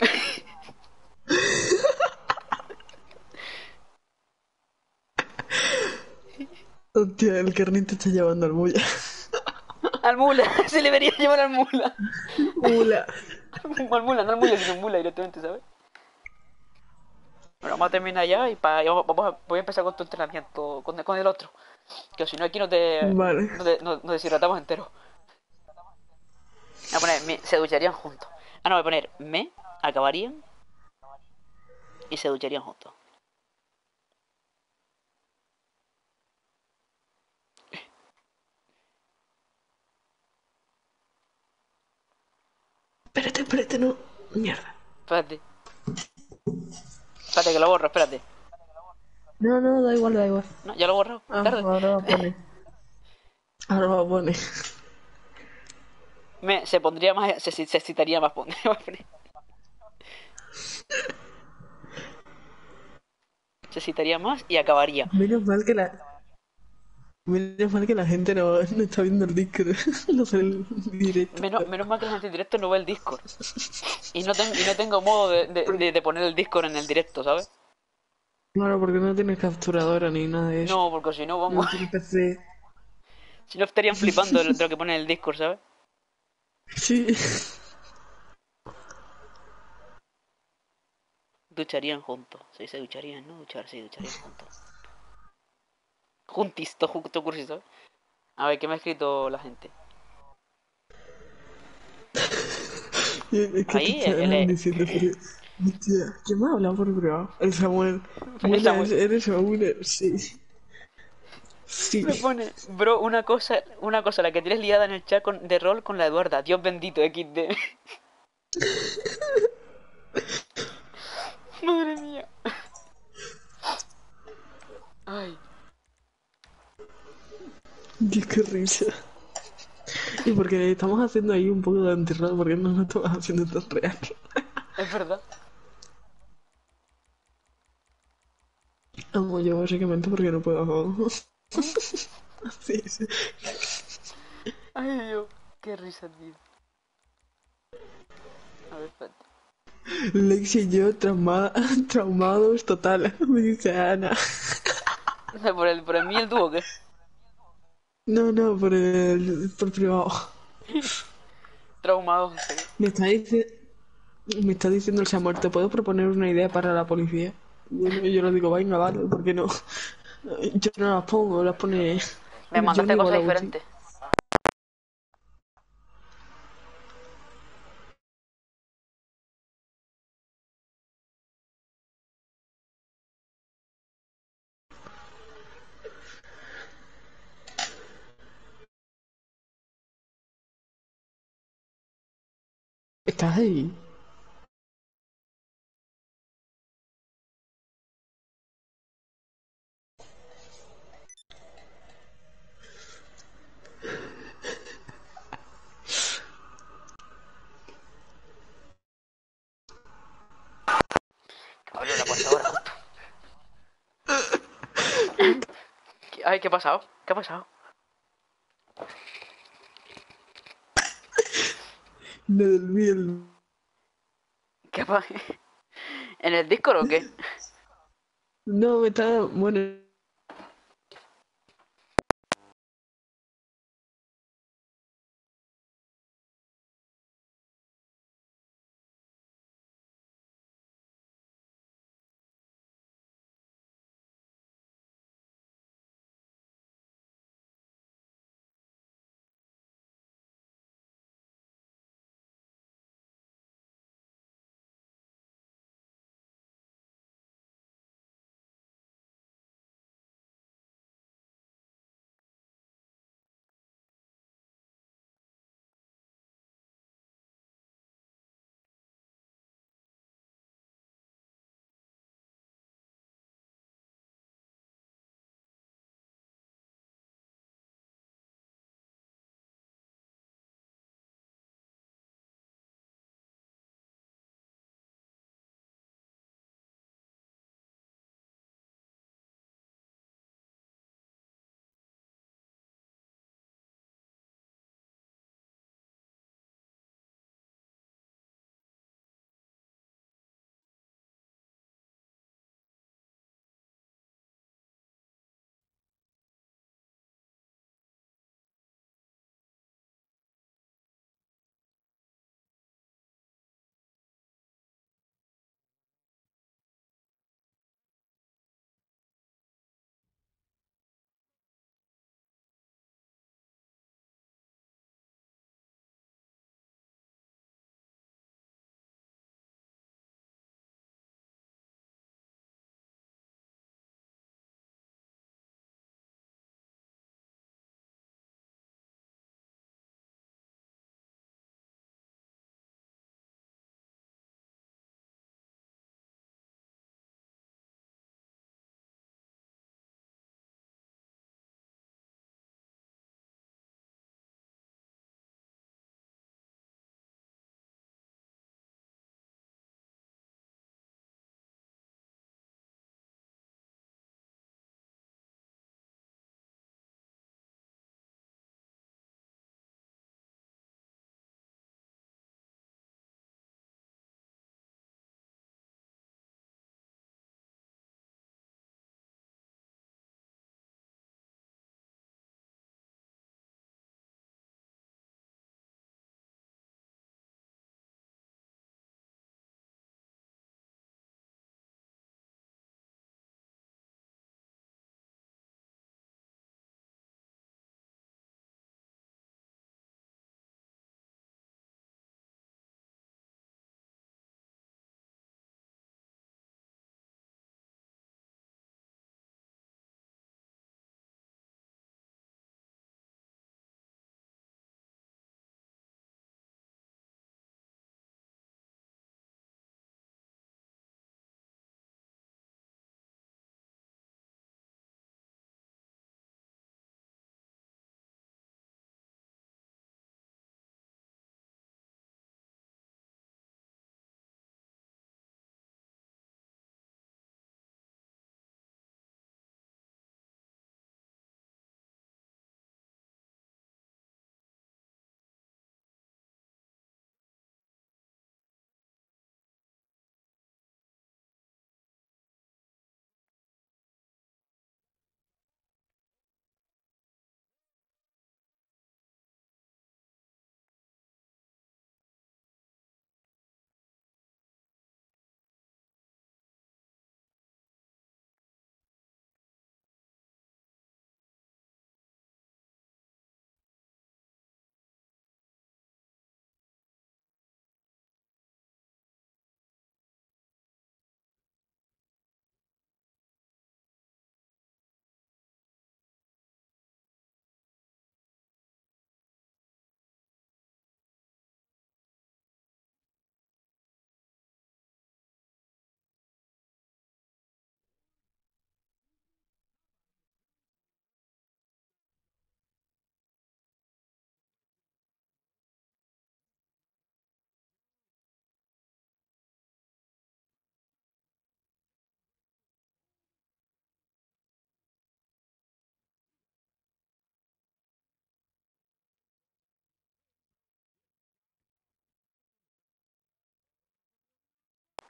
Hostia, el carnet te está llevando al mulla. Al mula, se le debería llevar al mula. Mula. Al mula, no al mula, sino al mula directamente, ¿sabes? Bueno, vamos a terminar ya y pa, y vamos, vamos a, voy a empezar con tu entrenamiento, con, con el otro. Que si no aquí no te, Vale. no te- no- nos deshidratamos enteros. Voy a poner, me- se ducharían juntos. Ah, no, voy a poner, me acabarían y se ducharían juntos. Espérate, espérate, no. Mierda. Espérate. Espérate que lo borro, espérate. No, no, da igual, da igual. No, ya lo he borrado. Ah, Tarde. ahora va a poner. Ahora va a poner. Me, se pondría más, se, se excitaría más. pon- voy a poner. Se excitaría más y acabaría. Menos mal que la. Menos mal que la gente no, no está viendo el disco. No sale el directo. Menos, menos mal que la gente en directo no ve el Discord. Y no, ten- y no tengo modo de, de, de- de poner el Discord en el directo, ¿sabes? Claro, porque no tienes capturadora ni nada de eso. No, porque si no, No vamos. tienes P C. Si no estarían flipando de lo que pone en el Discord, ¿sabes? Sí. Ducharían juntos. Sí, se ducharían, ¿no? Duchar, sí, ducharían juntos. Juntis, todo junto cursi, ¿sabes? A ver, ¿qué me ha escrito la gente? Es que Ahí, te el- estaban el- diciendo, pero. Hostia, ¿quién me ha hablado por privado? El Samuel. El Buenas, Samuel. ¿eres Samuel? Sí. Sí. Me pone, bro, una cosa, una cosa, la que tienes liada en el chat con, de rol con la Eduarda. Dios bendito, equis de. Madre mía. Ay. Dios, qué risa. Y porque estamos haciendo ahí un poco de antirrol, porque no lo estamos haciendo tan real. Es verdad. Amo yo básicamente porque no puedo. Sí, sí. Ay, Dios. Qué risa, tío. A ver, espérate. Lexi y yo trauma- traumados total, me dice Ana. ¿Por el, por el mí el dúo o qué? No, no, por el por privado. Traumado, en serio. Me está diciendo me está diciendo el Samuel, ¿te puedo proponer una idea para la policía? Bueno, y yo le digo, venga, vale, ¿por qué no? Yo no las pongo, las pone Me mandaste Johnny cosas Guadalupe. diferentes. ¿Estás ahí? Cabrón, la pasa ahora justo. ¿Qué- Ay, ¿qué ha pasado? ¿Qué ha pasado? Me dormí el... ¿Qué ha pasado? ¿En el Discord o qué? No, me está... Bueno...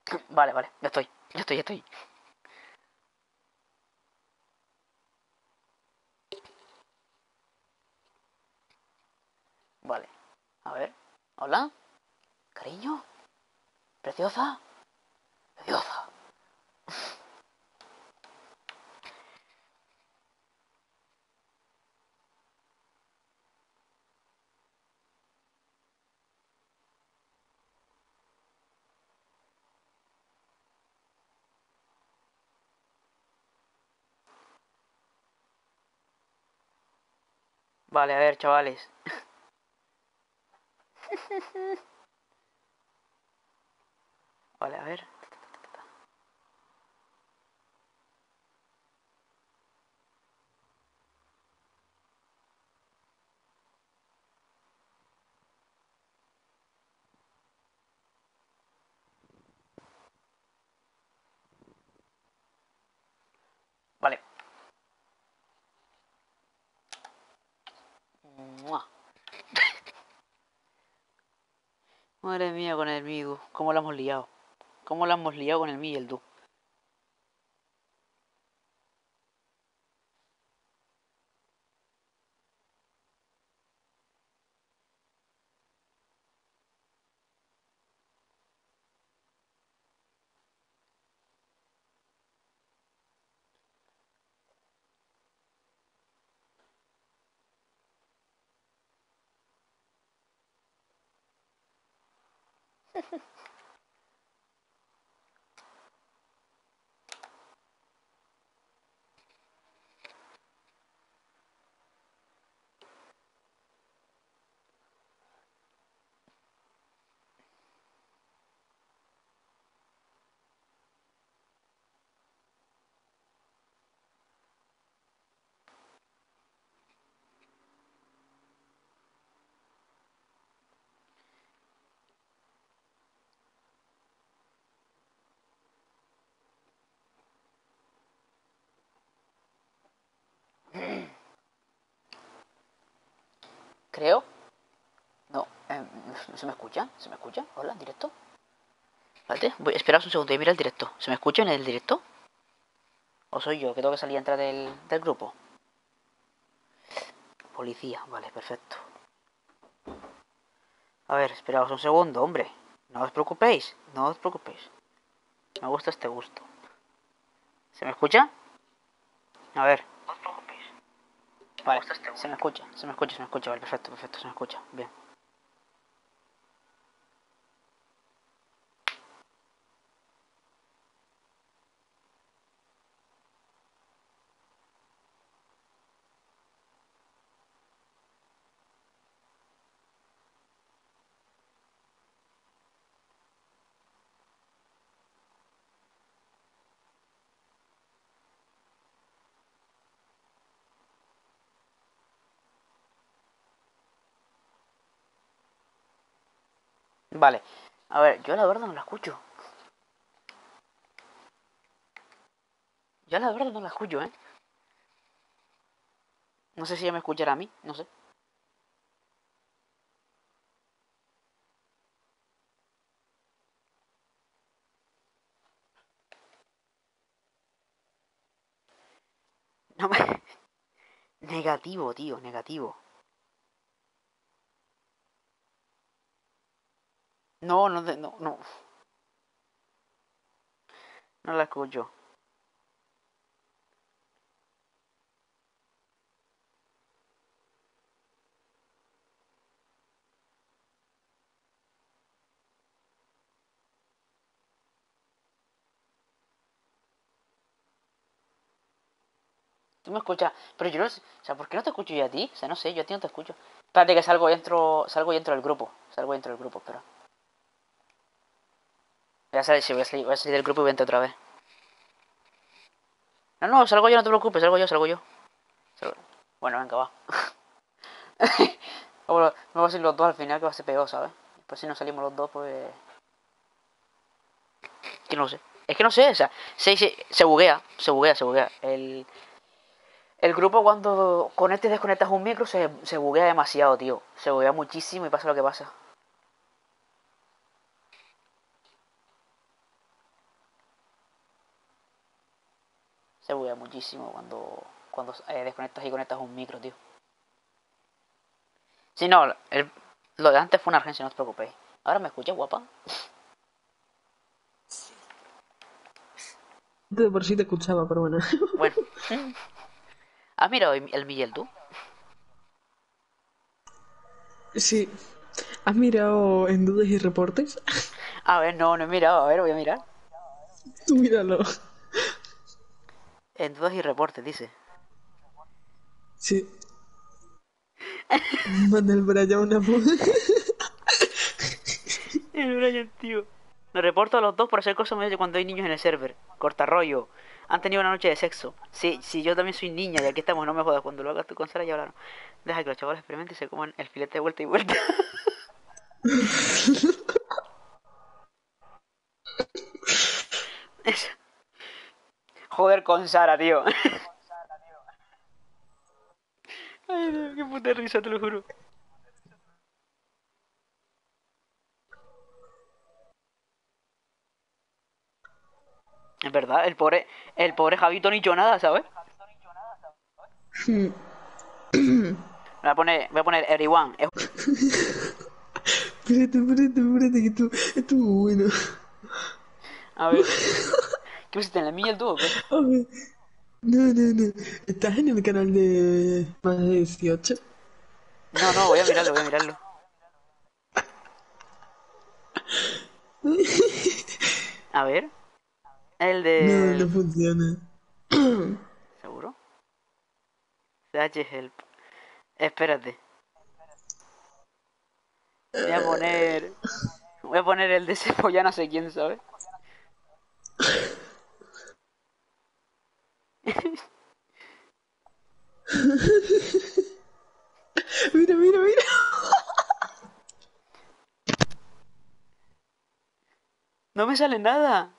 Vale, vale, ya estoy. Ya estoy, ya estoy. Vale. A ver. Hola. Cariño. Preciosa. Preciosa. Vale, a ver, chavales. Vale, a ver. Vale. Mua. Madre mía con el Midu. ¿Cómo lo hemos liado? ¿Cómo lo hemos liado con el Mi y el Du? Creo. No. Eh, ¿Se me escucha? ¿Se me escucha? Hola, ¿en directo? Espérate, voy, esperaos un segundo y mira el directo. ¿Se me escucha en el directo? ¿O soy yo que tengo que salir y entrar del, del grupo? Policía, vale, perfecto. A ver, esperaos un segundo, hombre. No os preocupéis, no os preocupéis. Me gusta este gusto. ¿Se me escucha? A ver. No os preocupéis. Vale, se me escucha, se me escucha, se me escucha. Vale, perfecto, perfecto, se me escucha. Bien. Vale. A ver, yo la verdad no la escucho. Yo la verdad no la escucho, ¿eh? No sé si ella me escuchará a mí, no sé. No me... Negativo, tío, negativo. No, no, no, no. No la escucho. Tú me escuchas, pero yo no sé, o sea, ¿por qué no te escucho yo a ti? O sea, no sé, yo a ti no te escucho. Espérate que salgo y entro, salgo y entro del grupo. Salgo y entro del grupo, espera. Voy a salir, sí, voy a salir, voy a salir del grupo y voy a entrar otra vez. No, no, salgo yo, no te preocupes, salgo yo, salgo yo. Salgo- Bueno, venga, va. Bueno, no va a ser los dos al final, que va a ser peor, ¿sabes? Pues si no salimos los dos, pues... Que no sé. Es que no sé, o sea, se, se, se buguea, se buguea, se buguea. El, el grupo cuando conectas y desconectas un micro se, se buguea demasiado, tío. Se buguea muchísimo y pasa lo que pasa. Se buguea muchísimo cuando, cuando eh, desconectas y conectas un micro, tío. Si no, el, lo de antes fue una urgencia, no os preocupéis. Ahora me escuchas, guapa. De por sí te escuchaba, pero bueno. Bueno. ¿Has mirado el Miguel tú? Sí. ¿Has mirado en dudas y reportes? A ver, no, no he mirado. A ver, voy a mirar. Tú míralo. En dudas y reportes, dice. Sí. Manda el Brian una foto. El Brian, tío. Nos reporto a los dos por hacer cosas medias cuando hay niños en el server. Corta rollo. Han tenido una noche de sexo. Sí, sí, yo también soy niña y aquí estamos, no me jodas. Cuando lo hagas tú con Sara ya hablaron. Deja que los chavales experimenten y se coman el filete de vuelta y vuelta. Es- Joder con Sara, tío. Ay, Dios, qué puta risa, te lo juro. Es verdad, el pobre, el pobre Javito no hizo nada, ¿sabes? Hmm. Voy a poner, voy a poner everyone. Es- Espérate, espérate, espérate, que esto, esto es muy bueno. A ver. ¿Qué pusiste en la mía el tubo o qué? A ver. No, no, no. ¿Estás en el canal de más de dieciocho? No, no, voy a mirarlo, voy a mirarlo. A ver. El No, no de... funciona. ¿Seguro? C H Help. Espérate. Voy a poner... Voy a poner el de ese ya no sé quién, ¿sabes? Mira, mira, mira. No me sale nada.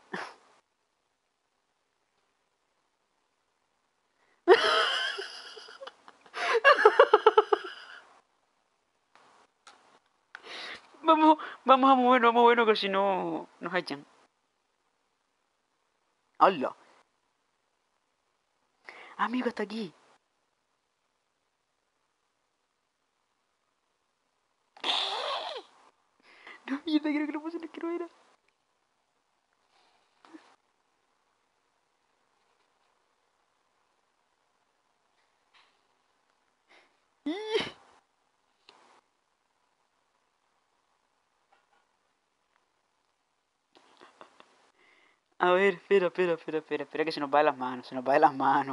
Vamos, vamos a movernos, vamos a movernos que si no nos echan. ¡Hala! Amigo, está aquí. No, yo te quiero que lo pase, no quiero ver. A ver, espera, espera, espera, espera, espera que se nos va de las manos, se nos va de las manos.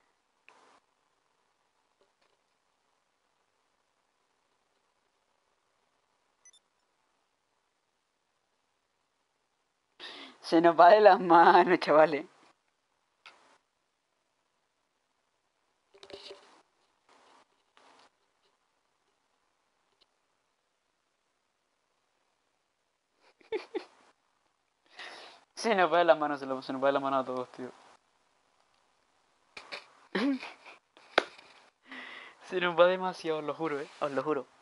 Se nos va de las manos, chavales. Se nos va de las manos, se, lo- se nos va de las manos a todos, tío. Se nos va demasiado, os lo juro, eh, os lo juro.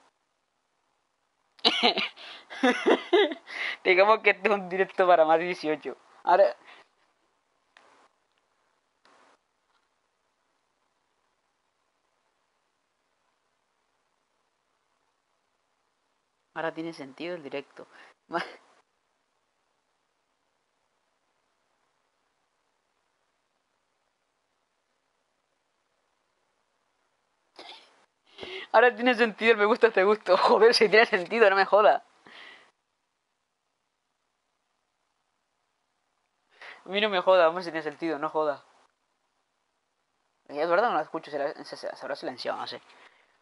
Digamos que este es un directo para más de dieciocho. Ahora... Ahora tiene sentido el directo. Ahora tiene sentido el me gusta, te gusto. Joder, si tiene sentido, no me jodas. A mí no me joda, hombre, si tiene sentido, no joda. Y es verdad, no la escucho, se, la, se, se, se habrá silenciado, no sé.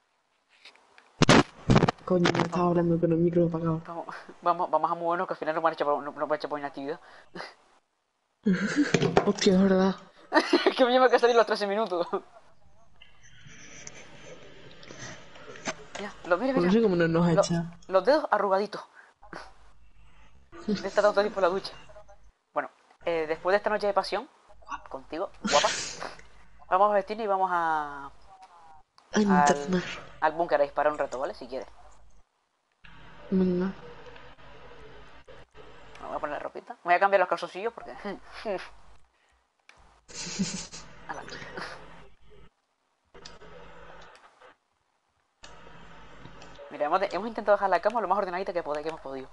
Coño, me estaba hablando con el micro apagado. Vamos, vamos, vamos a movernos que al final nos van a echar por, nos van a echar por inactividad. Hostia, es verdad. Que me lleva que salir los trece minutos. Ya, lo, mira, Pues no mira. sé cómo no nos Lo- echa. los dedos arrugaditos. De estar todo tiempo en la ducha. Bueno, eh, después de esta noche de pasión, contigo, guapa, vamos a vestirnos y vamos a... A al, internar. al búnker a disparar un rato, ¿vale? Si quieres. Venga. Me voy a poner la ropita. Me voy a cambiar los calzoncillos porque... hemos, de- hemos intentado dejar la cama lo más ordenadita que, pod- que hemos podido.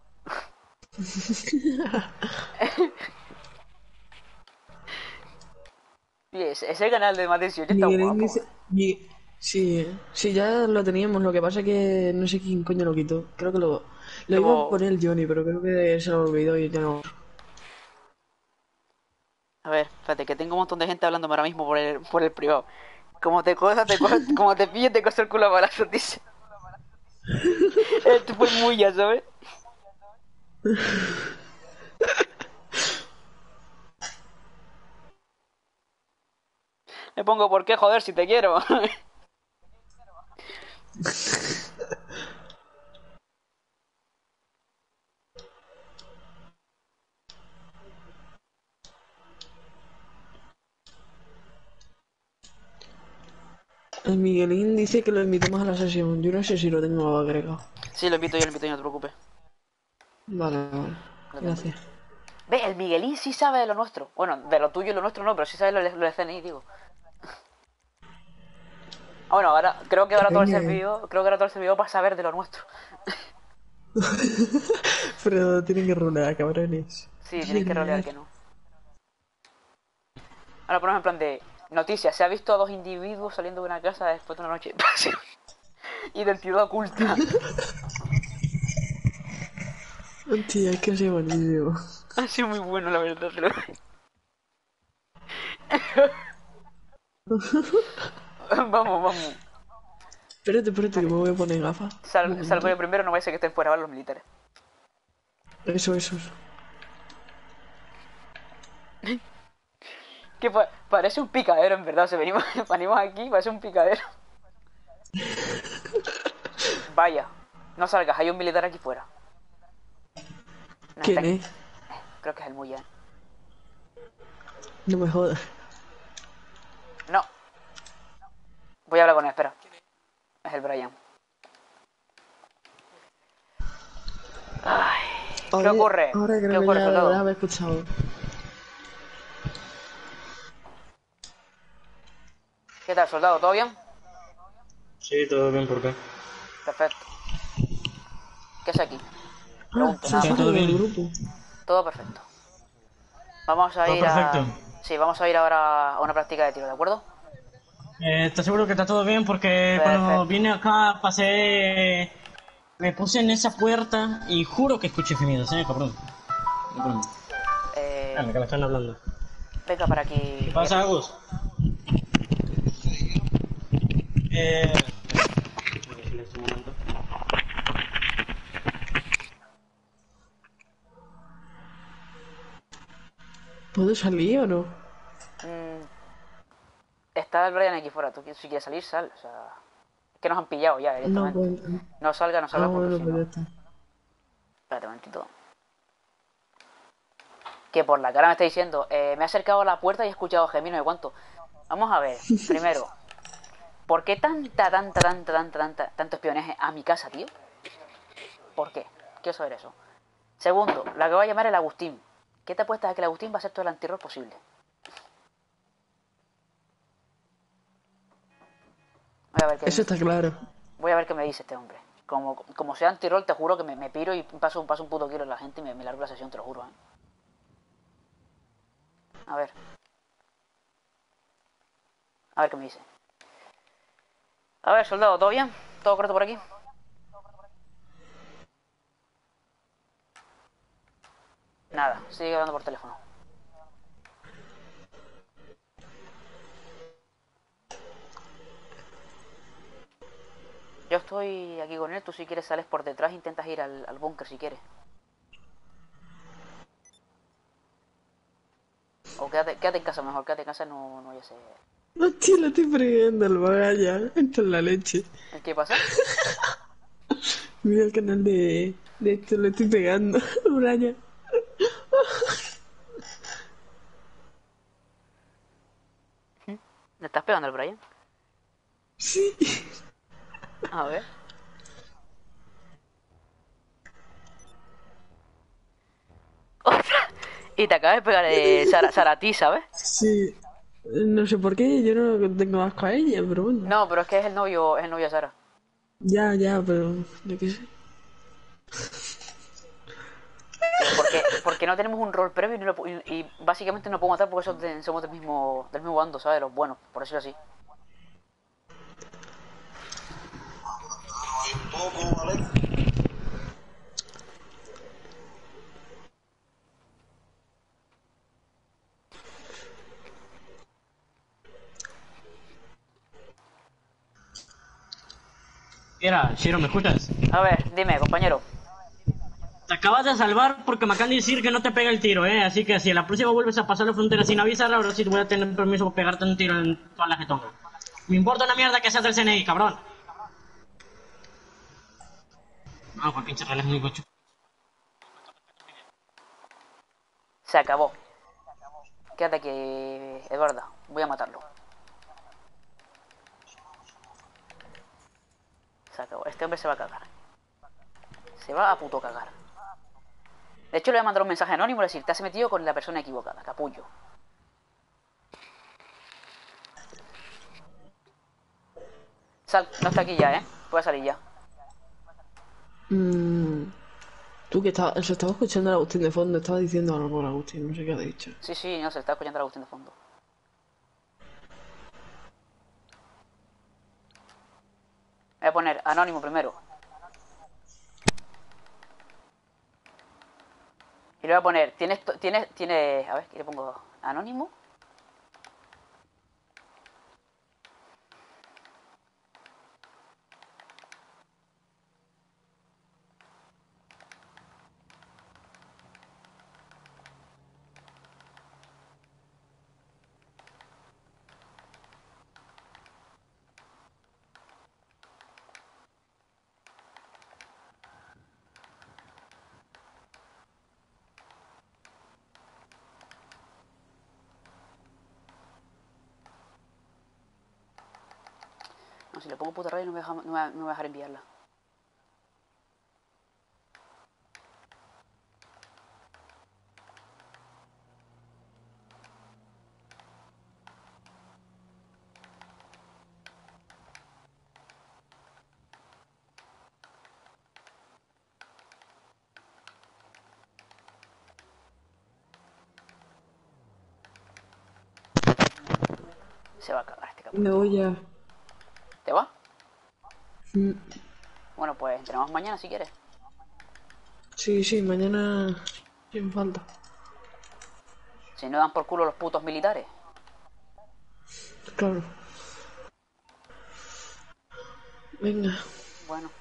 Y ese, ese canal de más dieciocho está Miguelín guapo. dice... Mi- Sí, sí, ya lo teníamos, lo que pasa es que no sé quién coño lo quitó. Creo que lo, lo iba Como- a poner el Johnny, pero creo que se lo olvidó y ya no. A ver, espérate, que tengo un montón de gente hablándome ahora mismo por el, por el privado. Como te cosa, te cosa, como te pilles, te coso el culo a balazos, dice. Esto fue muy ya, ¿sabes? Me pongo, ¿por qué joder si te quiero? El Miguelín dice que lo invitemos a la sesión. Yo no sé si lo tengo agregado. Sí, lo invito yo, lo invito yo, no te preocupes. Vale, vale. Gracias. Ve, el Miguelín sí sabe de lo nuestro. Bueno, de lo tuyo y lo nuestro no, pero sí sabe lo, lo de C N I, digo. Ah, bueno, ahora, creo que ahora todo el Coño. servidor, creo que ahora todo el servidor va a saber de lo nuestro. Pero tienen que rolear, cabrones. Sí, tienes que rolear que no. Ahora ponemos en plan de noticias. Se ha visto a dos individuos saliendo de una casa después de una noche de pasión. Identidad oculta. Hostia, es que ha sido buenísimo. Ha sido muy bueno, la verdad. Pero... vamos, vamos. Espérate, espérate, que me voy a poner gafas. Sal, salgo yo primero, no vaya a ser que estén fuera, ¿vale? Los militares. Eso, eso, eso. Que pa- parece un picadero, en verdad. Se venimos, venimos aquí, parece un picadero. Vaya, no salgas, hay un militar aquí fuera. No, ¿Quién está- es? Creo que es el Muya. No me jodas. No. Voy a hablar con él, espera. Es el Brian. Ay, ¿qué Oye, ocurre? Ahora ¿Qué creo que ocurre, ya soldado? lo habrás escuchado. ¿Qué tal, soldado? ¿Todo bien? Sí, todo bien, ¿por qué? Perfecto. ¿Qué es aquí? Ah, Pregunto, se nada sale más. todo del bien. grupo. Todo perfecto. Vamos a Todo ir a... perfecto. Sí, vamos a ir ahora a una práctica de tiro, ¿de acuerdo? Eh, ¿Estás seguro que está todo bien? Porque Perfecto. cuando vine acá pasé... Me puse en esa puerta y juro que escuché gemidos, eh, cabrón. Cabrón. Eh, Dale, que me están hablando. venga para aquí. ¿Qué pasa, Agus? Eh... un momento. ¿Puedo salir o no? Mm, está el Brian aquí fuera. Tú si quieres salir, sal. O sea, es que nos han pillado ya No, directamente. pues... No salga, no Ah, salga porque bueno, si pues no... ya está. Espérate un momentito. Que por la cara me está diciendo, eh, me he acercado a la puerta y he escuchado gemidos de cuánto. Vamos a ver, primero, ¿por qué tanta, tanta, tanta, tanta, tanta, tanto espionaje a mi casa, tío? ¿Por qué? Quiero saber eso. Segundo, la que voy a llamar el Agustín. ¿Qué te apuestas de que el Agustín va a hacer todo el antirrol posible? Voy a ver qué Eso está claro. Voy a ver qué me dice este hombre. Como, como sea antirrol, te juro que me, me piro y paso, paso un puto kilo en la gente y me, me largo la sesión, te lo juro, ¿eh? A ver. A ver qué me dice. A ver, soldado, ¿todo bien? ¿Todo correcto por aquí? Nada, sigue hablando por teléfono. Yo estoy aquí con él, tú si quieres sales por detrás, intentas ir al, al búnker si quieres. O quédate, quédate en casa mejor, quédate en casa, no, no ya sé. Hostia, lo estoy fregando al vaya. Esto es la leche. ¿Qué pasa? Mira el canal de, de esto, lo estoy pegando. Brian. ¿Le estás pegando al Brian? Sí. A ver. ¡Ostras! Y te acabas de pegar eh, Sara, Sara a ti, ¿sabes? Sí. No sé por qué, yo no tengo asco a ella, pero bueno. No, pero es que es el novio, es el novio de Sara. Ya, ya, pero yo qué sé. Pero porque, porque no tenemos un rol previo y, no lo pu- y- y básicamente no puedo matar porque somos, de- somos del mismo del mismo bando, ¿sabes? Los buenos, por decirlo así. Mira, Shiro, ¿me escuchas? A ver, dime, compañero. Te acabas de salvar porque me acaban de decir que no te pega el tiro, ¿eh? Así que si la próxima vuelves a pasar la frontera sin avisar, ahora sí te voy a tener permiso para pegarte un tiro en toda la jetonga. Me importa una mierda que seas del C N I, cabrón. No, pues pinche reloj muy gocho. Se acabó. Quédate aquí, Eduarda. Voy a matarlo. Se acabó. Este hombre se va a cagar. Se va a puto cagar. De hecho, le voy a mandar un mensaje anónimo y le voy a decir, te has metido con la persona equivocada, capullo. Sal, no está aquí ya, ¿eh? Puede salir ya. Mm, tú que estaba, se estaba escuchando a Agustín de fondo, estaba diciendo algo por Agustín, no sé qué ha dicho. Sí, sí, no, se está escuchando la Agustín de fondo. Voy a poner anónimo primero. Y le voy a poner, tienes, tienes, tienes, a ver, ¿qué le pongo? Anónimo. No, si le pongo puta radio no me, deja, no, me, no me va a dejar enviarla. Se va a cagar este cabrón. Me voy ya. ¿Te va? Mm, Bueno, pues entrenamos mañana si quieres. Sí, sí, mañana sin falta. Si no dan por culo los putos militares. Claro. Venga. Bueno.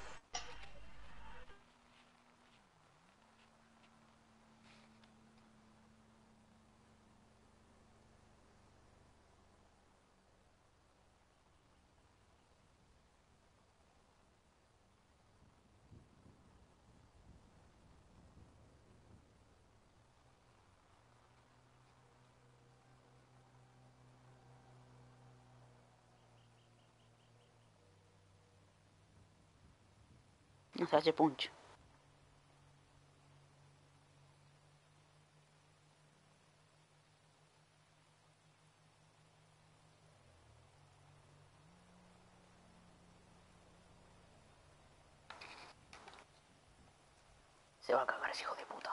No se hace punch. Se va a cagar ese hijo de puta.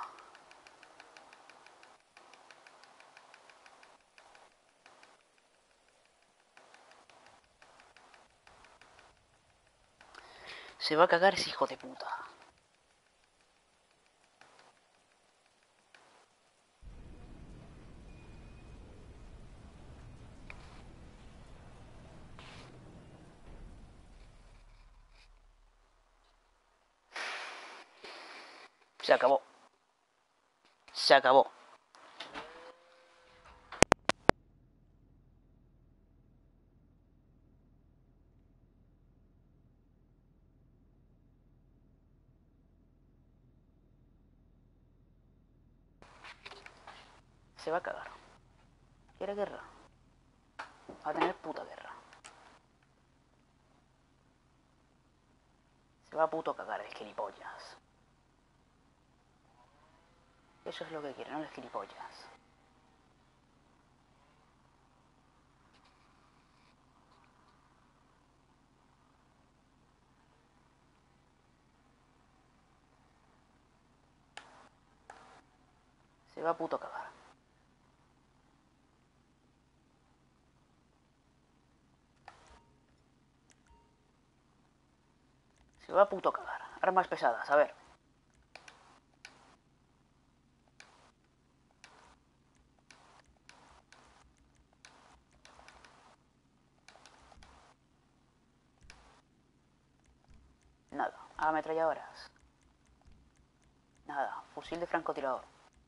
Se va a cagar ese hijo de puta. Se acabó. Se acabó. Se va a cagar. ¿Quiere guerra? Va a tener puta guerra. Se va a puto cagar el gilipollas. Eso es lo que quiere, no el gilipollas. va a puto cagar. Se va a puto cagar. Armas pesadas, a ver. Nada. Ametralladoras. Nada. Fusil de francotirador.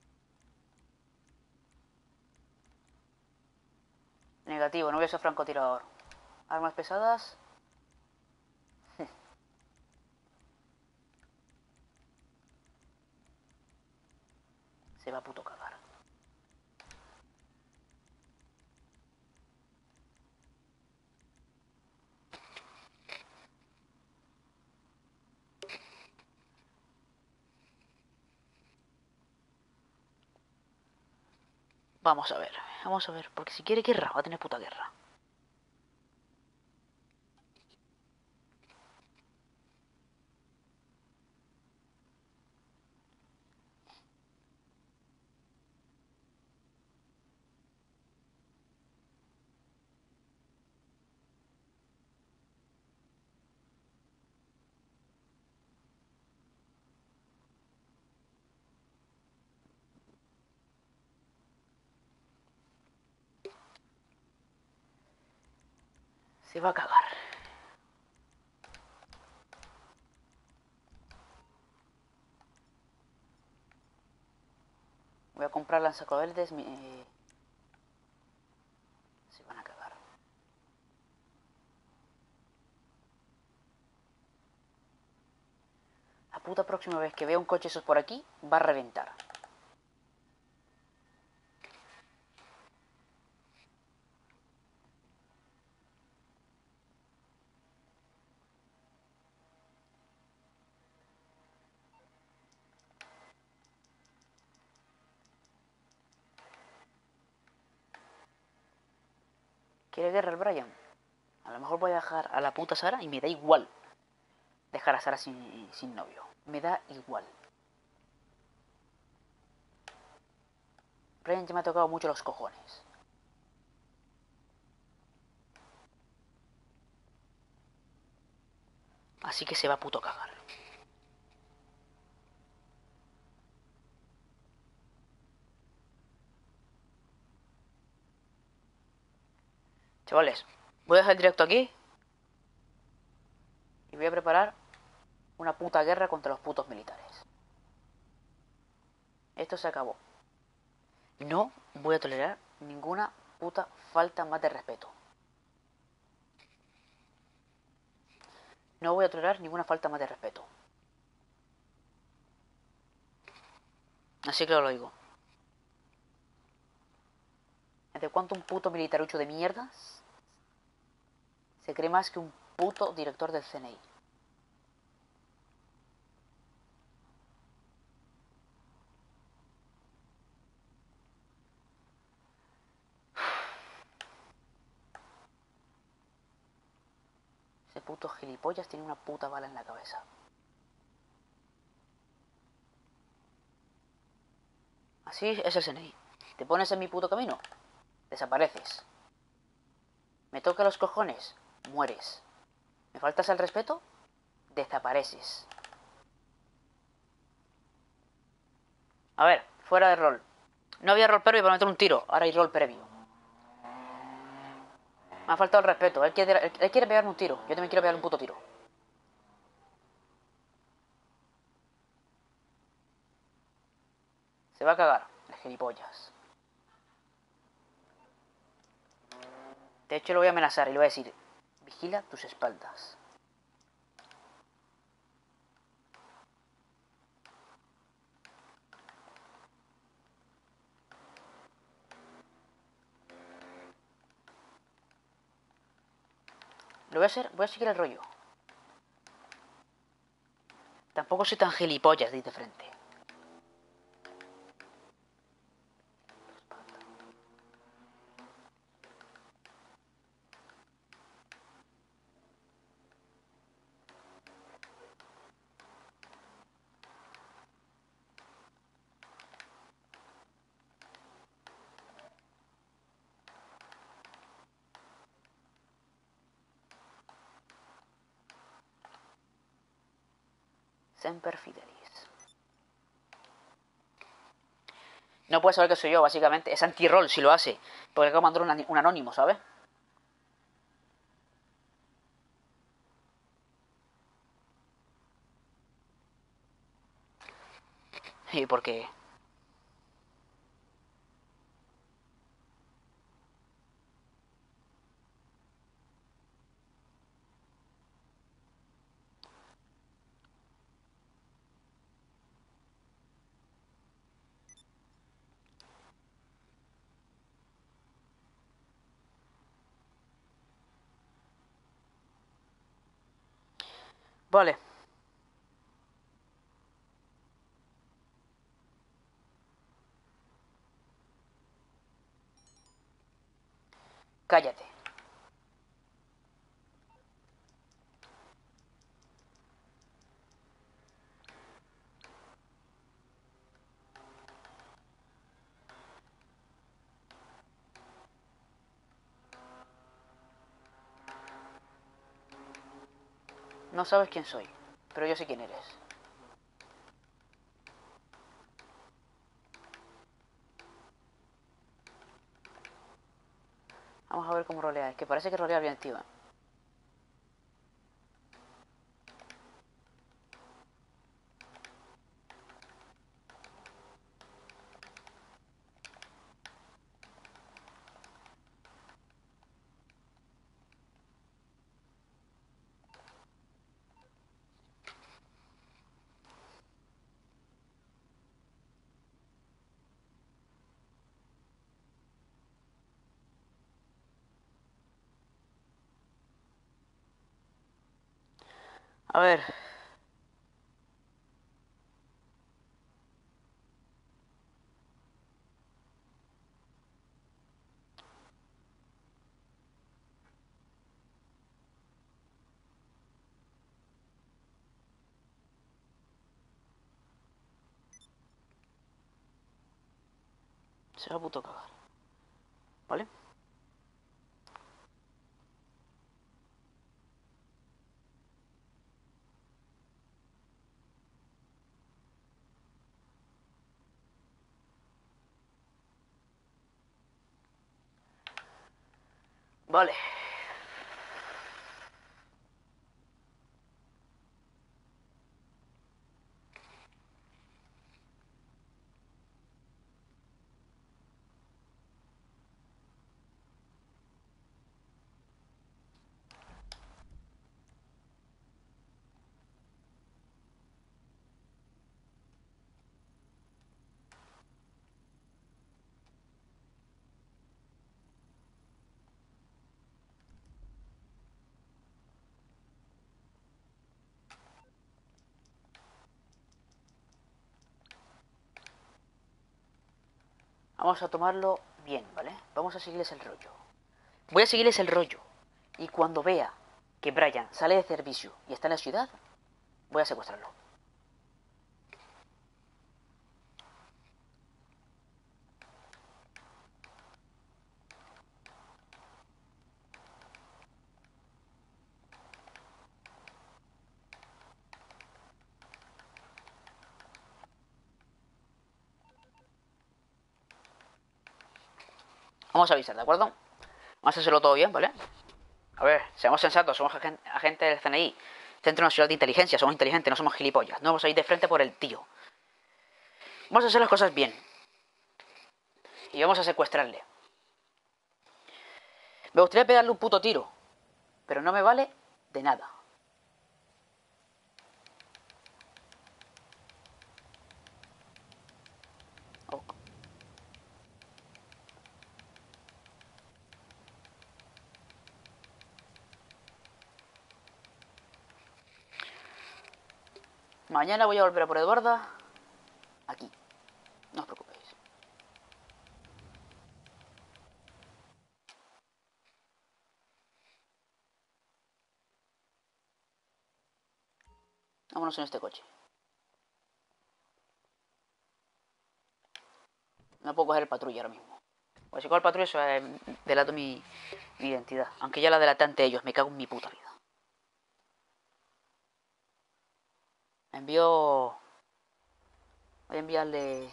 Negativo, no voy a ser francotirador. Armas pesadas. Se va a puto cagar. Vamos a ver, vamos a ver, porque si quiere guerra, va a tener puta guerra. Se va a cagar. Voy a comprar lanzacohetes. Mi... Se van a cagar. La puta próxima vez que vea un coche esos por aquí, va a reventar. ¿Quiere guerra el Brian? A lo mejor voy a dejar a la puta Sara y me da igual dejar a Sara sin, sin novio. Me da igual. Brian ya me ha tocado mucho los cojones. Así que se va a puto cagar. Chavales, voy a dejar el directo aquí. Y voy a preparar una puta guerra contra los putos militares. Esto se acabó. No voy a tolerar ninguna puta falta más de respeto. No voy a tolerar ninguna falta más de respeto. Así que os lo digo. ¿Desde cuánto un puto militarucho de mierdas se cree más que un puto director del C N I? Ese puto gilipollas tiene una puta bala en la cabeza. Así es el C N I. Te pones en mi puto camino, desapareces. Me toca los cojones, mueres. ¿Me faltas al respeto? Desapareces. A ver, fuera de rol. No había rol previo para meter un tiro, ahora hay rol previo. Me ha faltado el respeto. Él quiere, él, él quiere pegarme un tiro. Yo también quiero pegarle un puto tiro. Se va a cagar, el gilipollas. De hecho, lo voy a amenazar y le voy a decir: vigila tus espaldas. Lo voy a hacer, voy a seguir el rollo. Tampoco soy tan gilipollas de ir de frente. Semper Fidelis. No puede saber que soy yo, básicamente. Es anti-roll si lo hace. Porque hay que mandar un, un anónimo, ¿sabes? ¿Y por qué? Vale. Cállate. No sabes quién soy, pero yo sé quién eres. Vamos a ver cómo rolea. Es que parece que rolea bien, tío. A ver. Se va a puto cagar. ¿Vale? Vale. Vamos a tomarlo bien, ¿vale? Vamos a seguirles el rollo. Voy a seguirles el rollo. Y cuando vea que Brian sale de servicio y está en la ciudad, voy a secuestrarlo. Vamos a avisar, ¿de acuerdo? Vamos a hacerlo todo bien, ¿vale? A ver, seamos sensatos, somos agen- agentes del C N I. Centro Nacional de Inteligencia, somos inteligentes, no somos gilipollas. No vamos a ir de frente por el tío. Vamos a hacer las cosas bien. Y vamos a secuestrarle. Me gustaría pegarle un puto tiro, pero no me vale de nada. Oh. Mañana voy a volver a por Eduarda. Aquí. No os preocupéis. Vámonos en este coche. No puedo coger el patrulla ahora mismo. Pues si cojo el patrulla, eso es, delato mi, mi identidad. Aunque ya la delaté ante ellos, me cago en mi puta vida. Envío... Voy a enviarle...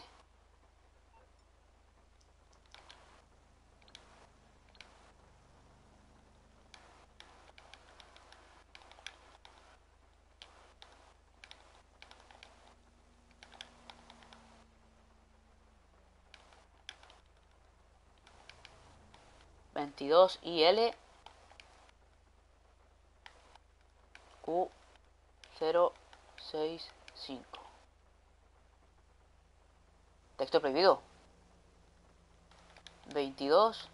veintidós I L Q cero seis cinco. Texto prohibido. veintidós.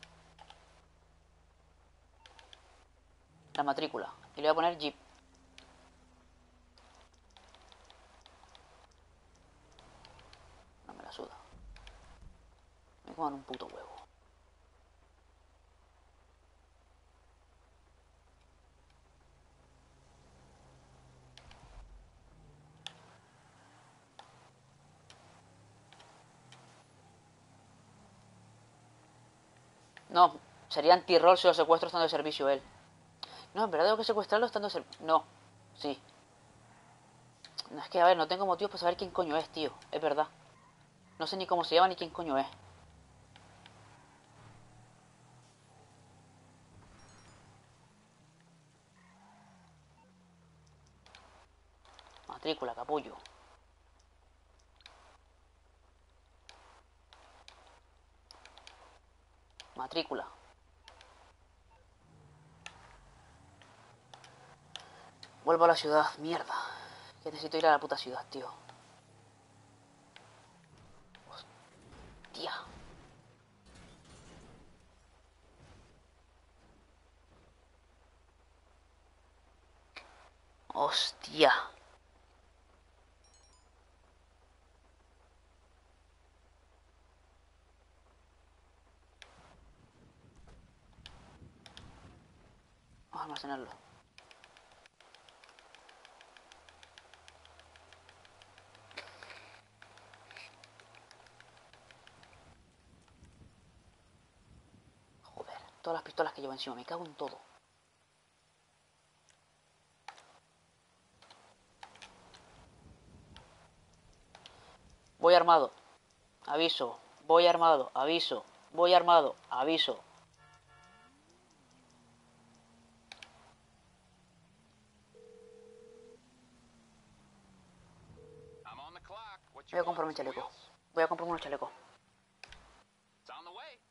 La matrícula. Y le voy a poner Jeep. No me la suda. Me coman un puto huevo. No, sería anti-rol si lo secuestro estando de servicio él. No, en verdad tengo que secuestrarlo estando de servicio. No, sí. No, es que, a ver, no tengo motivos para saber quién coño es, tío. Es verdad. No sé ni cómo se llama ni quién coño es. Matrícula, capullo. Matrícula. Vuelvo a la ciudad, mierda. Que necesito ir a la puta ciudad, tío. Hostia. Hostia. Vamos a almacenarlo. Joder, todas las pistolas que llevo encima, me cago en todo. Voy armado. Aviso. Voy armado. Aviso. Voy armado. Aviso. I'm on the clock. What Voy you a comprarme un want? chaleco. Wheels? Voy a comprarme unos chalecos. It's on the way.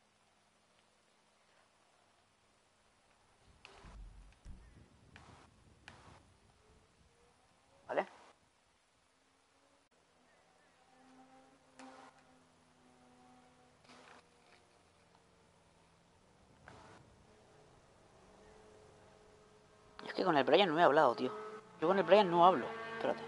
¿Vale? Yo es que con el Brian no he hablado, tío. Yo con el Brian no hablo. Espérate.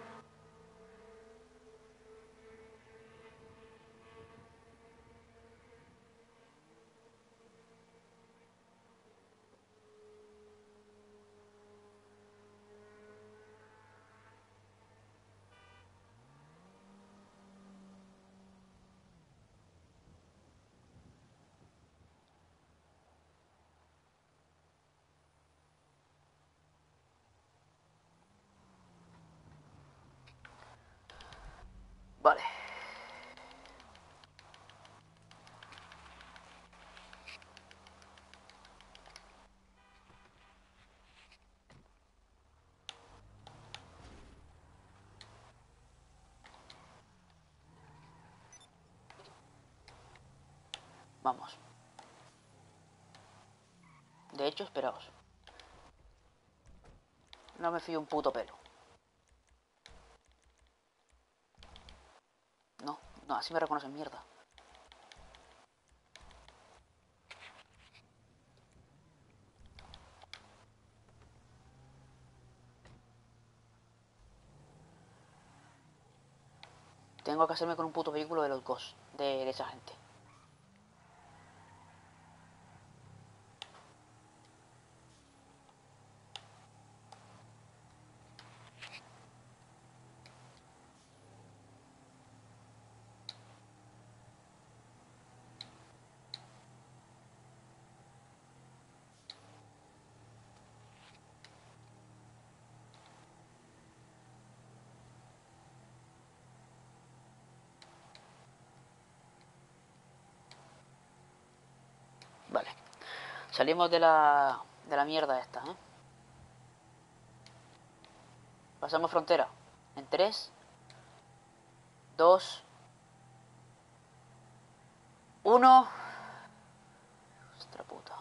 Vale. Vamos. De hecho, esperaos. No me fío un puto pelo. No, no, así me reconocen, mierda. Tengo que hacerme con un puto vehículo de los Ghosts, de, de esa gente. Salimos de la... de la mierda esta, ¿eh? Pasamos frontera. En tres, dos, uno. Ostra puta.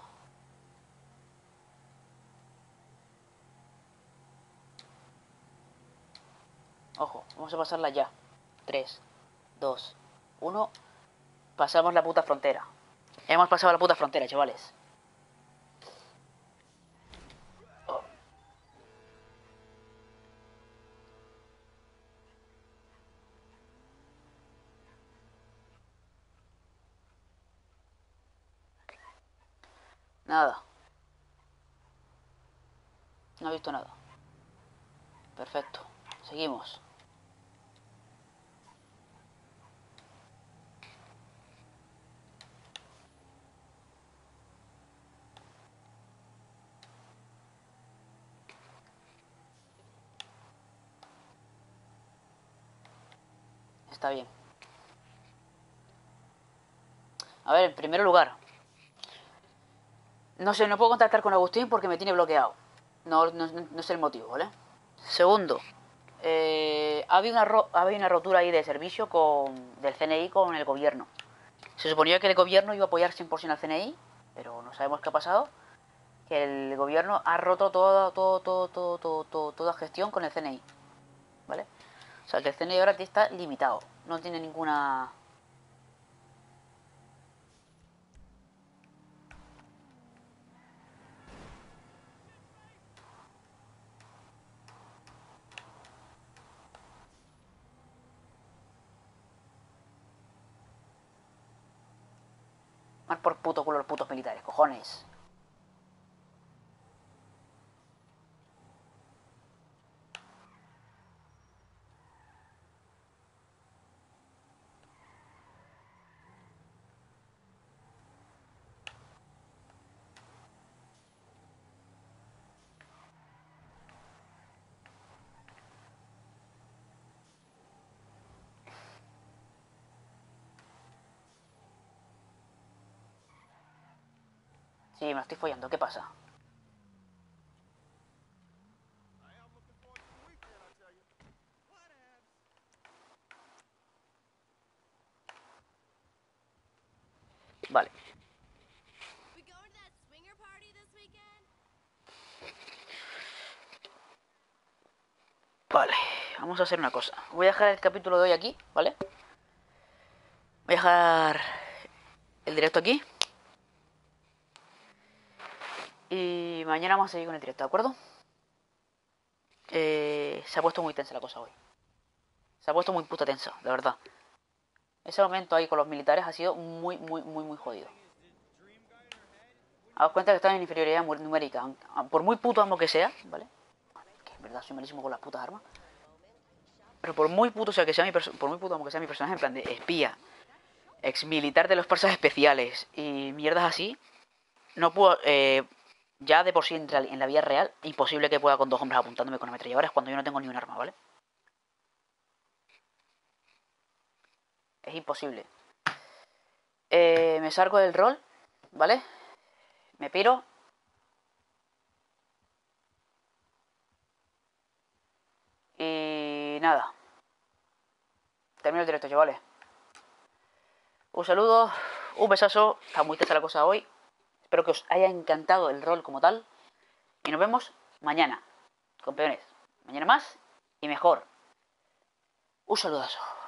Ojo, vamos a pasarla ya. tres, dos, uno. Pasamos la puta frontera. Hemos pasado la puta frontera, chavales. Oh. Nada. No he visto nada. Perfecto. Seguimos. Está bien. A ver, en primer lugar, no sé, no puedo contactar con Agustín porque me tiene bloqueado. No, no, no sé el motivo, ¿vale? Segundo, eh, había, una ro había una rotura ahí de servicio con, del C N I con el gobierno. Se suponía que el gobierno iba a apoyar cien por ciento al C N I, pero no sabemos qué ha pasado. Que el gobierno ha roto todo, todo, todo, todo, todo, todo, toda gestión con el C N I, ¿vale? O sea, que el C N I ahora está limitado, no tiene ninguna... Más por puto culo los putos militares, cojones. Sí, me lo estoy follando, ¿qué pasa? Vale. Vale, vamos a hacer una cosa. Voy a dejar el capítulo de hoy aquí, ¿vale? Voy a dejar el directo aquí. Y mañana vamos a seguir con el directo, ¿de acuerdo? Eh, se ha puesto muy tensa la cosa hoy. Se ha puesto muy puta tensa, de verdad. Ese momento ahí con los militares ha sido muy, muy, muy, muy jodido. Haos cuenta que están en inferioridad numérica. Por muy puto amo que sea, ¿vale? Que en verdad soy malísimo con las putas armas. Pero por muy puto sea que sea mi por muy puto amo que sea mi personaje, en plan de espía, ex militar de los fuerzas especiales y mierdas así, no puedo... Eh, ya de por sí en, en la vida real, imposible que pueda con dos hombres apuntándome con ametralladoras cuando yo no tengo ni un arma, ¿vale? Es imposible. Eh, me salgo del rol, ¿vale? Me piro. Y nada. Termino el directo, chavales. Un saludo, un besazo. Está muy tensa la cosa hoy. Espero que os haya encantado el rol como tal. Y nos vemos mañana, campeones. Mañana más y mejor. Un saludazo.